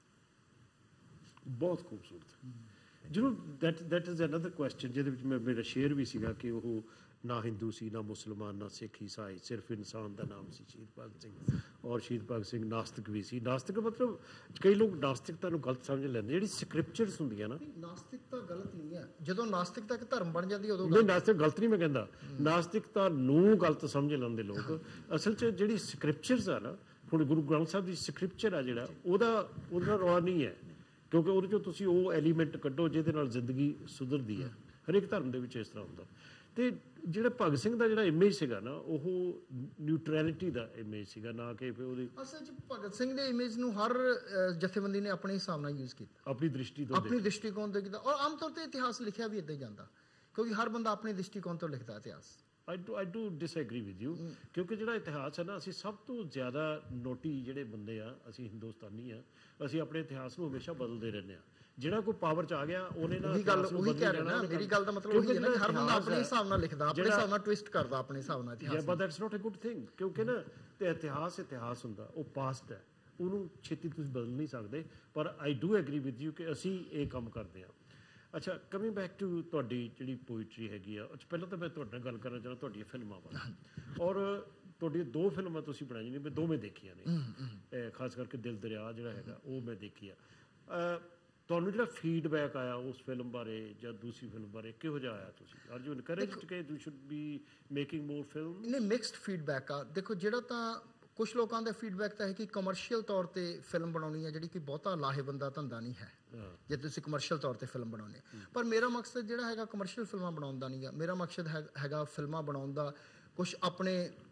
[SPEAKER 1] ਬਹੁਤ ਖੂਬਸੂਰਤ। ਜਿਹਨੂੰ ਦੈਟ ਇਜ਼ ਅਨਦਰ ਕੁਐਸਚਨ ਜਿਹਦੇ ਵਿੱਚ ਮੇਰਾ ਸ਼ੇਅਰ ਵੀ ਸੀਗਾ ਕਿ ਉਹ ਨਾ ਹਿੰਦੂ ਸੀ, ਨਾ ਮੁਸਲਮਾਨ, ਨਾ ਸਿੱਖ, ਈਸਾਈ, ਸਿਰਫ ਇਨਸਾਨ ਦਾ ਨਾਮ ਸੀ ਸ਼ਹੀਦ ਭਗਤ ਸਿੰਘ। ਔਰ ਸ਼ਹੀਦ ਭਗਤ ਸਿੰਘ ਨਾਸਤਿਕ ਵੀ ਸੀ। ਨਾਸਤਿਕ ਮਤਲਬ ਕਈ ਲੋਕ ਨਾਸਤਿਕਤਾ ਨੂੰ ਗਲਤ ਸਮਝ ਲੈਂਦੇ, ਜਿਹੜੀ ਸਕ੍ਰਿਪਚਰਸ ਹੁੰਦੀਆਂ ਨਾ।
[SPEAKER 2] ਨਾਸਤਿਕਤਾ ਗਲਤ ਨਹੀਂ ਹੈ, ਜਦੋਂ ਨਾਸਤਿਕਤਾ ਇੱਕ ਧਰਮ ਬਣ ਜਾਂਦੀ ਉਦੋਂ
[SPEAKER 1] ਨਹੀਂ, ਨਾਸਤਿਕ ਗਲਤ ਨਹੀਂ ਮੈਂ ਕਹਿੰਦਾ, ਨਾਸਤਿਕਤਾ ਨੂੰ ਗਲਤ ਸਮਝ ਲੈਂਦੇ ਲੋਕ। ਅਸਲ 'ਚ ਜਿਹੜੀ ਸਕ੍ਰਿਪਚਰਸ ਆ ਨਾ, ਹੁਣ ਗੁਰੂ ਗ੍ਰੰਥ ਸਾਹਿਬ ਦੀ ਸਕ੍ਰਿਪਚਰ ਆ ਜਿਹੜਾ, ਉਹਦਾ ਰੌਲਾ ਨਹੀਂ ਹੈ, ਕਿਉਂਕਿ ਉਹਦੇ 'ਚੋਂ ਤੁਸੀਂ ਉਹ ਐਲੀਮੈਂਟ ਕੱਢੋ ਜਿਹਦੇ ਨਾਲ ਜ਼ਿੰਦਗੀ ਸੁਧਰਦੀ ਹੈ। ਹਰੇਕ ਧਰਮ ਦੇ ਵਿੱਚ ਇਸ ਤਰ੍ਹਾਂ ਹੁੰਦਾ। ਤੇ ਜਿਹੜਾ ਭਗਤ ਸਿੰਘ ਦਾ ਜਿਹੜਾ ਇਮੇਜ ਸੀਗਾ ਨਾ, ਉਹ ਨਿਊਟਰੈਲਿਟੀ ਦਾ ਇਮੇਜ ਸੀਗਾ, ਨਾ ਕਿ ਫਿਰ ਉਹਦੀ।
[SPEAKER 2] ਅਸਲ 'ਚ ਭਗਤ ਸਿੰਘ ਦੇ ਇਮੇਜ ਨੂੰ ਹਰ ਜਥੇਬੰਦੀ ਨੇ ਆਪਣੇ ਹਿਸਾਬ ਨਾਲ ਯੂਜ਼ ਕੀਤਾ,
[SPEAKER 1] ਆਪਣੀ ਦ੍ਰਿਸ਼ਟੀ ਤੋਂ,
[SPEAKER 2] ਆਪਣੀ ਦ੍ਰਿਸ਼ਟੀਕੋਣ ਤੋਂ ਕੀਤਾ। ਔਰ ਆਮ ਤੌਰ ਤੇ ਇਤਿਹਾਸ ਲਿਖਿਆ ਵੀ ਇੱਦਾਂ ਹੀ ਜਾਂਦਾ, ਕਿਉਂਕਿ ਹਰ ਬੰਦਾ ਆਪਣੀ ਦ੍ਰਿਸ਼ਟੀਕੋਣ ਤੋਂ ਲਿਖਦਾ ਇਤਿਹਾਸ।
[SPEAKER 1] I do disagree with you, ਕਿਉਂਕਿ ਜਿਹੜਾ ਇਤਿਹਾਸ ਹੈ ਨਾ, ਅਸੀਂ ਸਭ ਤੋਂ ਜ਼ਿਆਦਾ ਨੋਟੀ ਜਿਹੜੇ ਬੰਦੇ ਆ, ਅਸੀਂ ਹਿੰਦੁਸਤਾਨੀ ਆ, ਅਸੀਂ ਆਪਣੇ ਇਤਿਹਾਸ ਨੂੰ ਹਮੇਸ਼ਾ ਬਦਲਦੇ ਰਹਿੰਦੇ ਆ। ਜਿਹੜਾ ਕੋਈ ਪਾਵਰ 'ਚ ਆ ਗਿਆ ਉਹਨੇ ਨਾ
[SPEAKER 2] ਉਹੀ ਕਹਿ ਰਿਹਾ ਨਾ, ਮੇਰੀ ਗੱਲ ਦਾ ਮਤਲਬ ਉਹੀ ਹੈ ਨਾ ਕਿ ਹਰ ਬੰਦਾ ਆਪਣੇ ਹਿਸਾਬ ਨਾਲ ਲਿਖਦਾ, ਆਪਣੇ ਹਿਸਾਬ ਨਾਲ ਟਵਿਸਟ ਕਰਦਾ, ਆਪਣੇ ਹਿਸਾਬ ਨਾਲ ਇਤਿਹਾਸ।
[SPEAKER 1] But that's not a good thing, ਕਿਉਂਕਿ ਨਾ ਤੇ ਇਤਿਹਾਸ ਹੁੰਦਾ, ਉਹ ਪਾਸਟ ਹੈ, ਉਹਨੂੰ ਛੇਤੀ ਤੁਸੀਂ ਬਦਲ ਨਹੀਂ ਸਕਦੇ। ਪਰ I do agree with you ਕਿ ਅਸੀਂ ਇਹ ਕੰਮ ਕਰਦੇ ਹਾਂ। ਅੱਛਾ, ਕਮਿੰਗ ਬੈਕ ਟੂ ਤੁਹਾਡੀ ਜਿਹੜੀ ਪੋਇਟਰੀ ਹੈਗੀ ਆ, ਪਹਿਲਾਂ ਤਾਂ ਮੈਂ ਤੁਹਾਡੇ ਨਾਲ ਗੱਲ ਕਰਨਾ ਚਾਹੁੰਦਾ ਤੁਹਾਡੀਆਂ ਫਿਲਮਾਂ ਬਾਰੇ। ਔਰ ਤੁਹਾਡੀਆਂ 2 ਫਿਲਮਾਂ ਤੁਸੀਂ ਬਣਾਈਆਂ ਨੇ, ਮੈਂ ਦੋਵੇਂ ਦੇਖੀਆਂ ਨੇ, ਖਾਸ ਕਰਕੇ ਦਿਲ ਦਰਿਆ ਜਿਹੜਾ ਹੈਗਾ ਉਹ ਮੈਂ ਦੇਖੀ ਆ। ਤੁਹਾਨੂੰ ਜਿਹੜਾ ਫੀਡਬੈਕ ਆਇਆ ਉਸ ਫਿਲਮ ਬਾਰੇ ਜਾਂ ਦੂਸਰੀ ਫਿਲਮ ਬਾਰੇ, ਕਿਹੋ ਜਿਹਾ ਆਇਆ? ਤੁਸੀਂ ਆਰ ਯੂ ਇਨਕਰੇਜਡ ਕਿ you should be making more film?
[SPEAKER 2] ਨਹੀਂ, ਮਿਕਸਡ ਫੀਡਬੈਕ ਆ। ਦੇਖੋ, ਜਿਹੜਾ ਤਾਂ ਕੁਝ ਲੋਕਾਂ ਦਾ ਫੀਡਬੈਕ ਤਾਂ ਹੈ ਕਿ ਕਮਰਸ਼ੀਅਲ ਤੌਰ ਤੇ ਫਿਲਮ ਬਣਾਉਣੀ ਹੈ, ਜਿਹੜੀ ਕਿ ਬਹੁਤਾ ਲਾਹੇਵੰਦਾ ਧੰਦਾ ਨਹੀਂ ਹੈ ਜੇ ਤੁਸੀਂ ਕਮਰਸ਼ੀਅਲ ਤੌਰ ਤੇ ਫਿਲਮ ਬਣਾਉਂਦੇ। ਪਰ ਮੇਰਾ ਮਕਸਦ ਜਿਹੜਾ ਹੈਗਾ ਕਮਰਸ਼ੀਅਲ ਫਿਲਮਾਂ ਬਣਾਉਣ ਦਾ ਨਹੀਂ ਗਾ। ਮੇਰਾ ਮਕਸਦ ਹੈਗਾ ਫਿਲਮਾਂ ਬਣਾਉਣ ਦਾ ਕੁਝ ਆਪਣੇ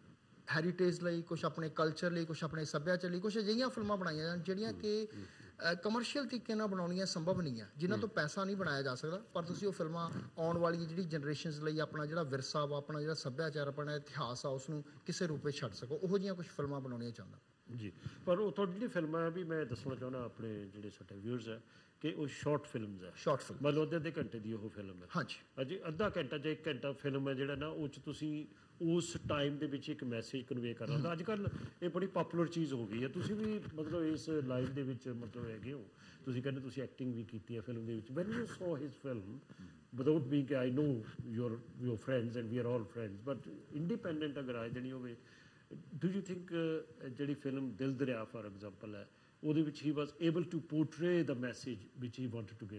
[SPEAKER 2] ਹੈਰੀਟੇਜ ਲਈ, ਕੁਝ ਆਪਣੇ ਕਲਚਰ ਲਈ, ਕੁਝ ਆਪਣੇ ਸੱਭਿਆਚਾਰ ਲਈ, ਕੁਝ ਅਜਿਹੀਆਂ ਫਿਲਮਾਂ ਬਣਾਈਆਂ ਜਾਣ ਜਿਹੜੀਆਂ ਕਿ ਕਮਰਸ਼ੀਅਲ ਤਰੀਕੇ ਨਾਲ ਬਣਾਉਣੀਆਂ ਸੰਭਵ ਨਹੀਂ ਆ, ਜਿਨ੍ਹਾਂ ਤੋਂ ਪੈਸਾ ਨਹੀਂ ਬਣਾਇਆ ਜਾ ਸਕਦਾ। ਪਰ ਤੁਸੀਂ ਉਹ ਫਿਲਮਾਂ ਆਉਣ ਵਾਲੀ ਜਿਹੜੀ ਜਨਰੇਸ਼ਨਸ ਲਈ ਆਪਣਾ ਜਿਹੜਾ ਵਿਰਸਾ ਵਾ, ਆਪਣਾ ਜਿਹੜਾ ਸੱਭਿਆਚਾਰ, ਆਪਣਾ ਇਤਿਹਾਸ ਆ, ਉਸ ਨੂੰ ਕਿਸੇ ਰੂਪ ਵਿੱਚ ਛੱਡ ਸਕੋ, ਉਹੋ ਜਿਹੀਆਂ ਕੁਝ ਫਿਲਮਾਂ ਬਣਾਉਣੀਆਂ ਚਾਹੁੰਦਾ
[SPEAKER 1] ਜੀ। ਪਰ ਉਹ ਤੁਹਾਡੀ ਜਿਹੜੀ ਫਿਲਮਾਂ ਹੈ ਵੀ ਮੈਂ ਦੱਸਣਾ ਚਾਹੁੰਦਾ ਆਪਣੇ ਜਿਹੜੇ ਸਾਡੇ ਵਿਊਅਰਸ ਹੈ ਕਿ ਉਹ ਸ਼ਾਰਟ ਫਿਲਮਸ ਹੈ।
[SPEAKER 2] ਸ਼ਾਰਟ ਫਿਲਮ
[SPEAKER 1] ਮਤਲਬ ਅੱਧੇ ਘੰਟੇ ਦੀ ਉਹ ਫਿਲਮ ਹੈ।
[SPEAKER 2] ਹਾਂਜੀ,
[SPEAKER 1] ਅਜੇ ਅੱਧਾ ਘੰਟਾ ਜਾਂ 1 ਘੰਟਾ ਫਿਲਮ ਹੈ ਜਿਹੜਾ ਨਾ, ਉਹ 'ਚ ਤੁਸੀਂ ਉਸ ਟਾਈਮ ਦੇ ਵਿੱਚ ਇੱਕ ਮੈਸੇਜ ਕਨਵੇ ਕਰਨਾ ਹੁੰਦਾ। ਅੱਜ ਕੱਲ੍ਹ ਇਹ ਬੜੀ ਪਾਪੂਲਰ ਚੀਜ਼ ਹੋ ਗਈ ਹੈ। ਤੁਸੀਂ ਵੀ ਮਤਲਬ ਇਸ ਲਾਈਨ ਦੇ ਵਿੱਚ ਮਤਲਬ ਹੈਗੇ ਹੋ, ਤੁਸੀਂ ਕਹਿੰਦੇ ਤੁਸੀਂ ਐਕਟਿੰਗ ਵੀ ਕੀਤੀ ਹੈ ਫਿਲਮ ਦੇ ਵਿੱਚ। When you saw his film without being, I know your friends and we are all friends, but independent ਅਗਰ ਆ ਜਾਣੀ ਹੋਵੇ, ਡੂ ਯੂ ਥਿੰਕ ਜਿਹੜੀ film Dil Dariya for example ਹੈ, ਉਹਦੇ ਵਿੱਚ he was able to portray the message which he wanted to give?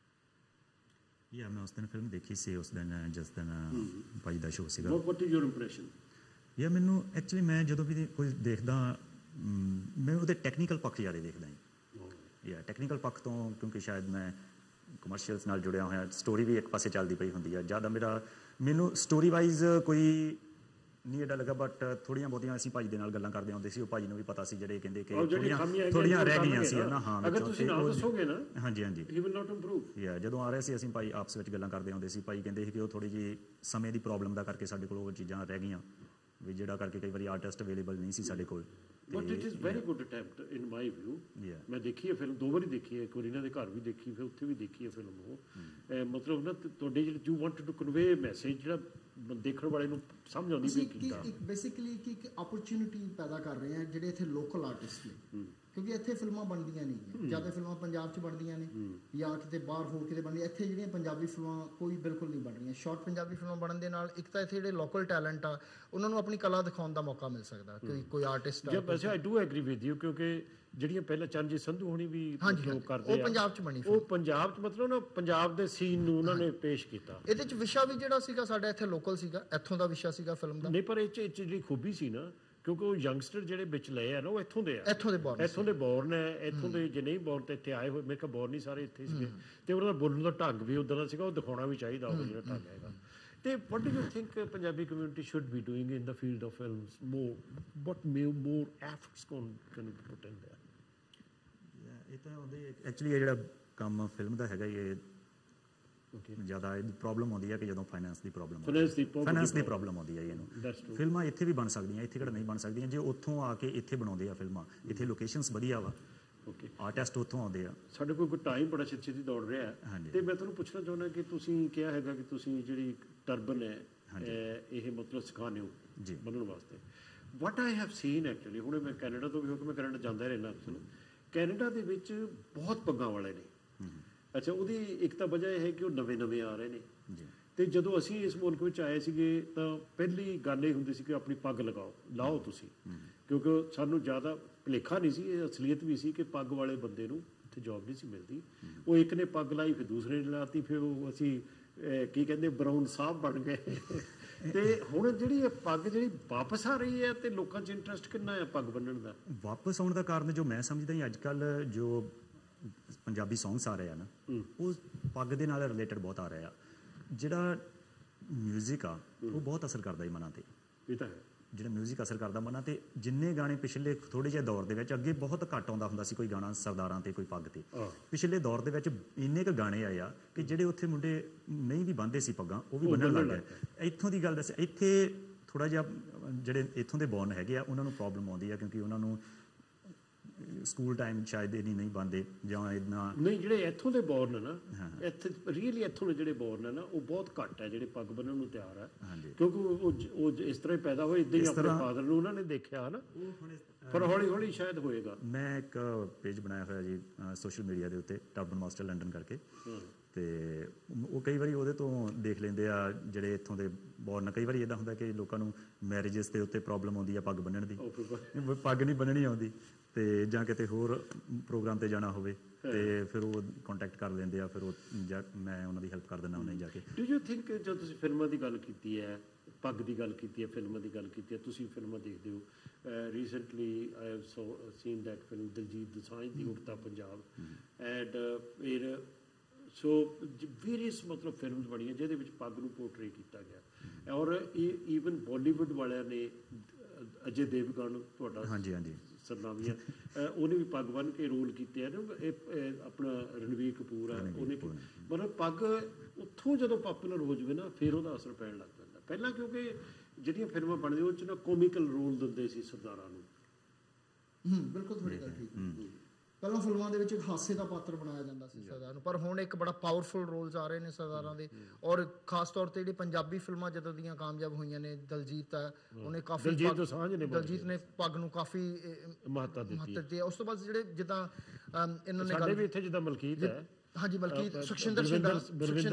[SPEAKER 3] Yeah, ਮੈਂ ਉਸ ਦਿਨ ਫਿਲਮ ਦੇਖੀ ਸੀ, ਉਸ ਦਿਨ ਜਿਸ ਦਿਨ ਭਾਈ ਦਾ ਸ਼ੋਅ ਸੀਗਾ।
[SPEAKER 1] What is your impression?
[SPEAKER 3] Yeah, ਮੈਨੂੰ ਐਕਚੁਅਲੀ ਮੈਂ ਜਦੋਂ ਵੀ ਕੋਈ ਦੇਖਦਾ, ਮੈਂ ਉਹਦੇ ਟੈਕਨੀਕਲ ਪੱਖ ਜ਼ਿਆਦਾ ਦੇਖਦਾ ਜੀ। ਯਾ, ਟੈਕਨੀਕਲ ਪੱਖ ਤੋਂ, ਕਿਉਂਕਿ ਸ਼ਾਇਦ ਮੈਂ ਕਮਰਸ਼ੀਅਲਸ ਨਾਲ ਜੁੜਿਆ ਹੋਇਆ, ਸਟੋਰੀ ਵੀ ਇੱਕ ਪਾਸੇ ਚੱਲਦੀ ਪਈ ਹੁੰਦੀ ਆ ਜ਼ਿਆਦਾ। ਮੈਨੂੰ ਸਟੋਰੀ ਵਾਈਜ਼ ਕੋਈ ਨਹੀਂ ਐਡਾ ਲੱਗਾ, ਬਟ ਥੋੜ੍ਹੀਆਂ ਬਹੁਤੀਆਂ ਅਸੀਂ ਭਾਜੀ ਦੇ ਨਾਲ ਗੱਲਾਂ ਕਰਦੇ ਆਉਂਦੇ ਸੀ, ਉਹ ਭਾਜੀ ਨੂੰ ਵੀ ਪਤਾ ਸੀ, ਜਿਹੜੇ ਕਹਿੰਦੇ ਕਿ ਥੋੜ੍ਹੀਆਂ ਰਹਿ ਗਈਆਂ ਸੀ ਨਾ। ਹਾਂ,
[SPEAKER 1] ਅਗਰ ਤੁਸੀਂ ਨਾ ਦੱਸੋਗੇ ਨਾ,
[SPEAKER 3] ਹਾਂਜੀ,
[SPEAKER 1] ਹੀ ਵਿਲ ਨਾਟ ਇੰਪਰੂਵ।
[SPEAKER 3] ਯਾ, ਜਦੋਂ ਆ ਰਹੇ ਸੀ ਅਸੀਂ ਭਾਈ ਆਪਸ ਵਿੱਚ ਗੱਲਾਂ ਕਰਦੇ ਆਉਂਦੇ ਸੀ, ਭਾਈ ਕਹਿੰਦੇ ਸੀ ਕਿ ਉਹ ਥੋੜ੍ਹੀ ਜਿਹੀ ਸਮੇਂ ਦੀ ਪ੍ਰੋਬਲਮ ਦਾ ਕਰਕੇ ਸਾਡੇ ਕੋਲ ਉਹ ਚੀਜ਼ਾਂ ਰਹਿ ਗਈਆਂ ਵੀ, ਜਿਹੜਾ ਕਰਕੇ ਕਈ ਵਾਰੀ ਆਰਟਿਸਟ ਅਵੇਲੇਬਲ ਨਹੀਂ ਸੀ ਸਾਡੇ ਕੋਲ।
[SPEAKER 1] But it is very good attempt in my view. ਮੈਂ ਦੇਖੀ ਹੈ ਫਿਲਮ, 2 ਵਾਰੀ ਦੇਖੀ ਹੈ, ਇੱਕ ਵਾਰੀ ਇਹਨਾਂ ਦੇ ਘਰ ਵੀ ਦੇਖੀ, ਫਿਰ ਉੱਥੇ ਵੀ ਦੇਖੀ ਹੈ ਫਿਲਮ। ਉਹ ਮਤਲਬ ਨਾ ਤੁਹਾਡੇ ਜਿਹੜੇ you want to convey message, ਜਿਹੜਾ ਦੇਖਣ ਵਾਲੇ ਨੂੰ ਸਮਝ ਆਉਂਦੀ ਵੀ ਕੀਤਾ।
[SPEAKER 2] ਇੱਕ ਬੇਸਿਕਲੀ ਇੱਕ ਆਪਰਚੁਨਿਟੀ ਪੈਦਾ ਕਰ ਰਹੇ ਆ ਜਿਹੜੇ ਇੱਥੇ ਲੋਕਲ ਆਰਟਿਸਟ ਨੇ, ਕਿਉਂਕਿ ਇੱਥੇ ਫਿਲਮਾਂ ਬਣਦੀਆਂ ਨਹੀਂ, ਜ਼ਿਆਦਾ ਫਿਲਮਾਂ ਪੰਜਾਬ 'ਚ ਬਣਦੀਆਂ ਨੇ ਜਾਂ ਕਿਤੇ ਬਾਹਰ ਹੋਰ ਕਿਤੇ ਬਣਦੀਆਂ। ਇੱਥੇ ਜਿਹੜੀਆਂ ਪੰਜਾਬੀ ਫਿਲਮਾਂ ਕੋਈ ਬਿਲਕੁਲ ਨਹੀਂ ਬਣ ਰਹੀਆਂ। ਸ਼ਾਰਟ ਪੰਜਾਬੀ ਫਿਲਮਾਂ ਬਣਨ ਦੇ ਨਾਲ ਇੱਕ ਤਾਂ ਇੱਥੇ ਜਿਹੜੇ ਲੋਕਲ ਟੈਲੈਂਟ ਆ ਉਹਨਾਂ ਨੂੰ ਆਪਣੀ ਕਲਾ ਦਿਖਾਉਣ ਦਾ ਮੌਕਾ ਮਿਲ ਸਕਦਾ, ਕੋਈ ਆਰਟਿਸਟ ਆ।
[SPEAKER 1] ਵੈਸੇ I do agree with you, ਕਿਉਂਕਿ ਜਿਹੜੀਆਂ ਪਹਿਲਾਂ ਚਰਨਜੀਤ ਸੰਧੂ ਹੋਣੀ ਵੀ ਲੋਕ ਕਰਦੇ ਆ,
[SPEAKER 2] ਉਹ ਪੰਜਾਬ 'ਚ ਬਣੀ,
[SPEAKER 1] ਉਹ ਪੰਜਾਬ 'ਚ ਮਤਲਬ ਨਾ ਪੰਜਾਬ ਦੇ ਸੀਨ ਨੂੰ ਉਹਨਾਂ ਨੇ ਪੇਸ਼ ਕੀਤਾ।
[SPEAKER 2] ਇਹਦੇ 'ਚ ਵਿਸ਼ਾ ਵੀ ਜਿਹੜਾ ਸੀਗਾ ਸਾਡਾ ਇੱਥੇ ਲੋਕਲ ਸੀਗਾ, ਇੱਥੋਂ ਦਾ ਵਿਸ਼ਾ ਸੀਗਾ ਫਿਲਮ ਦਾ।
[SPEAKER 1] ਨਹੀਂ, ਪਰ ਇਹ 'ਚ ਜਿਹੜੀ ਖੂਬੀ ਸੀ ਨਾ, ਕਿਉਂਕਿ ਉਹ ਯੰਗਸਟਰ ਜਿਹੜੇ ਵਿੱਚ ਲਏ ਆ ਨਾ, ਉਹ ਇੱਥੋਂ ਦੇ ਆ, ਇੱਥੋਂ ਦੇ ਬੋਰਨ ਹੈ। ਇੱਥੋਂ ਦੇ ਜੇ ਨਹੀਂ ਬੋਰਨ ਤਾਂ ਇੱਥੇ ਆਏ ਹੋਏ, ਮੇਰੇ ਕੋਲ ਬੋਰਨ ਨਹੀਂ ਸਾਰੇ ਇੱਥੇ ਸੀਗੇ, ਤੇ ਉਹਨਾਂ ਦਾ ਬੋਲਣ ਦਾ ਢੰਗ ਵੀ ਉੱਦਾਂ ਦਾ ਸੀਗਾ, ਉਹ ਦਿਖਾਉਣਾ ਵੀ ਚਾਹੀਦਾ ਉਹ ਜਿਹੜਾ ਢੰਗ ਹੈਗਾ। ਤੇ what do you think Punjabi community should be doing in the field of films? More efforts can be put in there?
[SPEAKER 3] ਇਹ ਤਾਂ ਉਹਦੇ ਐਕਚੁਅਲੀ ਇਹ ਜਿਹੜਾ ਕੰਮ ਫਿਲਮ ਦਾ ਹੈਗਾ ਇਹ ਜ਼ਿਆਦਾ ਪ੍ਰੋਬਲਮ ਆਉਂਦੀ ਹੈ ਕਿ ਜਦੋਂ ਫਾਈਨੈਂਸ ਦੀ ਪ੍ਰੋਬਲਮ ਫਾਈਨੈਂਸ ਦੀ ਪ੍ਰੋਬਲਮ ਆਉਂਦੀ ਹੈ ਇਹਨੂੰ। ਫਿਲਮਾਂ ਇੱਥੇ ਵੀ ਬਣ ਸਕਦੀਆਂ, ਇੱਥੇ ਕਿਹੜਾ ਨਹੀਂ ਬਣ ਸਕਦੀਆਂ। ਜੇ ਉੱਥੋਂ ਆ ਕੇ ਇੱਥੇ ਬਣਾਉਂਦੇ ਆ ਫਿਲਮਾਂ, ਇੱਥੇ ਲੋਕੇਸ਼ਨਸ ਵਧੀਆ ਵਾ, ਆਰਟਿਸਟ ਉੱਥੋਂ ਆਉਂਦੇ ਆ।
[SPEAKER 1] ਸਾਡੇ ਕੋਲ ਟਾਈਮ ਬੜਾ ਛੇਤੀ ਦੌੜ ਰਿਹਾ ਹੈ ਤੇ ਮੈਂ ਤੁਹਾਨੂੰ ਪੁੱਛਣਾ ਚਾਹੁੰਦਾ ਕਿ ਤੁਸੀਂ ਕਿਹਾ ਹੈਗਾ ਕਿ ਤੁਸੀਂ ਜਿਹੜੀ ਟਰਬਨ ਹੈ ਇਹ ਮਤਲਬ ਸਿਖਾਉਂਦੇ ਹੋ ਬਣਨ ਵਾਸਤੇ। What I have seen actually, ਹੁਣ ਮੈਂ ਕੈਨੇਡਾ ਤੋਂ ਵੀ ਹੋ ਕੇ ਮੈਂ ਕੈਨੇਡਾ ਜਾਂਦਾ ਰਹਿਣਾ ਅਕਸਰ। ਕੈਨੇਡਾ ਦੇ ਵਿੱਚ ਬਹੁਤ ਪੱਗਾਂ ਵਾਲੇ ਨੇ। ਅੱਛਾ, ਉਹਦੀ ਇੱਕ ਤਾਂ ਵਜ੍ਹਾ ਇਹ ਹੈ ਕਿ ਉਹ ਨਵੇਂ ਆ ਰਹੇ ਨੇ ਤੇ ਜਦੋਂ ਅਸੀਂ ਇਸ ਮੁਲਕ ਵਿੱਚ ਆਏ ਸੀਗੇ ਤਾਂ ਪਹਿਲੀ ਗੱਲ ਇਹ ਹੁੰਦੀ ਸੀ ਕਿ ਆਪਣੀ ਪੱਗ ਲਾਓ ਤੁਸੀਂ, ਕਿਉਂਕਿ ਸਾਨੂੰ ਜ਼ਿਆਦਾ ਭੁਲੇਖਾ ਨਹੀਂ ਸੀ, ਇਹ ਅਸਲੀਅਤ ਵੀ ਸੀ ਕਿ ਪੱਗ ਵਾਲੇ ਬੰਦੇ ਨੂੰ ਉੱਥੇ ਜੋਬ ਨਹੀਂ ਸੀ ਮਿਲਦੀ। ਉਹ ਇੱਕ ਨੇ ਪੱਗ ਲਾਈ, ਫਿਰ ਦੂਸਰੇ ਨੇ ਲਾਤੀ, ਫਿਰ ਉਹ ਅਸੀਂ ਕੀ ਕਹਿੰਦੇ ਬਰਾਊਨ ਸਾਹਿਬ ਬਣ ਗਏ। ਤੇ ਹੁਣ ਜਿਹੜੀ ਇਹ ਪੱਗ ਜਿਹੜੀ ਵਾਪਸ ਆ ਰਹੀ ਹੈ ਤੇ ਲੋਕਾਂ 'ਚ ਇੰਟਰਸਟ ਕਿੰਨਾ ਹੈ ਪੱਗ ਬੰਨਣ ਦਾ?
[SPEAKER 3] ਵਾਪਸ ਆਉਣ ਦਾ ਕਾਰਨ ਜੋ ਮੈਂ ਸਮਝਦਾ ਅੱਜ ਕੱਲ੍ਹ ਜੋ ਪੰਜਾਬੀ ਸੌਂਗਸ ਆ ਰਹੇ ਆ ਨਾ, ਉਹ ਪੱਗ ਦੇ ਨਾਲ ਰਿਲੇਟਡ ਬਹੁਤ ਆ ਰਹੇ ਆ। ਜਿਹੜਾ ਮਿਊਜ਼ਿਕ ਆ ਉਹ ਬਹੁਤ ਅਸਰ ਕਰਦਾ ਮਨਾਂ 'ਤੇ।
[SPEAKER 1] ਇਹ ਤਾਂ ਹੈ,
[SPEAKER 3] ਜਿਹੜਾ ਮਿਊਜ਼ਿਕ ਅਸਰ ਕਰਦਾ ਮਨਾਂ 'ਤੇ। ਜਿੰਨੇ ਗਾਣੇ ਪਿਛਲੇ ਥੋੜ੍ਹੇ ਜਿਹੇ ਦੌਰ ਦੇ ਵਿੱਚ, ਅੱਗੇ ਬਹੁਤ ਘੱਟ ਆਉਂਦਾ ਹੁੰਦਾ ਸੀ ਕੋਈ ਗਾਣਾ ਸਰਦਾਰਾਂ 'ਤੇ ਕੋਈ ਪੱਗ 'ਤੇ। ਪਿਛਲੇ ਦੌਰ ਦੇ ਵਿੱਚ ਇੰਨੇ ਕੁ ਗਾਣੇ ਆਏ ਆ ਕਿ ਜਿਹੜੇ ਉੱਥੇ ਮੁੰਡੇ ਨਹੀਂ ਵੀ ਬੰਨ੍ਹਦੇ ਸੀ ਪੱਗਾਂ ਉਹ ਵੀ ਬੰਨਣ ਲੱਗ ਗਏ। ਇੱਥੋਂ ਦੀ ਗੱਲ ਦੱਸ, ਇੱਥੇ ਥੋੜ੍ਹਾ ਜਿਹਾ ਜਿਹੜੇ ਇੱਥੋਂ ਦੇ ਬੌਰਨ ਹੈਗੇ ਆ ਉਹਨਾਂ ਨੂੰ ਪ੍ਰੋਬਲਮ ਆਉਂਦੀ ਆ ਕਿਉਂਕਿ ਉਹਨਾਂ ਨੂੰ ਸਕੂਲ ਟਾਈਮ ਸ਼ਾਇਦ ਇਹ ਨਹੀਂ ਬਣਦੇ ਜਾਂ ਇੱਦਾਂ
[SPEAKER 1] ਨਹੀਂ। ਜਿਹੜੇ ਇੱਥੋਂ ਦੇ ਬੌਰਨ ਨਾ, ਇੱਥੇ ਰੀਅਲੀ ਇੱਥੋਂ ਦੇ ਜਿਹੜੇ ਬੌਰਨ ਨਾ ਉਹ ਬਹੁਤ ਘੱਟ ਹੈ ਜਿਹੜੇ ਪੱਗ ਬੰਨ੍ਹਣ ਨੂੰ ਤਿਆਰ ਹੈ, ਕਿਉਂਕਿ ਉਹ ਇਸ ਤਰ੍ਹਾਂ ਹੀ ਪੈਦਾ ਹੋਏ, ਇੱਦਾਂ ਹੀ ਆਪਣੇ ਫਾਦਰ ਨੂੰ ਉਹਨਾਂ ਨੇ ਦੇਖਿਆ ਨਾ, ਪਰ ਹੌਲੀ ਹੌਲੀ ਸ਼ਾਇਦ ਹੋਏਗਾ।
[SPEAKER 3] ਮੈਂ ਇੱਕ ਪੇਜ ਬਣਾਇਆ ਹੋਇਆ ਜੀ ਸੋਸ਼ਲ ਮੀਡੀਆ ਦੇ ਉੱਤੇ, ਟਰਬਨ ਮਾਸਟਰ ਲੰਡਨ ਕਰਕੇ, ਤੇ ਉਹ ਕਈ ਵਾਰੀ ਉਹਦੇ ਤੋਂ ਦੇਖ ਲੈਂਦੇ ਆ ਜਿਹੜੇ ਇੱਥੋਂ ਦੇ ਬੌਰਨ। ਕਈ ਵਾਰੀ ਇੱਦਾਂ ਹੁੰਦਾ ਕਿ ਲੋਕਾਂ ਨੂੰ ਮੈਰਿਜਸ ਦੇ ਉੱਤੇ ਪ੍ਰੋਬਲਮ ਆਉਂਦੀ ਆ ਪੱਗ ਬੰਨ੍ਹਣ ਦੀ, ਪੱਗ ਨਹੀਂ ਬੰਨ੍ਹਣੀ ਆਉਂਦੀ, ਤੇ ਜਾਂ ਕਿਤੇ ਹੋਰ ਪ੍ਰੋਗਰਾਮ 'ਤੇ ਜਾਣਾ ਹੋਵੇ ਤੇ ਫਿਰ ਉਹ ਕੰਟੈਕਟ ਕਰ ਲੈਂਦੇ ਆ, ਫਿਰ ਉਹ ਮੈਂ ਉਹਨਾਂ ਦੀ ਹੈਲਪ ਕਰ ਦਿੰਦਾ ਉਹਨਾਂ ਜਾ ਕੇ।
[SPEAKER 1] ਡੂ ਯੂ ਥਿੰਕ ਜਦੋਂ ਤੁਸੀਂ ਫਿਲਮਾਂ ਦੀ ਗੱਲ ਕੀਤੀ ਹੈ, ਪੱਗ ਦੀ ਗੱਲ ਕੀਤੀ ਹੈ, ਫਿਲਮਾਂ ਦੀ ਗੱਲ ਕੀਤੀ ਹੈ, ਤੁਸੀਂ ਫਿਲਮਾਂ ਦੇਖਦੇ ਹੋ। Recently I have seen that film Diljit Dosanjh ਦੀ ਉੜਤਾ ਪੰਜਾਬ, ਐਂਡ ਫਿਰ ਸੋ ਵੇਰੀਅਸ ਮਤਲਬ ਫਿਲਮਸ ਬਣੀਆਂ ਜਿਹਦੇ ਵਿੱਚ ਪੱਗ ਨੂੰ ਪੋਰਟਰੇ ਕੀਤਾ ਗਿਆ। ਔਰ ਈਵਨ ਬਾਲੀਵੁੱਡ ਵਾਲਿਆਂ ਨੇ ਅਜੇ ਦੇਵਗਨ ਤੁਹਾਡਾ ਸਰਨਾਮੀ ਹੈ, ਉਹਨੇ ਵੀ ਪੱਗ ਬੰਨ੍ਹ ਕੇ ਰੋਲ ਕੀਤੇ ਆ ਨਾ। ਇਹ ਆਪਣਾ ਰਣਵੀਰ ਕਪੂਰ ਆ, ਉਹਨੇ ਮਤਲਬ ਪੱਗ ਉੱਥੋਂ ਜਦੋਂ ਪਾਪੂਲਰ ਹੋ ਜਾਵੇ ਨਾ ਫਿਰ ਉਹਦਾ ਅਸਰ ਪੈਣ ਲੱਗ ਪੈਂਦਾ। ਪਹਿਲਾਂ ਕਿਉਂਕਿ ਜਿਹੜੀਆਂ ਫਿਲਮਾਂ ਬਣਦੀਆਂ ਉਹ 'ਚ ਨਾ ਕੋਮੀਕਲ ਰੋਲ ਦਿੰਦੇ ਸੀ ਸਰਦਾਰਾਂ ਨੂੰ।
[SPEAKER 2] ਬਿਲਕੁਲ ਤੁਹਾਡੀ ਗੱਲ ਠੀਕ। ਪਹਿਲਾਂ ਫਿਲਮਾਂ ਦੇ ਵਿੱਚ ਇੱਕ ਹਾਸੇ ਦਾ ਪਾਤਰ ਬਣਾਇਆ ਜਾਂਦਾ ਸੀ ਸਰਦਾਰ ਨੂੰ, ਪਰ ਹੁਣ ਇੱਕ ਬੜਾ ਪਾਵਰਫੁਲ ਰੋਲਸ ਆ ਰਹੇ ਨੇ ਸਰਦਾਰਾਂ ਦੇ। ਔਰ ਖਾਸ ਤੌਰ ਤੇ ਜਿਹੜੀ ਪੰਜਾਬੀ ਫਿਲਮਾਂ ਜਦੋਂ ਦੀਆਂ ਕਾਮਯਾਬ ਹੋਈਆਂ ਨੇ, ਦਲਜੀਤ ਹੈ, ਉਹਨੇ ਕਾਫੀ ਦਲਜੀਤ ਨੇ ਪੱਗ ਨੂੰ ਕਾਫੀ ਮਹੱਤਤਾ ਦਿੱਤੀ ਹੈ। ਉਸ ਤੋਂ ਬਾਅਦ ਜਿਹੜੇ ਜਿੱਦਾਂ ਇਹਨਾਂ ਨੇ
[SPEAKER 1] ਸਾਡੇ ਵੀ ਇੱਥੇ ਜਿੱਦਾਂ ਮਲਕੀਤ ਹੈ,
[SPEAKER 2] ਹਾਂਜੀ ਮਲਕੀਤ, ਸੁਖਸ਼ਿੰਦਰ ਸਿੰਘ ਦਾ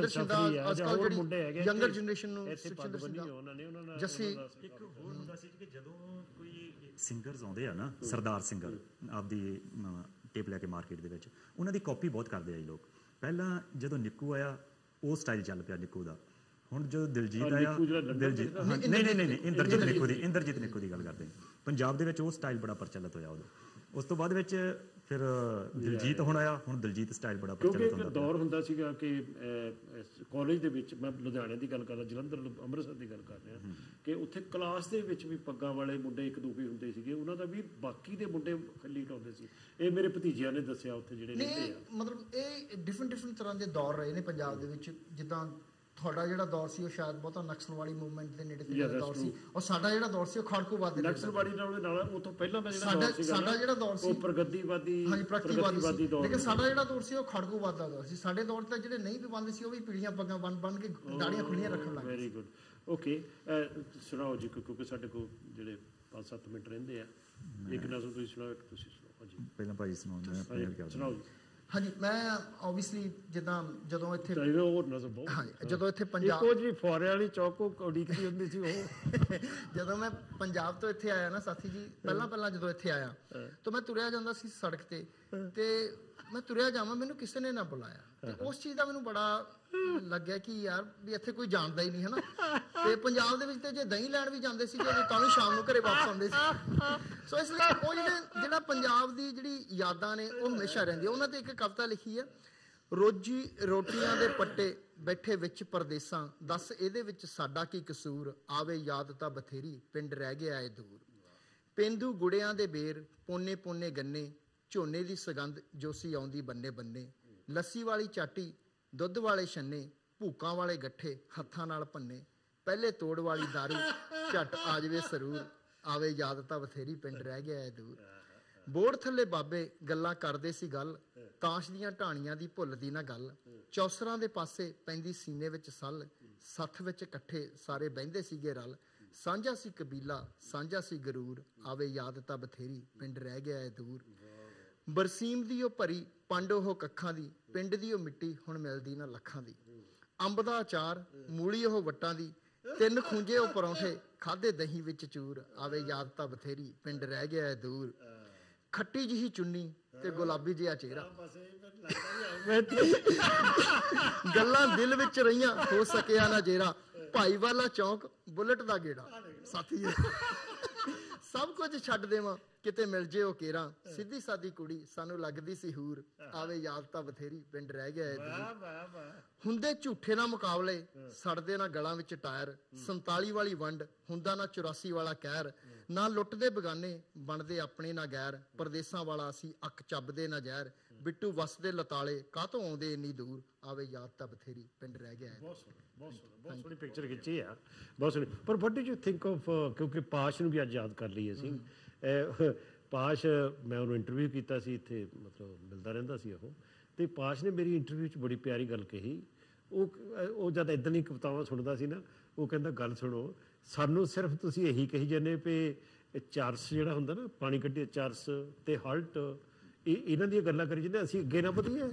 [SPEAKER 2] ਅੱਜ ਕੱਲ੍ਹ ਜਿਹੜੀ ਯੰਗਰ ਜਨਰੇਸ਼ਨ ਨੂੰ ਸੁਖਸ਼ਿੰਦਰ ਸਿੰਘ ਦਾ ਜੱਸੀ।
[SPEAKER 3] ਇੱਕ ਹੋਰ ਹੁੰਦਾ ਸੀ ਕਿ ਜਦੋਂ ਕੋਈ ਸਿੰਗਰਸ ਆਉਂਦੇ ਆ ਨਾ, ਸਰਦਾਰ ਸਿੰਗਰ ਆਪਦੀ ਟੇਪ ਲੈ ਕੇ ਮਾਰਕੀਟ ਦੇ ਵਿੱਚ, ਉਹਨਾਂ ਦੀ ਕਾਪੀ ਬਹੁਤ ਕਰਦੇ ਆ ਜੀ ਲੋਕ। ਪਹਿਲਾਂ ਜਦੋਂ ਨਿੱਕੂ ਆਇਆ ਉਹ ਸਟਾਈਲ ਚੱਲ ਪਿਆ ਨਿੱਕੂ ਦਾ। ਹੁਣ ਜਦੋਂ ਦਿਲਜੀਤ ਆਇਆ, ਦਿਲਜੀਤ ਨਹੀਂ ਇੰਦਰਜੀਤ ਨਿੱਕੂ ਦੀ ਗੱਲ ਕਰਦੇ। ਪੰਜਾਬ ਦੇ ਵਿੱਚ ਉਹ ਸਟਾਈਲ ਬੜਾ ਪ੍ਰਚਲਿਤ ਹੋਇਆ ਉਦੋਂ। ਉਸ ਤੋਂ ਬਾਅਦ ਵਿੱਚ ਫਿਰ ਦਿਲਜੀਤ ਹੁਣ ਆਇਆ, ਹੁਣ ਦਿਲਜੀਤ ਸਟਾਈਲ ਬੜਾ ਪ੍ਰਚਲਿਤ ਹੁੰਦਾ।
[SPEAKER 1] ਦੌਰ ਹੁੰਦਾ ਸੀਗਾ ਕਿ ਕਾਲਜ ਦੇ ਵਿੱਚ, ਮੈਂ ਲੁਧਿਆਣੇ ਦੀ ਗੱਲ ਕਰ ਰਿਹਾ, ਜਲੰਧਰ ਅੰਮ੍ਰਿਤਸਰ ਦੀ ਗੱਲ ਕਰ ਰਿਹਾ, ਕਿ ਉੱਥੇ ਕਲਾਸ ਦੇ ਵਿੱਚ ਵੀ ਪੱਗਾਂ ਵਾਲੇ ਮੁੰਡੇ ਇੱਕ ਦੋ ਵੀ ਹੁੰਦੇ ਸੀਗੇ, ਉਹਨਾਂ ਦਾ ਵੀ ਬਾਕੀ ਦੇ ਮੁੰਡੇ ਖੱਲੀ ਢਾਉਂਦੇ ਸੀ। ਇਹ ਮੇਰੇ ਭਤੀਜਿਆਂ ਨੇ ਦੱਸਿਆ ਉੱਥੇ ਜਿਹੜੇ ਰਹਿੰਦੇ ਆ।
[SPEAKER 2] ਮਤਲਬ ਇਹ ਡਿਫਰੈਂਟ ਤਰ੍ਹਾਂ ਦੇ ਦੌਰ ਰਹੇ ਨੇ ਪੰਜਾਬ ਦੇ ਵਿੱਚ। ਜਿੱਦਾਂ ਤੁਹਾਡਾ ਜਿਹੜਾ ਦੌਰ ਸੀ ਉਹ ਸ਼ਾਇਦ ਬਹੁਤਾ ਨਕਸਲਵਾੜੀ ਮੂਵਮੈਂਟ ਦੇ ਨੇੜੇ ਤੇੜੇ ਦਾ ਦੌਰ ਸੀ, ਔਰ ਸਾਡਾ ਜਿਹੜਾ ਦੌਰ ਸੀ ਉਹ ਖੜਕੂਵਾਦ ਦੇ
[SPEAKER 1] ਨਕਸਲਵਾੜੀ ਨਾਲ ਉਹ ਤੋਂ ਪਹਿਲਾਂ ਦਾ ਜਿਹੜਾ ਦੌਰ ਸੀ,
[SPEAKER 2] ਸਾਡਾ ਜਿਹੜਾ ਦੌਰ ਸੀ
[SPEAKER 1] ਉਹ ਪ੍ਰਗਤੀਵਾਦੀ ਦੌਰ।
[SPEAKER 2] ਲੇਕਿਨ ਸਾਡਾ ਜਿਹੜਾ ਦੌਰ ਸੀ ਉਹ ਖੜਕੂਵਾਦ ਦਾ ਦੌਰ ਸੀ। ਸਾਡੇ ਦੌਰ ਤੇ ਜਿਹੜੇ ਨਹੀਂ ਵੀ ਬੰਨਦੇ ਸੀ ਉਹ ਵੀ ਪੀੜੀਆਂ ਪੱਗਾਂ ਬੰਨ ਕੇ ਦਾੜੀਆਂ ਖੁੱਲੀਆਂ ਰੱਖਣ ਲੱਗ ਗਏ।
[SPEAKER 1] Very good, okay. ਸੁਣਾਓ ਜੀ, ਕਿਉਂਕਿ ਸਾਡੇ ਕੋਲ ਜਿਹੜੇ 5-7 ਮਿੰਟ ਰਹਿੰਦੇ ਆ। ਇੱਕ ਨਜ਼ਰ ਤੁਸੀਂ ਸੁਣਾਓ, ਇੱਕ ਤੁਸੀਂ ਸੁਣਾਓ। ਹਾਂਜੀ,
[SPEAKER 3] ਪਹਿਲਾਂ ਭਾਈ
[SPEAKER 1] ਸੁਣਾਓ ਜੀ।
[SPEAKER 2] ਹਾਂਜੀ, ਮੈਂ ਓਬਵੀਅਸਲੀ ਜਿੱਦਾਂ ਜਦੋਂ ਇੱਥੇ
[SPEAKER 1] ਜਦੋਂ
[SPEAKER 2] ਇੱਥੇ ਪੰਜਾਬ
[SPEAKER 1] ਜਿਹੜੀ ਫੁਆਰੇ ਵਾਲੀ ਚੌਕ ਉਡੀਕਦੀ ਹੁੰਦੀ ਸੀ ਉਹ
[SPEAKER 2] ਜਦੋਂ ਮੈਂ ਪੰਜਾਬ ਤੋਂ ਇੱਥੇ ਆਇਆ ਨਾ ਸਾਥੀ ਜੀ, ਪਹਿਲਾਂ ਜਦੋਂ ਇੱਥੇ ਆਇਆ ਤਾਂ ਮੈਂ ਤੁਰਿਆ ਜਾਂਦਾ ਸੀ ਸੜਕ ਤੇ ਮੈਂ ਤੁਰਿਆ ਜਾਵਾਂ, ਮੈਨੂੰ ਕਿਸੇ ਨੇ ਨਾ ਬੁਲਾਇਆ। ਤੇ ਉਸ ਚੀਜ਼ ਦਾ ਮੈਨੂੰ ਬੜਾ ਲੱਗਿਆ ਕਿ ਯਾਰ ਵੀ ਇੱਥੇ ਕੋਈ ਜਾਣਦਾ ਹੀ ਨਹੀਂ ਹੈ ਨਾ। ਤੇ ਪੰਜਾਬ ਦੇ ਵਿੱਚ ਤੇ ਜੇ ਦਹੀਂ ਲੈਣ ਵੀ ਜਾਂਦੇ ਸੀ ਤਾਂ ਵੀ ਸ਼ਾਮ ਨੂੰ ਘਰੇ ਵਾਪਸ ਆਉਂਦੇ ਸੀ। ਸੋ ਇਸ ਲਈ ਉਹ ਜਿਹੜਾ ਪੰਜਾਬ ਦੀ ਜਿਹੜੀ ਯਾਦਾਂ ਨੇ ਉਹ ਹਮੇਸ਼ਾ ਰਹਿੰਦੀ। ਉਹਨਾਂ ਤੇ ਇੱਕ ਕਵਿਤਾ ਲਿਖੀ ਹੈ, ਰੋਜੀ ਰੋਟੀਆਂ ਦੇ ਪੱਟੇ ਬੈਠੇ ਵਿੱਚ ਪਰਦੇਸਾਂ, ਦੱਸ ਇਹਦੇ ਵਿੱਚ ਸਾਡਾ ਕੀ ਕਸੂਰ, ਆਵੇ ਯਾਦ ਤਾਂ ਬਥੇਰੀ ਪਿੰਡ ਰਹਿ ਗਿਆ ਏ ਦੂਰ। ਪੇਂਦੂ ਗੁੜਿਆਂ ਦੇ ਬੇਰ, ਪੋਨੇ ਪੋਨੇ ਗੰਨੇ, ਝੋਨੇ ਦੀ ਸੁਗੰਧ ਜੋਸੀ ਆਉਂਦੀ ਬੰਨੇ ਬੰਨੇ। ਲੱਸੀ ਵਾਲੀ ਚਾਟੀ, ਦੁੱਧ ਵਾਲੇ ਛੰਨੇ, ਭੂਕਾਂ ਵਾਲੇ ਗੱਠੇ ਹੱਥਾਂ ਨਾਲ ਭੰਨੇ। ਪਹਿਲੇ ਤੋੜ ਵਾਲੀ ਦਾਰੂ, ਝੱਟ ਆ ਜਾਵੇ ਸਰੂਰ, ਆਵੇ ਯਾਦ ਤਾਂ ਬਥੇਰੀ ਪਿੰਡ ਰਹਿ ਗਿਆ ਏ ਦੂਰ। ਬੋੜ ਥੱਲੇ ਬਾਬੇ ਗੱਲਾਂ ਕਰਦੇ ਸੀ ਗੱਲ, ਤਾਸ਼ ਦੀਆਂ ਢਾਣੀਆਂ ਦੀ ਭੁੱਲਦੀ ਨਾ ਗੱਲ। ਚੌਸਰਾਂ ਦੇ ਪਾਸੇ ਪੈਂਦੀ ਸੀਨੇ ਵਿੱਚ ਸੱਲ, ਸੱਥ ਵਿੱਚ ਇਕੱਠੇ ਸਾਰੇ ਬਹਿੰਦੇ ਸੀਗੇ ਰਲ। ਸਾਂਝਾ ਸੀ ਕਬੀਲਾ, ਸਾਂਝਾ ਸੀ ਗਰੂਰ, ਆਵੇ ਯਾਦ ਤਾਂ ਬਥੇਰੀ ਪਿੰਡ ਰਹਿ ਗਿਆ ਏ ਦੂਰ। ਬਰਸੀਮ ਦੀ ਉਹ ਭਰੀ ਪੰਡ ਉਹ ਕੱਖਾਂ ਦੀ, ਪਿੰਡ ਦੀ ਉਹ ਮਿੱਟੀ ਹੁਣ ਮਿਲਦੀ ਨਾ ਲੱਖਾਂ ਦੀ। ਅੰਬ ਦਾ ਅਚਾਰ, ਮੂਲੀ ਉਹ ਵੱਟਾਂ ਦੀ, ਤਿੰਨ ਖੂੰਜੇ ਉਹ ਪਰੌਂਠੇ ਖਾਧੇ ਦਹੀਂ ਵਿੱਚ ਚੂਰ, ਆਵੇ ਯਾਦ ਤਾਂ ਬਥੇਰੀ ਪਿੰਡ ਰਹਿ ਗਿਆ ਏ ਦੂਰ। ਖੱਟੀ ਜਿਹੀ ਚੁੰਨੀ ਤੇ ਗੁਲਾਬੀ ਜਿਹਾ ਚਿਹਰਾ, ਗੱਲਾਂ ਦਿਲ ਵਿੱਚ ਰਹੀਆਂ ਹੋ ਸਕਿਆ ਨਾ ਜੇਰਾ। ਭਾਈ ਵਾਲਾ ਚੌਂਕ, ਬੁਲਟ ਦਾ ਗੇੜਾ, ਸਾਥੀ ਸਭ ਕੁਝ ਛੱਡ ਦੇਵਾਂ ਕਿਤੇ ਮਿਲ ਜੇ ਉਹ ਕੇਰਾ। ਸਿੱਧੀ ਸਾਦੀ ਕੁੜੀ ਸਾਨੂੰ ਲੱਗਦੀ ਸੀ ਹੂਰ, ਆਵੇ ਯਾਦ ਤਾਂ ਬਥੇਰੀ ਪਿੰਡ ਰਹਿ ਗਿਆ ਏ ਦੂਰ। ਹੁੰਦੇ ਝੂਠੇ ਨਾ ਮੁਕਾਬਲੇ, ਸੜਦੇ ਨਾ ਗਲਾਂ ਵਿੱਚ ਟਾਇਰ। 47 ਵਾਲੀ ਵੰਡ, ਹੁੰਦਾ ਨਾ 84 ਵਾਲਾ ਕਹਿਰ। ਨਾ ਲੁੱਟਦੇ ਬਗਾਨੇ, ਬਣਦੇ ਆਪਣੇ ਨਾ ਗੈਰ। ਪਰਦੇਸਾਂ ਵਾਲਾ ਅਸੀਂ, ਅੱਖ ਚੱਬਦੇ ਨਾ ਜ਼ਹਿਰ। ਬਿੱਟੂ ਵਸਦੇ ਲਤਾਲੇ, ਕਾਹਤੋਂ ਆਉਂਦੇ ਇੰਨੀ ਦੂਰ, ਆਵੇ ਯਾਦ ਤਾਂ ਬਥੇਰੀ ਪਿੰਡ ਰਹਿ ਗਿਆ ਏ।
[SPEAKER 1] ਬਹੁਤ ਸੋਹਣੀ ਪਿਕਚਰ ਖਿੱਚੀ ਆ, ਬਹੁਤ ਸੋਹਣੀ। ਪਰ what do you think of, ਕਿਉਂਕਿ ਪਾਸ਼ ਨੂੰ ਵੀ ਅੱਜ ਯਾਦ ਕਰ ਲਈਏ ਅਸੀਂ। ਪਾਸ਼, ਮੈਂ ਉਹਨੂੰ ਇੰਟਰਵਿਊ ਕੀਤਾ ਸੀ ਇੱਥੇ, ਮਤਲਬ ਮਿਲਦਾ ਰਹਿੰਦਾ ਸੀ ਉਹ, ਅਤੇ ਪਾਸ਼ ਨੇ ਮੇਰੀ ਇੰਟਰਵਿਊ 'ਚ ਬੜੀ ਪਿਆਰੀ ਗੱਲ ਕਹੀ। ਉਹ ਜਦ ਇੱਦਾਂ ਦੀਆਂ ਕਵਿਤਾਵਾਂ ਸੁਣਦਾ ਸੀ ਨਾ, ਉਹ ਕਹਿੰਦਾ ਗੱਲ ਸੁਣੋ, ਸਾਨੂੰ ਸਿਰਫ ਤੁਸੀਂ ਇਹੀ ਕਹੀ ਜਾਂਦੇ ਵੀ ਚਰਸ ਜਿਹੜਾ ਹੁੰਦਾ ਨਾ, ਪਾਣੀ ਕੱਢਿਆ ਚਰਸ ਅਤੇ ਹਲਟ, ਇਹਨਾਂ ਦੀਆਂ ਗੱਲਾਂ ਕਰੀ ਜਾਂਦੇ, ਅਸੀਂ ਅੱਗੇ ਨਾ ਵਧੀਏ।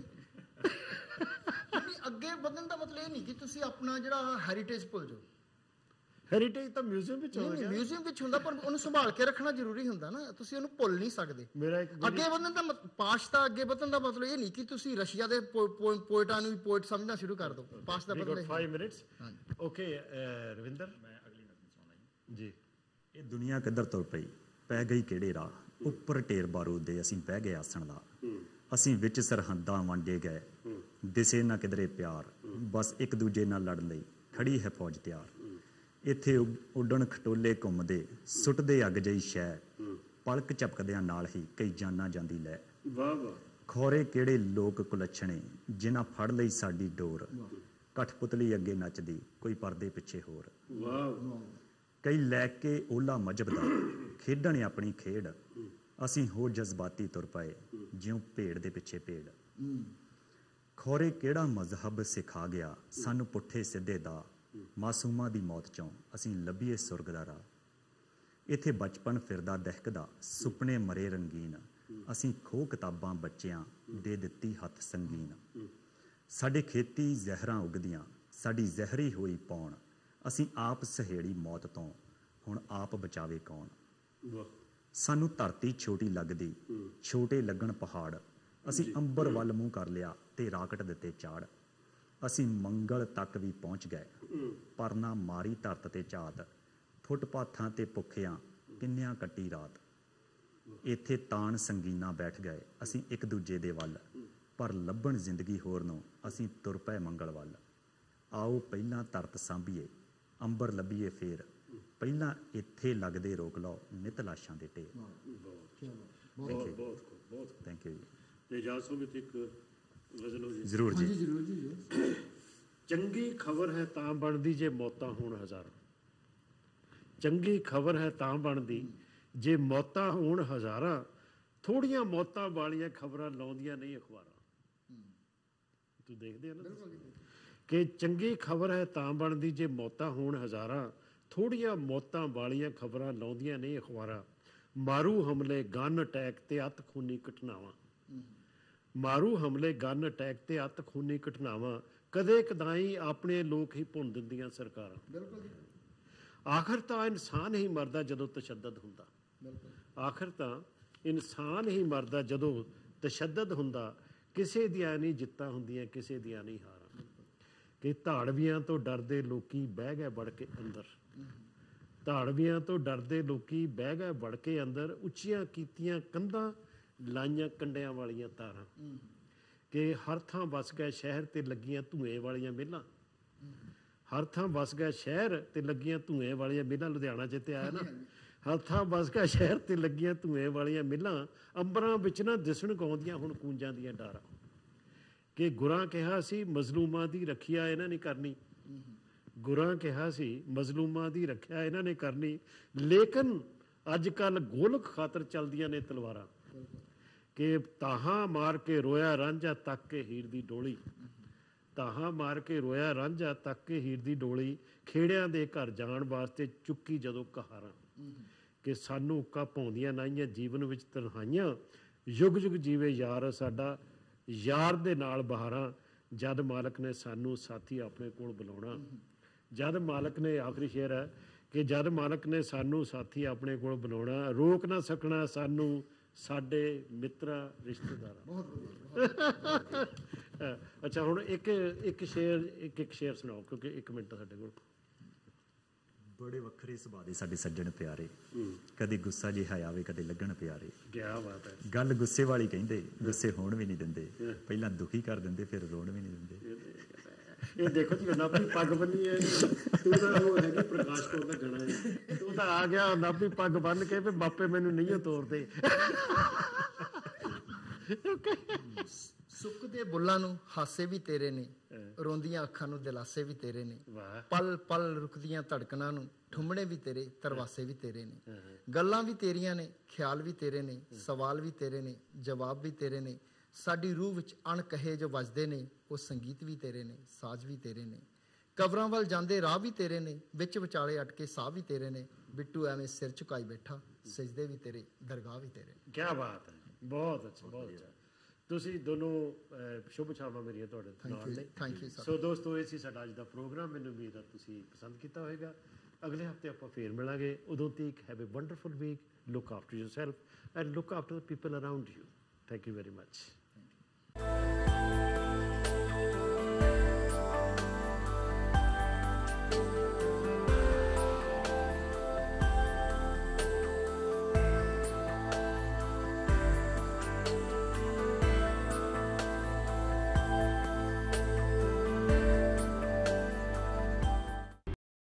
[SPEAKER 2] ਅੱਗੇ ਵਧਣ ਦਾ ਮਤਲਬ ਇਹ ਨਹੀਂ ਕਿ ਤੁਸੀਂ ਆਪਣਾ ਜਿਹੜਾ ਹੈਰੀਟੇਜ ਭੁੱਲ ਜਾਓ।
[SPEAKER 1] ਹੈਰੀਟੇਜ ਤਾਂ ਮਿਊਜ਼ੀਅਮ ਵਿੱਚ ਹੁੰਦਾ,
[SPEAKER 2] ਮਿਊਜ਼ੀਅਮ ਵਿੱਚ ਹੁੰਦਾ, ਪਰ ਉਹਨੂੰ ਸੰਭਾਲ ਕੇ ਰੱਖਣਾ ਜ਼ਰੂਰੀ ਹੁੰਦਾ ਨਾ, ਤੁਸੀਂ ਉਹਨੂੰ ਭੁੱਲ ਨਹੀਂ ਸਕਦੇ। ਅੱਗੇ ਵਧਣ ਦਾ ਪਾਸ਼ ਦਾ ਅੱਗੇ ਵਧਣ ਦਾ ਮਤਲਬ ਇਹ ਨਹੀਂ ਕਿ ਤੁਸੀਂ ਰਸ਼ੀਆ ਦੇ ਪੋਇਟਾਂ ਨੂੰ ਵੀ ਪੋਇਟ ਸਮਝਣਾ ਸ਼ੁਰੂ ਕਰ ਦਿਓ। ਪਾਸ਼ ਦਾ ਮਤਲਬ
[SPEAKER 1] 5 ਮਿੰਟਸ। ਓਕੇ ਰਵਿੰਦਰ, ਮੈਂ ਅਗਲੀ ਨਜ਼ਰ ਸੁਣਾਈ ਜੀ।
[SPEAKER 3] ਇਹ ਦੁਨੀਆ ਕਿੱਧਰ ਤੁਰ ਪਈ, ਪੈ ਗਈ ਕਿਹੜੇ ਰਾਹ, ਉੱਪਰ ਢੇਰ ਬਾਰੂਦ ਦੇ ਅਸੀਂ ਬਹਿ ਗਏ ਆਸਣ ਦਾ। ਅਸੀਂ ਵਿੱਚ ਸਰਹੱਦਾਂ ਵਾਂਡੇ ਗਏ, ਦਿਸੇ ਨਾ ਕਿਧਰੇ ਪਿਆਰ, ਬਸ ਇੱਕ ਦੂਜੇ ਨਾਲ ਲੜਨ ਲਈ ਖੜੀ ਹੈ ਫੌਜ ਤਿਆਰ। ਇੱਥੇ ਉੱਡਣ ਖਟੋਲੇ ਘੁੰਮਦੇ, ਸੁੱਟਦੇ ਅੱਗ ਜਿਹੀ ਸ਼ੈ, ਪਲਕ ਝਪਕਦਿਆਂ ਨਾਲ ਹੀ ਕਈ ਜਾਨਾਂ ਜਾਂਦੀ ਲੈ। ਖੋਰੇ ਕਿਹੜੇ ਲੋਕ ਕੁਲੱਛਣੇ, ਜਿਨ੍ਹਾਂ ਫੜ ਲਈ ਸਾਡੀ ਡੋਰ, ਕਠਪੁਤਲੀ ਅੱਗੇ ਨੱਚਦੀ ਕੋਈ ਪਰਦੇ ਪਿੱਛੇ ਹੋਰ। ਕਈ ਲੈ ਕੇ ਓਲਾ ਮਜਬ ਦਾ, ਖੇਡਣ ਆਪਣੀ ਖੇਡ, ਅਸੀਂ ਹੋਰ ਜਜ਼ਬਾਤੀ ਤੁਰ ਪਏ ਜਿਉਂ ਭੇਡ ਦੇ ਪਿੱਛੇ ਭੇਡ। ਖੋਰੇ ਕਿਹੜਾ ਮਜ਼ਹਬ ਸਿਖਾ ਗਿਆ ਸਾਨੂੰ ਪੁੱਠੇ ਸਿੱਧੇ ਦਾ, ਮਾਸੂਮਾਂ ਦੀ ਮੌਤ ਚੋਂ ਅਸੀਂ ਲੱਭੀਏ ਸੁਰਗ ਦਾ ਰਾਹ। ਇੱਥੇ ਬਚਪਨ ਫਿਰਦਾ ਦਹਿਕਦਾ, ਸੁਪਨੇ ਮਰੇ ਰੰਗੀਨ, ਅਸੀਂ ਖੋਹ ਕਿਤਾਬਾਂ ਬੱਚਿਆਂ ਦੇ ਦਿੱਤੀ ਹੱਥ ਸੰਗੀਨ। ਸਾਡੇ ਖੇਤੀ ਜ਼ਹਿਰਾਂ ਉਗਦੀਆਂ, ਸਾਡੀ ਜ਼ਹਿਰੀ ਹੋਈ ਪੌਣ, ਅਸੀਂ ਆਪ ਸਹੇੜੀ ਮੌਤ ਤੋਂ, ਹੁਣ ਆਪ ਬਚਾਵੇ ਕੌਣ। ਸਾਨੂੰ ਧਰਤੀ ਛੋਟੀ ਲੱਗਦੀ, ਛੋਟੇ ਲੱਗਣ ਪਹਾੜ, ਅਸੀਂ ਅੰਬਰ ਵੱਲ ਮੂੰਹ ਕਰ ਲਿਆ ਤੇ ਰਾਕਟ ਦਿੱਤੇ ਚਾੜ। ਅਸੀਂ ਮੰਗਲ ਤੱਕ ਵੀ ਪਹੁੰਚ ਗਏ, ਪਰ ਨਾ ਮਾਰੀ ਧਰਤ ਤੇ ਝਾਤ, ਫੁੱਟਪਾਥਾਂ ਤੇ ਭੁੱਖਿਆਂ ਕਿੰਨਿਆਂ ਕੱਟੀ ਰਾਤ। ਇੱਥੇ ਤਾਣ ਸੰਗੀਨਾ ਬੈਠ ਗਏ ਅਸੀਂ ਇੱਕ ਦੂਜੇ ਦੇ ਵੱਲ, ਪਰ ਲੱਭਣ ਜ਼ਿੰਦਗੀ ਹੋਰ ਨੂੰ ਅਸੀਂ ਤੁਰ ਪਏ ਮੰਗਲ ਵੱਲ। ਆਓ ਪਹਿਲਾਂ ਧਰਤ ਸਾਂਭੀਏ, ਅੰਬਰ ਲੱਭੀਏ ਫੇਰ, ਪਹਿਲਾਂ ਇੱਥੇ ਲੱਗਦੇ ਰੋਕ ਲਓ ਨਿਤ ਲਾਸ਼ਾਂ ਦੇ ਢੇਰ। ਥੈਂਕ ਯੂ ਜੀ। ਜ਼ਰੂਰ ਜੀ।
[SPEAKER 1] ਚੰਗੀ ਖਬਰ ਹੈ ਤਾਂ ਬਣਦੀ ਜੇ ਮੌਤਾਂ ਹੋਣ ਹਜ਼ਾਰਾਂ, ਚੰਗੀ ਖਬਰ ਹੈ ਤਾਂ ਬਣਦੀ ਜੇ ਮੌਤਾਂ ਹੋਣ ਹਜ਼ਾਰਾਂ, ਥੋੜੀਆਂ ਮੌਤਾਂ ਵਾਲੀਆਂ ਖਬਰਾਂ ਲਾਉਂਦੀਆਂ ਨਹੀਂ ਅਖਬਾਰਾਂ। ਤੂੰ ਦੇਖਦੇ ਆ ਨਾ ਕਿ ਚੰਗੀ ਖਬਰ ਹੈ ਤਾਂ ਬਣਦੀ ਜੇ ਮੌਤਾਂ ਹੋਣ ਹਜ਼ਾਰਾਂ, ਥੋੜੀਆਂ ਮੌਤਾਂ ਵਾਲੀਆਂ ਖਬਰਾਂ ਲਾਉਂਦੀਆਂ ਨਹੀਂ ਅਖਬਾਰਾਂ। ਮਾਰੂ ਹਮਲੇ, ਗਨ ਅਟੈਕ ਤੇ ਅੱਤ ਖੂਨੀ ਘਟਨਾਵਾਂ, ਮਾਰੂ ਹਮਲੇ, ਗਨ ਅਟੈਕ ਤੇ ਅੱਤ ਖੂਨੀ ਘਟਨਾਵਾਂ, ਕਦੇ ਕਦਾਈ ਆਪਣੇ ਲੋਕ ਹੀ ਭੁੰਨ ਦਿੰਦੀਆਂ ਸਰਕਾਰਾਂ। ਆਖਰ ਤਾਂ ਇਨਸਾਨ ਹੀ ਮਰਦਾ ਜਦੋਂ ਤਸ਼ੱਦਦ ਹੁੰਦਾ, ਆਖਰ ਤਾਂ ਇਨਸਾਨ ਹੀ ਮਰਦਾ ਜਦੋਂ ਤਸ਼ੱਦਦ ਹੁੰਦਾ। ਕਿਸੇ ਦੀਆਂ ਨਹੀਂ ਜਿੱਤਾਂ ਹੁੰਦੀਆਂ, ਕਿਸੇ ਦੀਆਂ ਨਹੀਂ ਹਾਰਾਂ। ਕਿ ਧਾੜਵੀਆਂ ਤੋਂ ਡਰਦੇ ਲੋਕੀ ਬਹਿ ਗਏ ਵੜ ਕੇ ਅੰਦਰ, ਧਾੜਵੀਆਂ ਤੋਂ ਡਰਦੇ ਲੋਕੀ ਬਹਿ ਗਏ ਵੜ ਕੇ ਅੰਦਰ, ਉੱਚੀਆਂ ਕੀਤੀਆਂ ਕੰਧਾਂ, ਲਾਈਆਂ ਕੰਡਿਆਂ ਵਾਲੀਆਂ ਤਾਰਾਂ। ਕਿ ਹਰ ਥਾਂ ਵਸ ਗਏ ਸ਼ਹਿਰ ਤੇ ਲੱਗੀਆਂ ਧੂਏ ਵਾਲੀਆਂ ਮਿੱਲਾਂ। ਹਰ ਥਾਂ ਵਸ ਗਿਆ ਸ਼ਹਿਰ ਤੇ ਲੱਗੀਆਂ ਧੂਏ ਵਾਲੀਆਂ ਮਿੱਲਾਂ। ਲੁਧਿਆਣਾ ਜਿੱਤੇ ਆਇਆ ਨਾ, ਹਰ ਥਾਂ ਵਸ ਗਿਆ ਸ਼ਹਿਰ ਤੇ ਲੱਗੀਆਂ ਧੂਏ ਵਾਲੀਆਂ ਮਿੱਲਾਂ। ਅੰਬਰਾਂ ਵਿੱਚ ਨਾ ਦਿਸਣ ਗਾਉਂਦੀਆਂ ਹੁਣ ਕੂੰਜਾਂ ਦੀਆਂ ਡਾਰਾਂ। ਕਿ ਗੁਰਾਂ ਕਿਹਾ ਸੀ ਮਜ਼ਲੂਮਾਂ ਦੀ ਰੱਖਿਆ ਇਹਨਾਂ ਨੇ ਕਰਨੀ। ਗੁਰਾਂ ਕਿਹਾ ਸੀ ਮਜ਼ਲੂਮਾਂ ਦੀ ਰੱਖਿਆ ਇਹਨਾਂ ਨੇ ਕਰਨੀ। ਲੇਕਿਨ ਅੱਜ ਕੱਲ੍ਹ ਗੋਲਕ ਖਾਤਰ ਚੱਲਦੀਆਂ ਨੇ ਤਲਵਾਰਾਂ। ਕਿ ਤਾਹਾਂ ਮਾਰ ਕੇ ਰੋਇਆ ਰਾਂਝਾ ਤੱਕ ਕੇ ਹੀਰ ਦੀ ਡੋਲੀ। ਤਾਹਾਂ ਮਾਰ ਕੇ ਰੋਇਆ ਰਾਂਝਾ ਤੱਕ ਕੇ ਹੀਰ ਦੀ ਡੋਲੀ। ਖੇੜਿਆਂ ਦੇ ਘਰ ਜਾਣ ਵਾਸਤੇ ਚੁੱਕੀ ਜਦੋਂ ਕਹਾਰਾਂ। ਕਿ ਸਾਨੂੰ ਉੱਕਾ ਪਾਉਂਦੀਆਂ ਨਾਹੀਆਂ ਜੀਵਨ ਵਿੱਚ ਤਨਹਾਈਆਂ। ਯੁੱਗ ਯੁੱਗ ਜੀਵੇ ਯਾਰ ਸਾਡਾ ਯਾਰ ਦੇ ਨਾਲ ਬਹਾਰਾਂ। ਜਦ ਮਾਲਕ ਨੇ ਸਾਨੂੰ ਸਾਥੀ ਆਪਣੇ ਕੋਲ ਬੁਲਾਉਣਾ। ਜਦ ਮਾਲਕ ਨੇ, ਆਖਰੀ ਸ਼ੇਰ ਹੈ ਕਿ ਜਦ ਮਾਲਕ ਨੇ ਸਾਨੂੰ ਸਾਥੀ ਆਪਣੇ ਕੋਲ ਬੁਲਾਉਣਾ। ਰੋਕ ਨਾ ਸਕਣਾ ਸਾਨੂੰ ਸਾਡੇ ਮਿੱਤਰਾਂ ਰਿਸ਼ਤੇਦਾਰਾਂ। ਅੱਛਾ ਹੁਣ ਇੱਕ ਸ਼ੇਰ ਸੁਣਾਓ ਕਿਉਂਕਿ 1 ਮਿੰਟ ਸਾਡੇ ਕੋਲ।
[SPEAKER 3] ਬੜੇ ਵੱਖਰੇ ਸੁਭਾਅ ਦੇ ਸਾਡੇ ਸੱਜਣ ਪਿਆਰੇ। ਕਦੇ ਗੁੱਸਾ ਜਿਹਾ ਆਵੇ ਕਦੇ ਲੱਗਣ ਪਿਆਰੇ।
[SPEAKER 1] ਕਿਆ ਬਾਤ ਹੈ।
[SPEAKER 3] ਗੱਲ ਗੁੱਸੇ ਵਾਲੀ ਕਹਿੰਦੇ, ਗੁੱਸੇ ਹੋਣ ਵੀ ਨਹੀਂ ਦਿੰਦੇ। ਪਹਿਲਾਂ ਦੁਖੀ ਕਰ ਦਿੰਦੇ ਫਿਰ ਰੋਣ ਵੀ ਨਹੀਂ ਦਿੰਦੇ।
[SPEAKER 1] ਇਹ ਦੇਖੋ ਜੀ ਨਾਭੀ ਪੱਗ ਬੰਨੀ ਹੈ। ਤੂੰ ਤਾਂ ਉਹ ਹੈਗੀ ਪ੍ਰਕਾਸ਼ ਕੌਰ ਦਾ ਗਾਣਾ ਹੈ। ਤੂੰ ਤਾਂ ਆ ਗਿਆ ਨਾਭੀ ਪੱਗ ਬੰਨ ਕੇ ਵੀ ਬਾਪੇ ਮੈਨੂੰ ਨਹੀਂ ਤੋਰਦੇ।
[SPEAKER 2] ਸੁੱਕਦੇ ਬੁੱਲਾਂ ਨੂੰ ਹਾਸੇ ਵੀ ਤੇਰੇ ਨੇ। ਰੋਂਦੀਆਂ ਅੱਖਾਂ ਨੂੰ ਦਿਲਾਸੇ ਵੀ ਤੇਰੇ ਨੇ। ਪਲ ਪਲ ਰੁਕਦੀਆਂ ਧੜਕਣਾਂ ਨੂੰ ਠੁੰਮਣੇ ਵੀ ਤੇਰੇ, ਤਰਵਾਸੇ ਵੀ ਤੇਰੇ ਨੇ। ਗੱਲਾਂ ਵੀ ਤੇਰੀਆਂ ਨੇ, ਖਿਆਲ ਵੀ ਤੇਰੇ ਨੇ, ਸਵਾਲ ਵੀ ਤੇਰੇ ਨੇ, ਜਵਾਬ ਵੀ ਤੇਰੇ ਨੇ। ਸਾਡੀ ਰੂਹ ਵਿੱਚ ਅਣਕਹੇ ਜੋ ਵੱਜਦੇ ਨੇ, ਉਹ ਸੰਗੀਤ ਵੀ ਤੇਰੇ ਨੇ, ਸਾਜ਼ ਵੀ ਤੇਰੇ ਨੇ। ਕਬਰਾਂ ਵੱਲ ਜਾਂਦੇ ਰਾਹ ਵੀ ਤੇਰੇ ਨੇ, ਵਿੱਚ ਵਿਚਾਲੇ ਅਟਕੇ ਸਾਹ ਵੀ ਤੇਰੇ ਨੇ। ਬਿੱਟੂ ਐਵੇਂ ਸਿਰ ਝੁਕਾਈ ਬੈਠਾ, ਸਜਦੇ ਵੀ ਤੇਰੇ, ਦਰਗਾਹ ਵੀ ਤੇਰੇ।
[SPEAKER 1] ਕਿਆ ਬਾਤ ਹੈ, ਬਹੁਤ ਅੱਛਾ, ਬਹੁਤ ਅੱਛਾ। ਤੁਸੀਂ ਦੋਨੋਂ ਸ਼ੁਭ ਇਛਾਵਾਂ ਮੇਰੀਆਂ ਤੁਹਾਡੇ ਨਾਲ ਨੇ।
[SPEAKER 2] Thank you sir.
[SPEAKER 1] ਸੋ ਦੋਸਤੋ ਇਹ ਸੀ ਸਾਡਾ ਅੱਜ ਦਾ ਪ੍ਰੋਗਰਾਮ। ਮੈਨੂੰ ਉਮੀਦ ਹੈ ਤੁਸੀਂ ਪਸੰਦ ਕੀਤਾ ਹੋਵੇਗਾ। ਅਗਲੇ ਹਫਤੇ ਆਪਾਂ ਫੇਰ ਮਿਲਾਂਗੇ। ਉਦੋਂ ਤੱਕ have a wonderful week. Look after yourself and look after the people around you. Thank you very much.